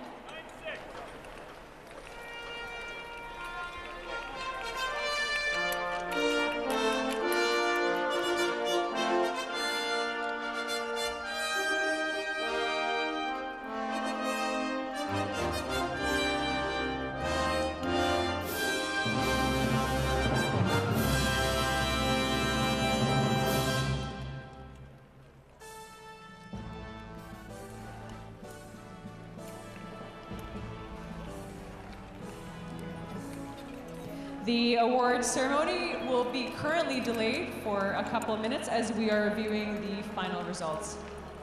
The award ceremony will be currently delayed for a couple of minutes as we are reviewing the final results.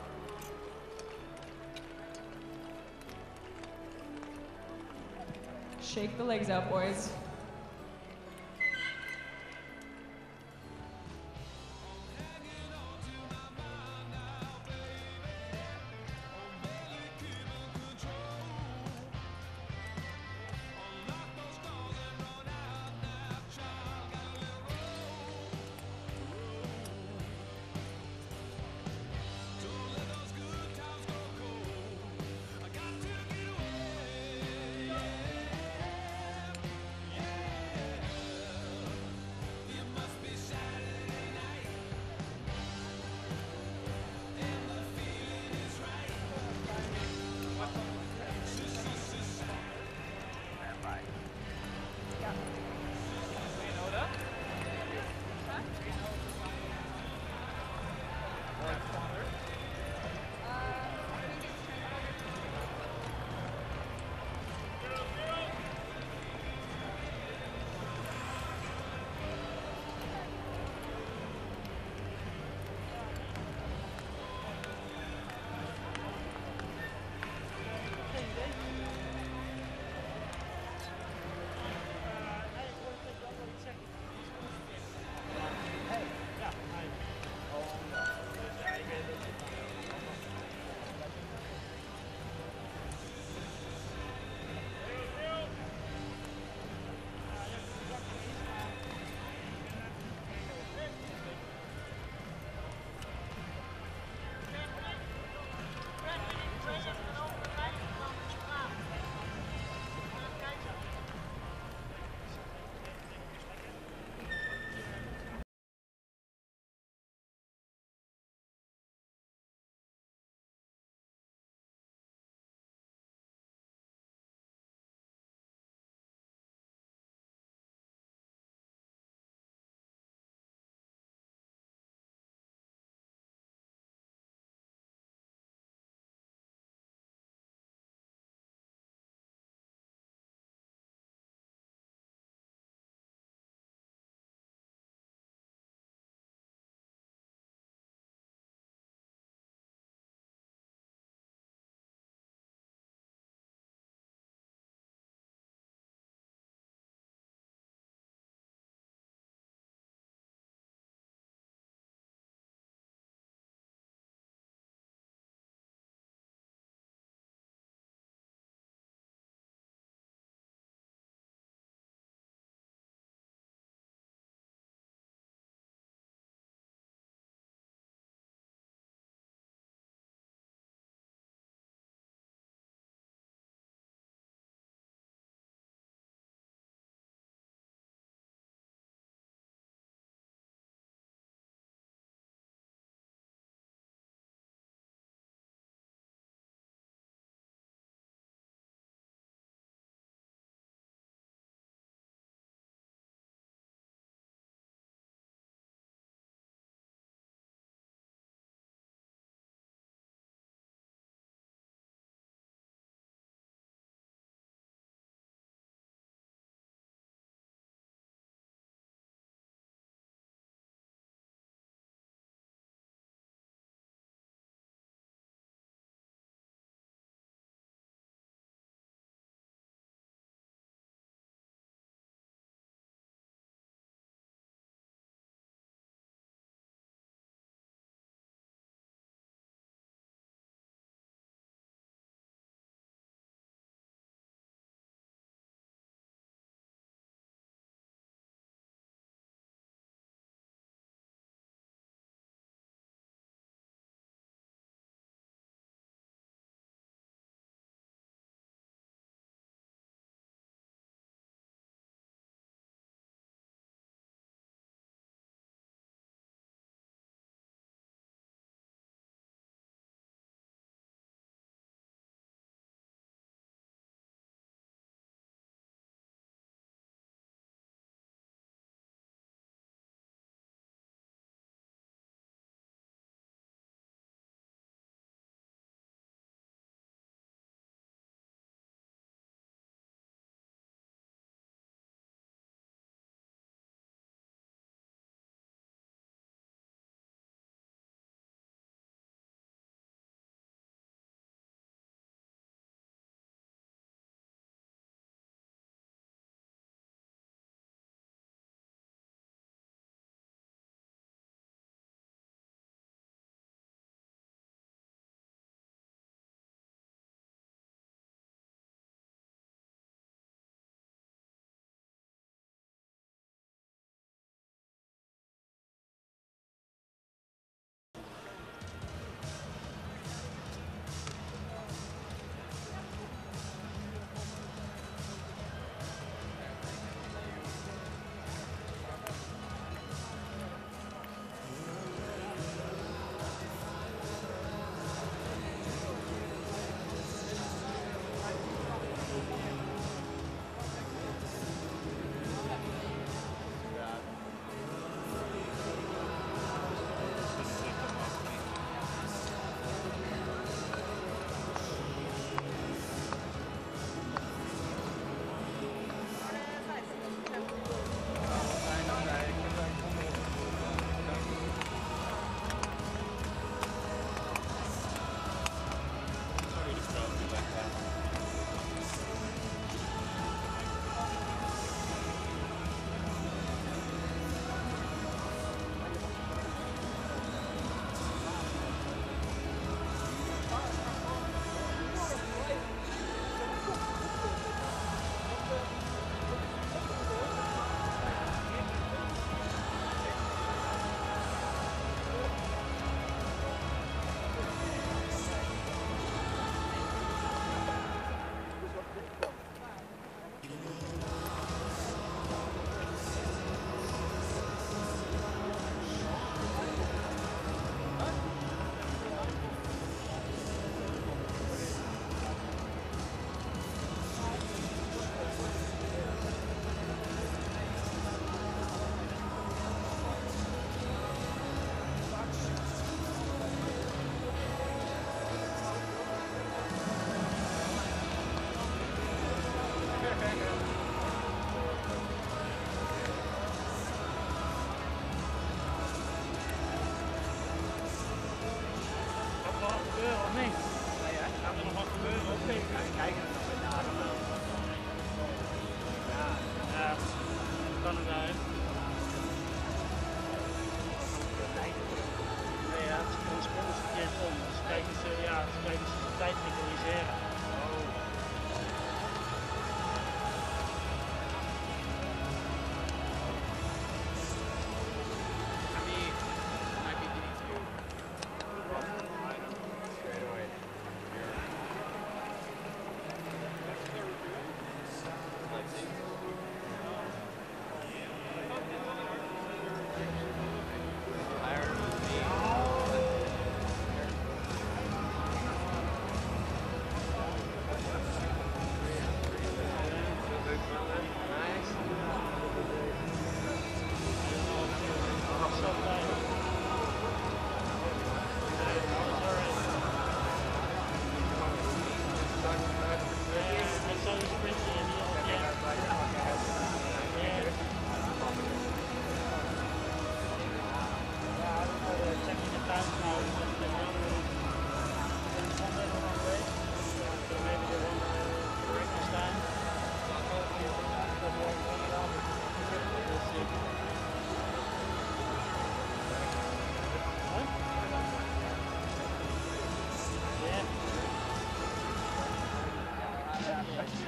Shake the legs out, boys.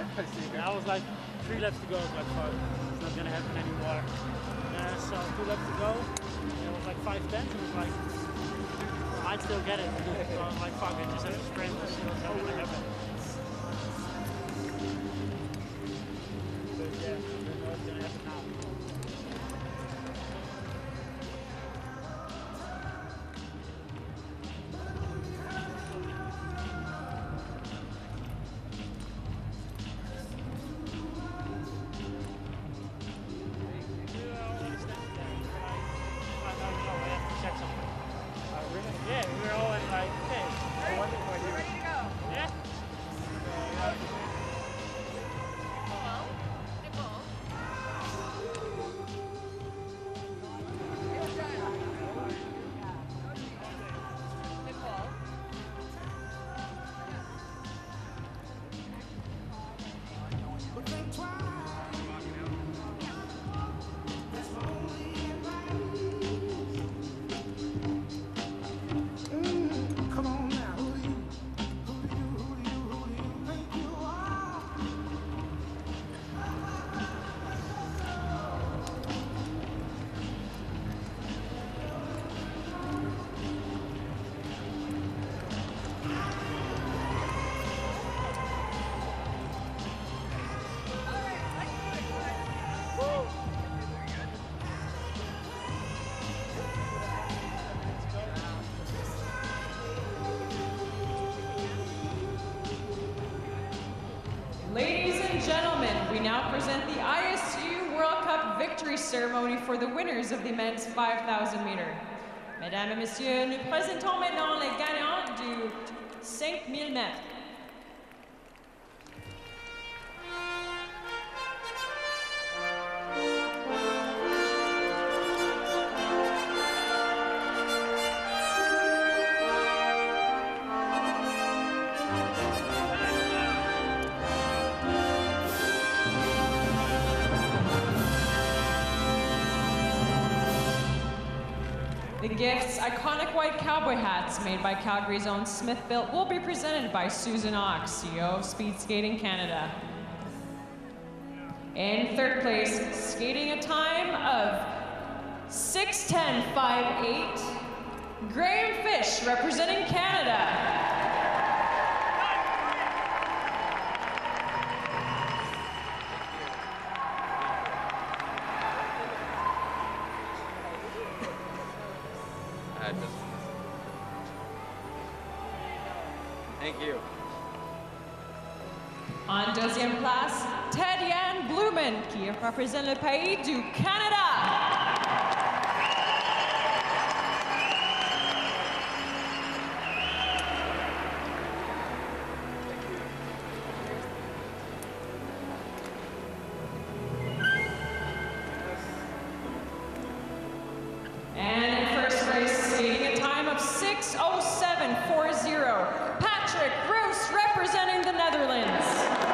I was like, 3 laps to go. I was like, fuck, it's not gonna happen anymore. So 2 laps to go. And it was like 5 tenths. It was like, I might still get it. So I was like, fuck it, just have to sprint and see what's gonna happen. But yeah, I don't know what's gonna happen now. Yeah, we were always like, hey, I wonder what you... Ready to go? Yeah. Come on now, who do you think you are? Ladies and gentlemen, we now present the ISU World Cup victory ceremony for the winners of the men's 5,000 meter. Mesdames et messieurs, nous présentons maintenant les gagnants du 5000 mètres. The gifts, iconic white cowboy hats made by Calgary's own Smith-Built, will be presented by Susan Ox, CEO of Speed Skating Canada. In third place, skating a time of 6:10.58, Graham Fish, representing Canada. Thank you. En deuxième place, Ted-Yan Blumen, qui représente le pays du Canada. And in first place, skating a time of 6:07.40, Patrick Roos, representing the Netherlands.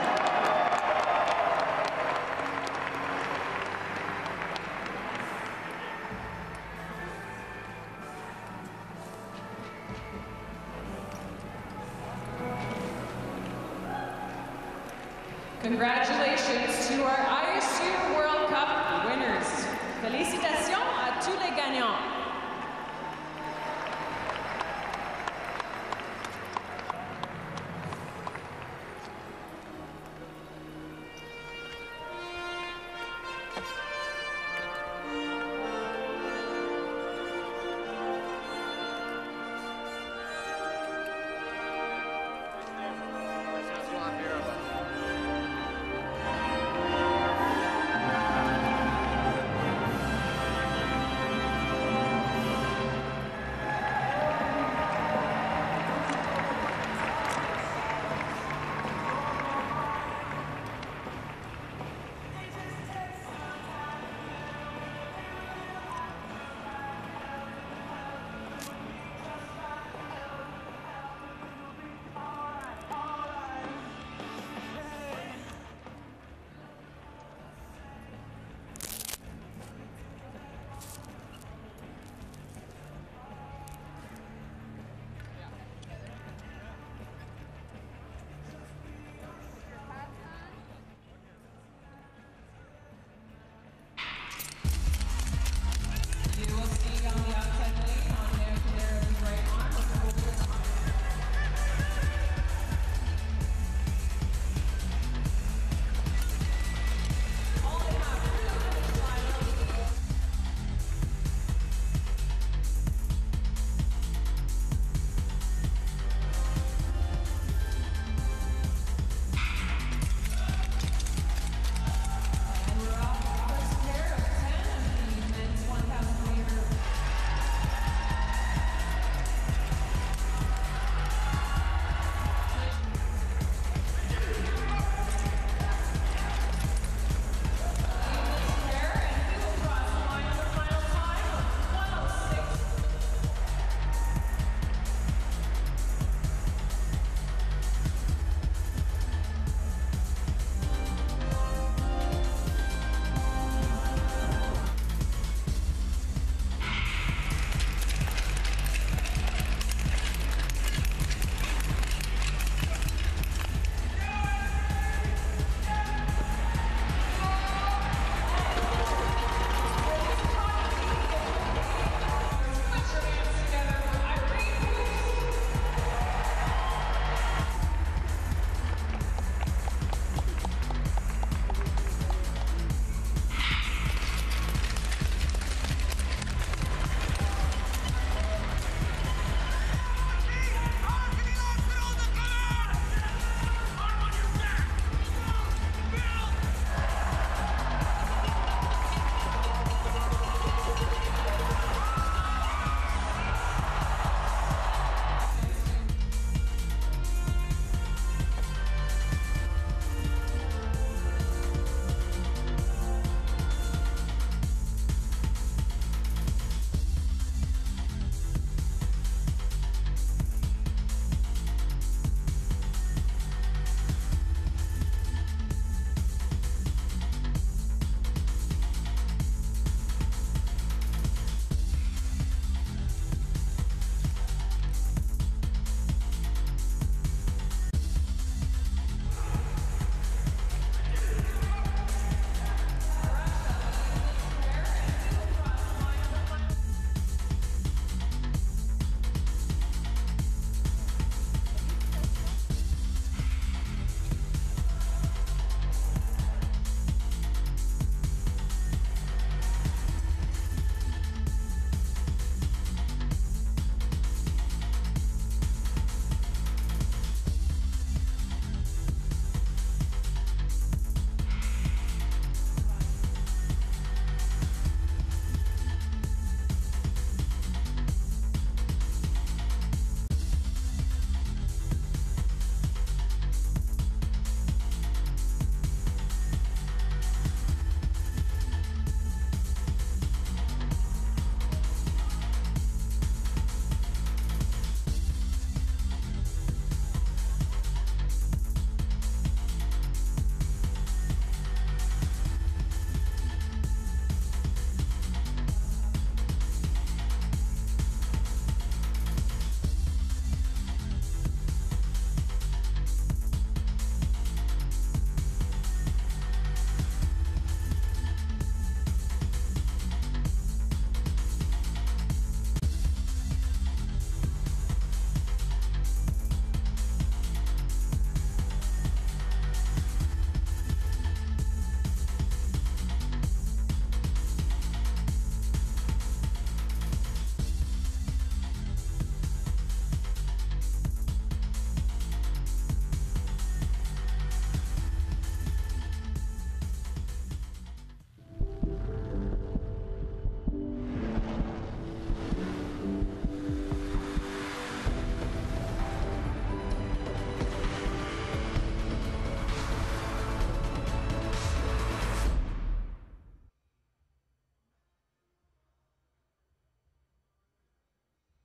Congratulations to our ISU World Cup winners. Félicitations à tous les gagnants.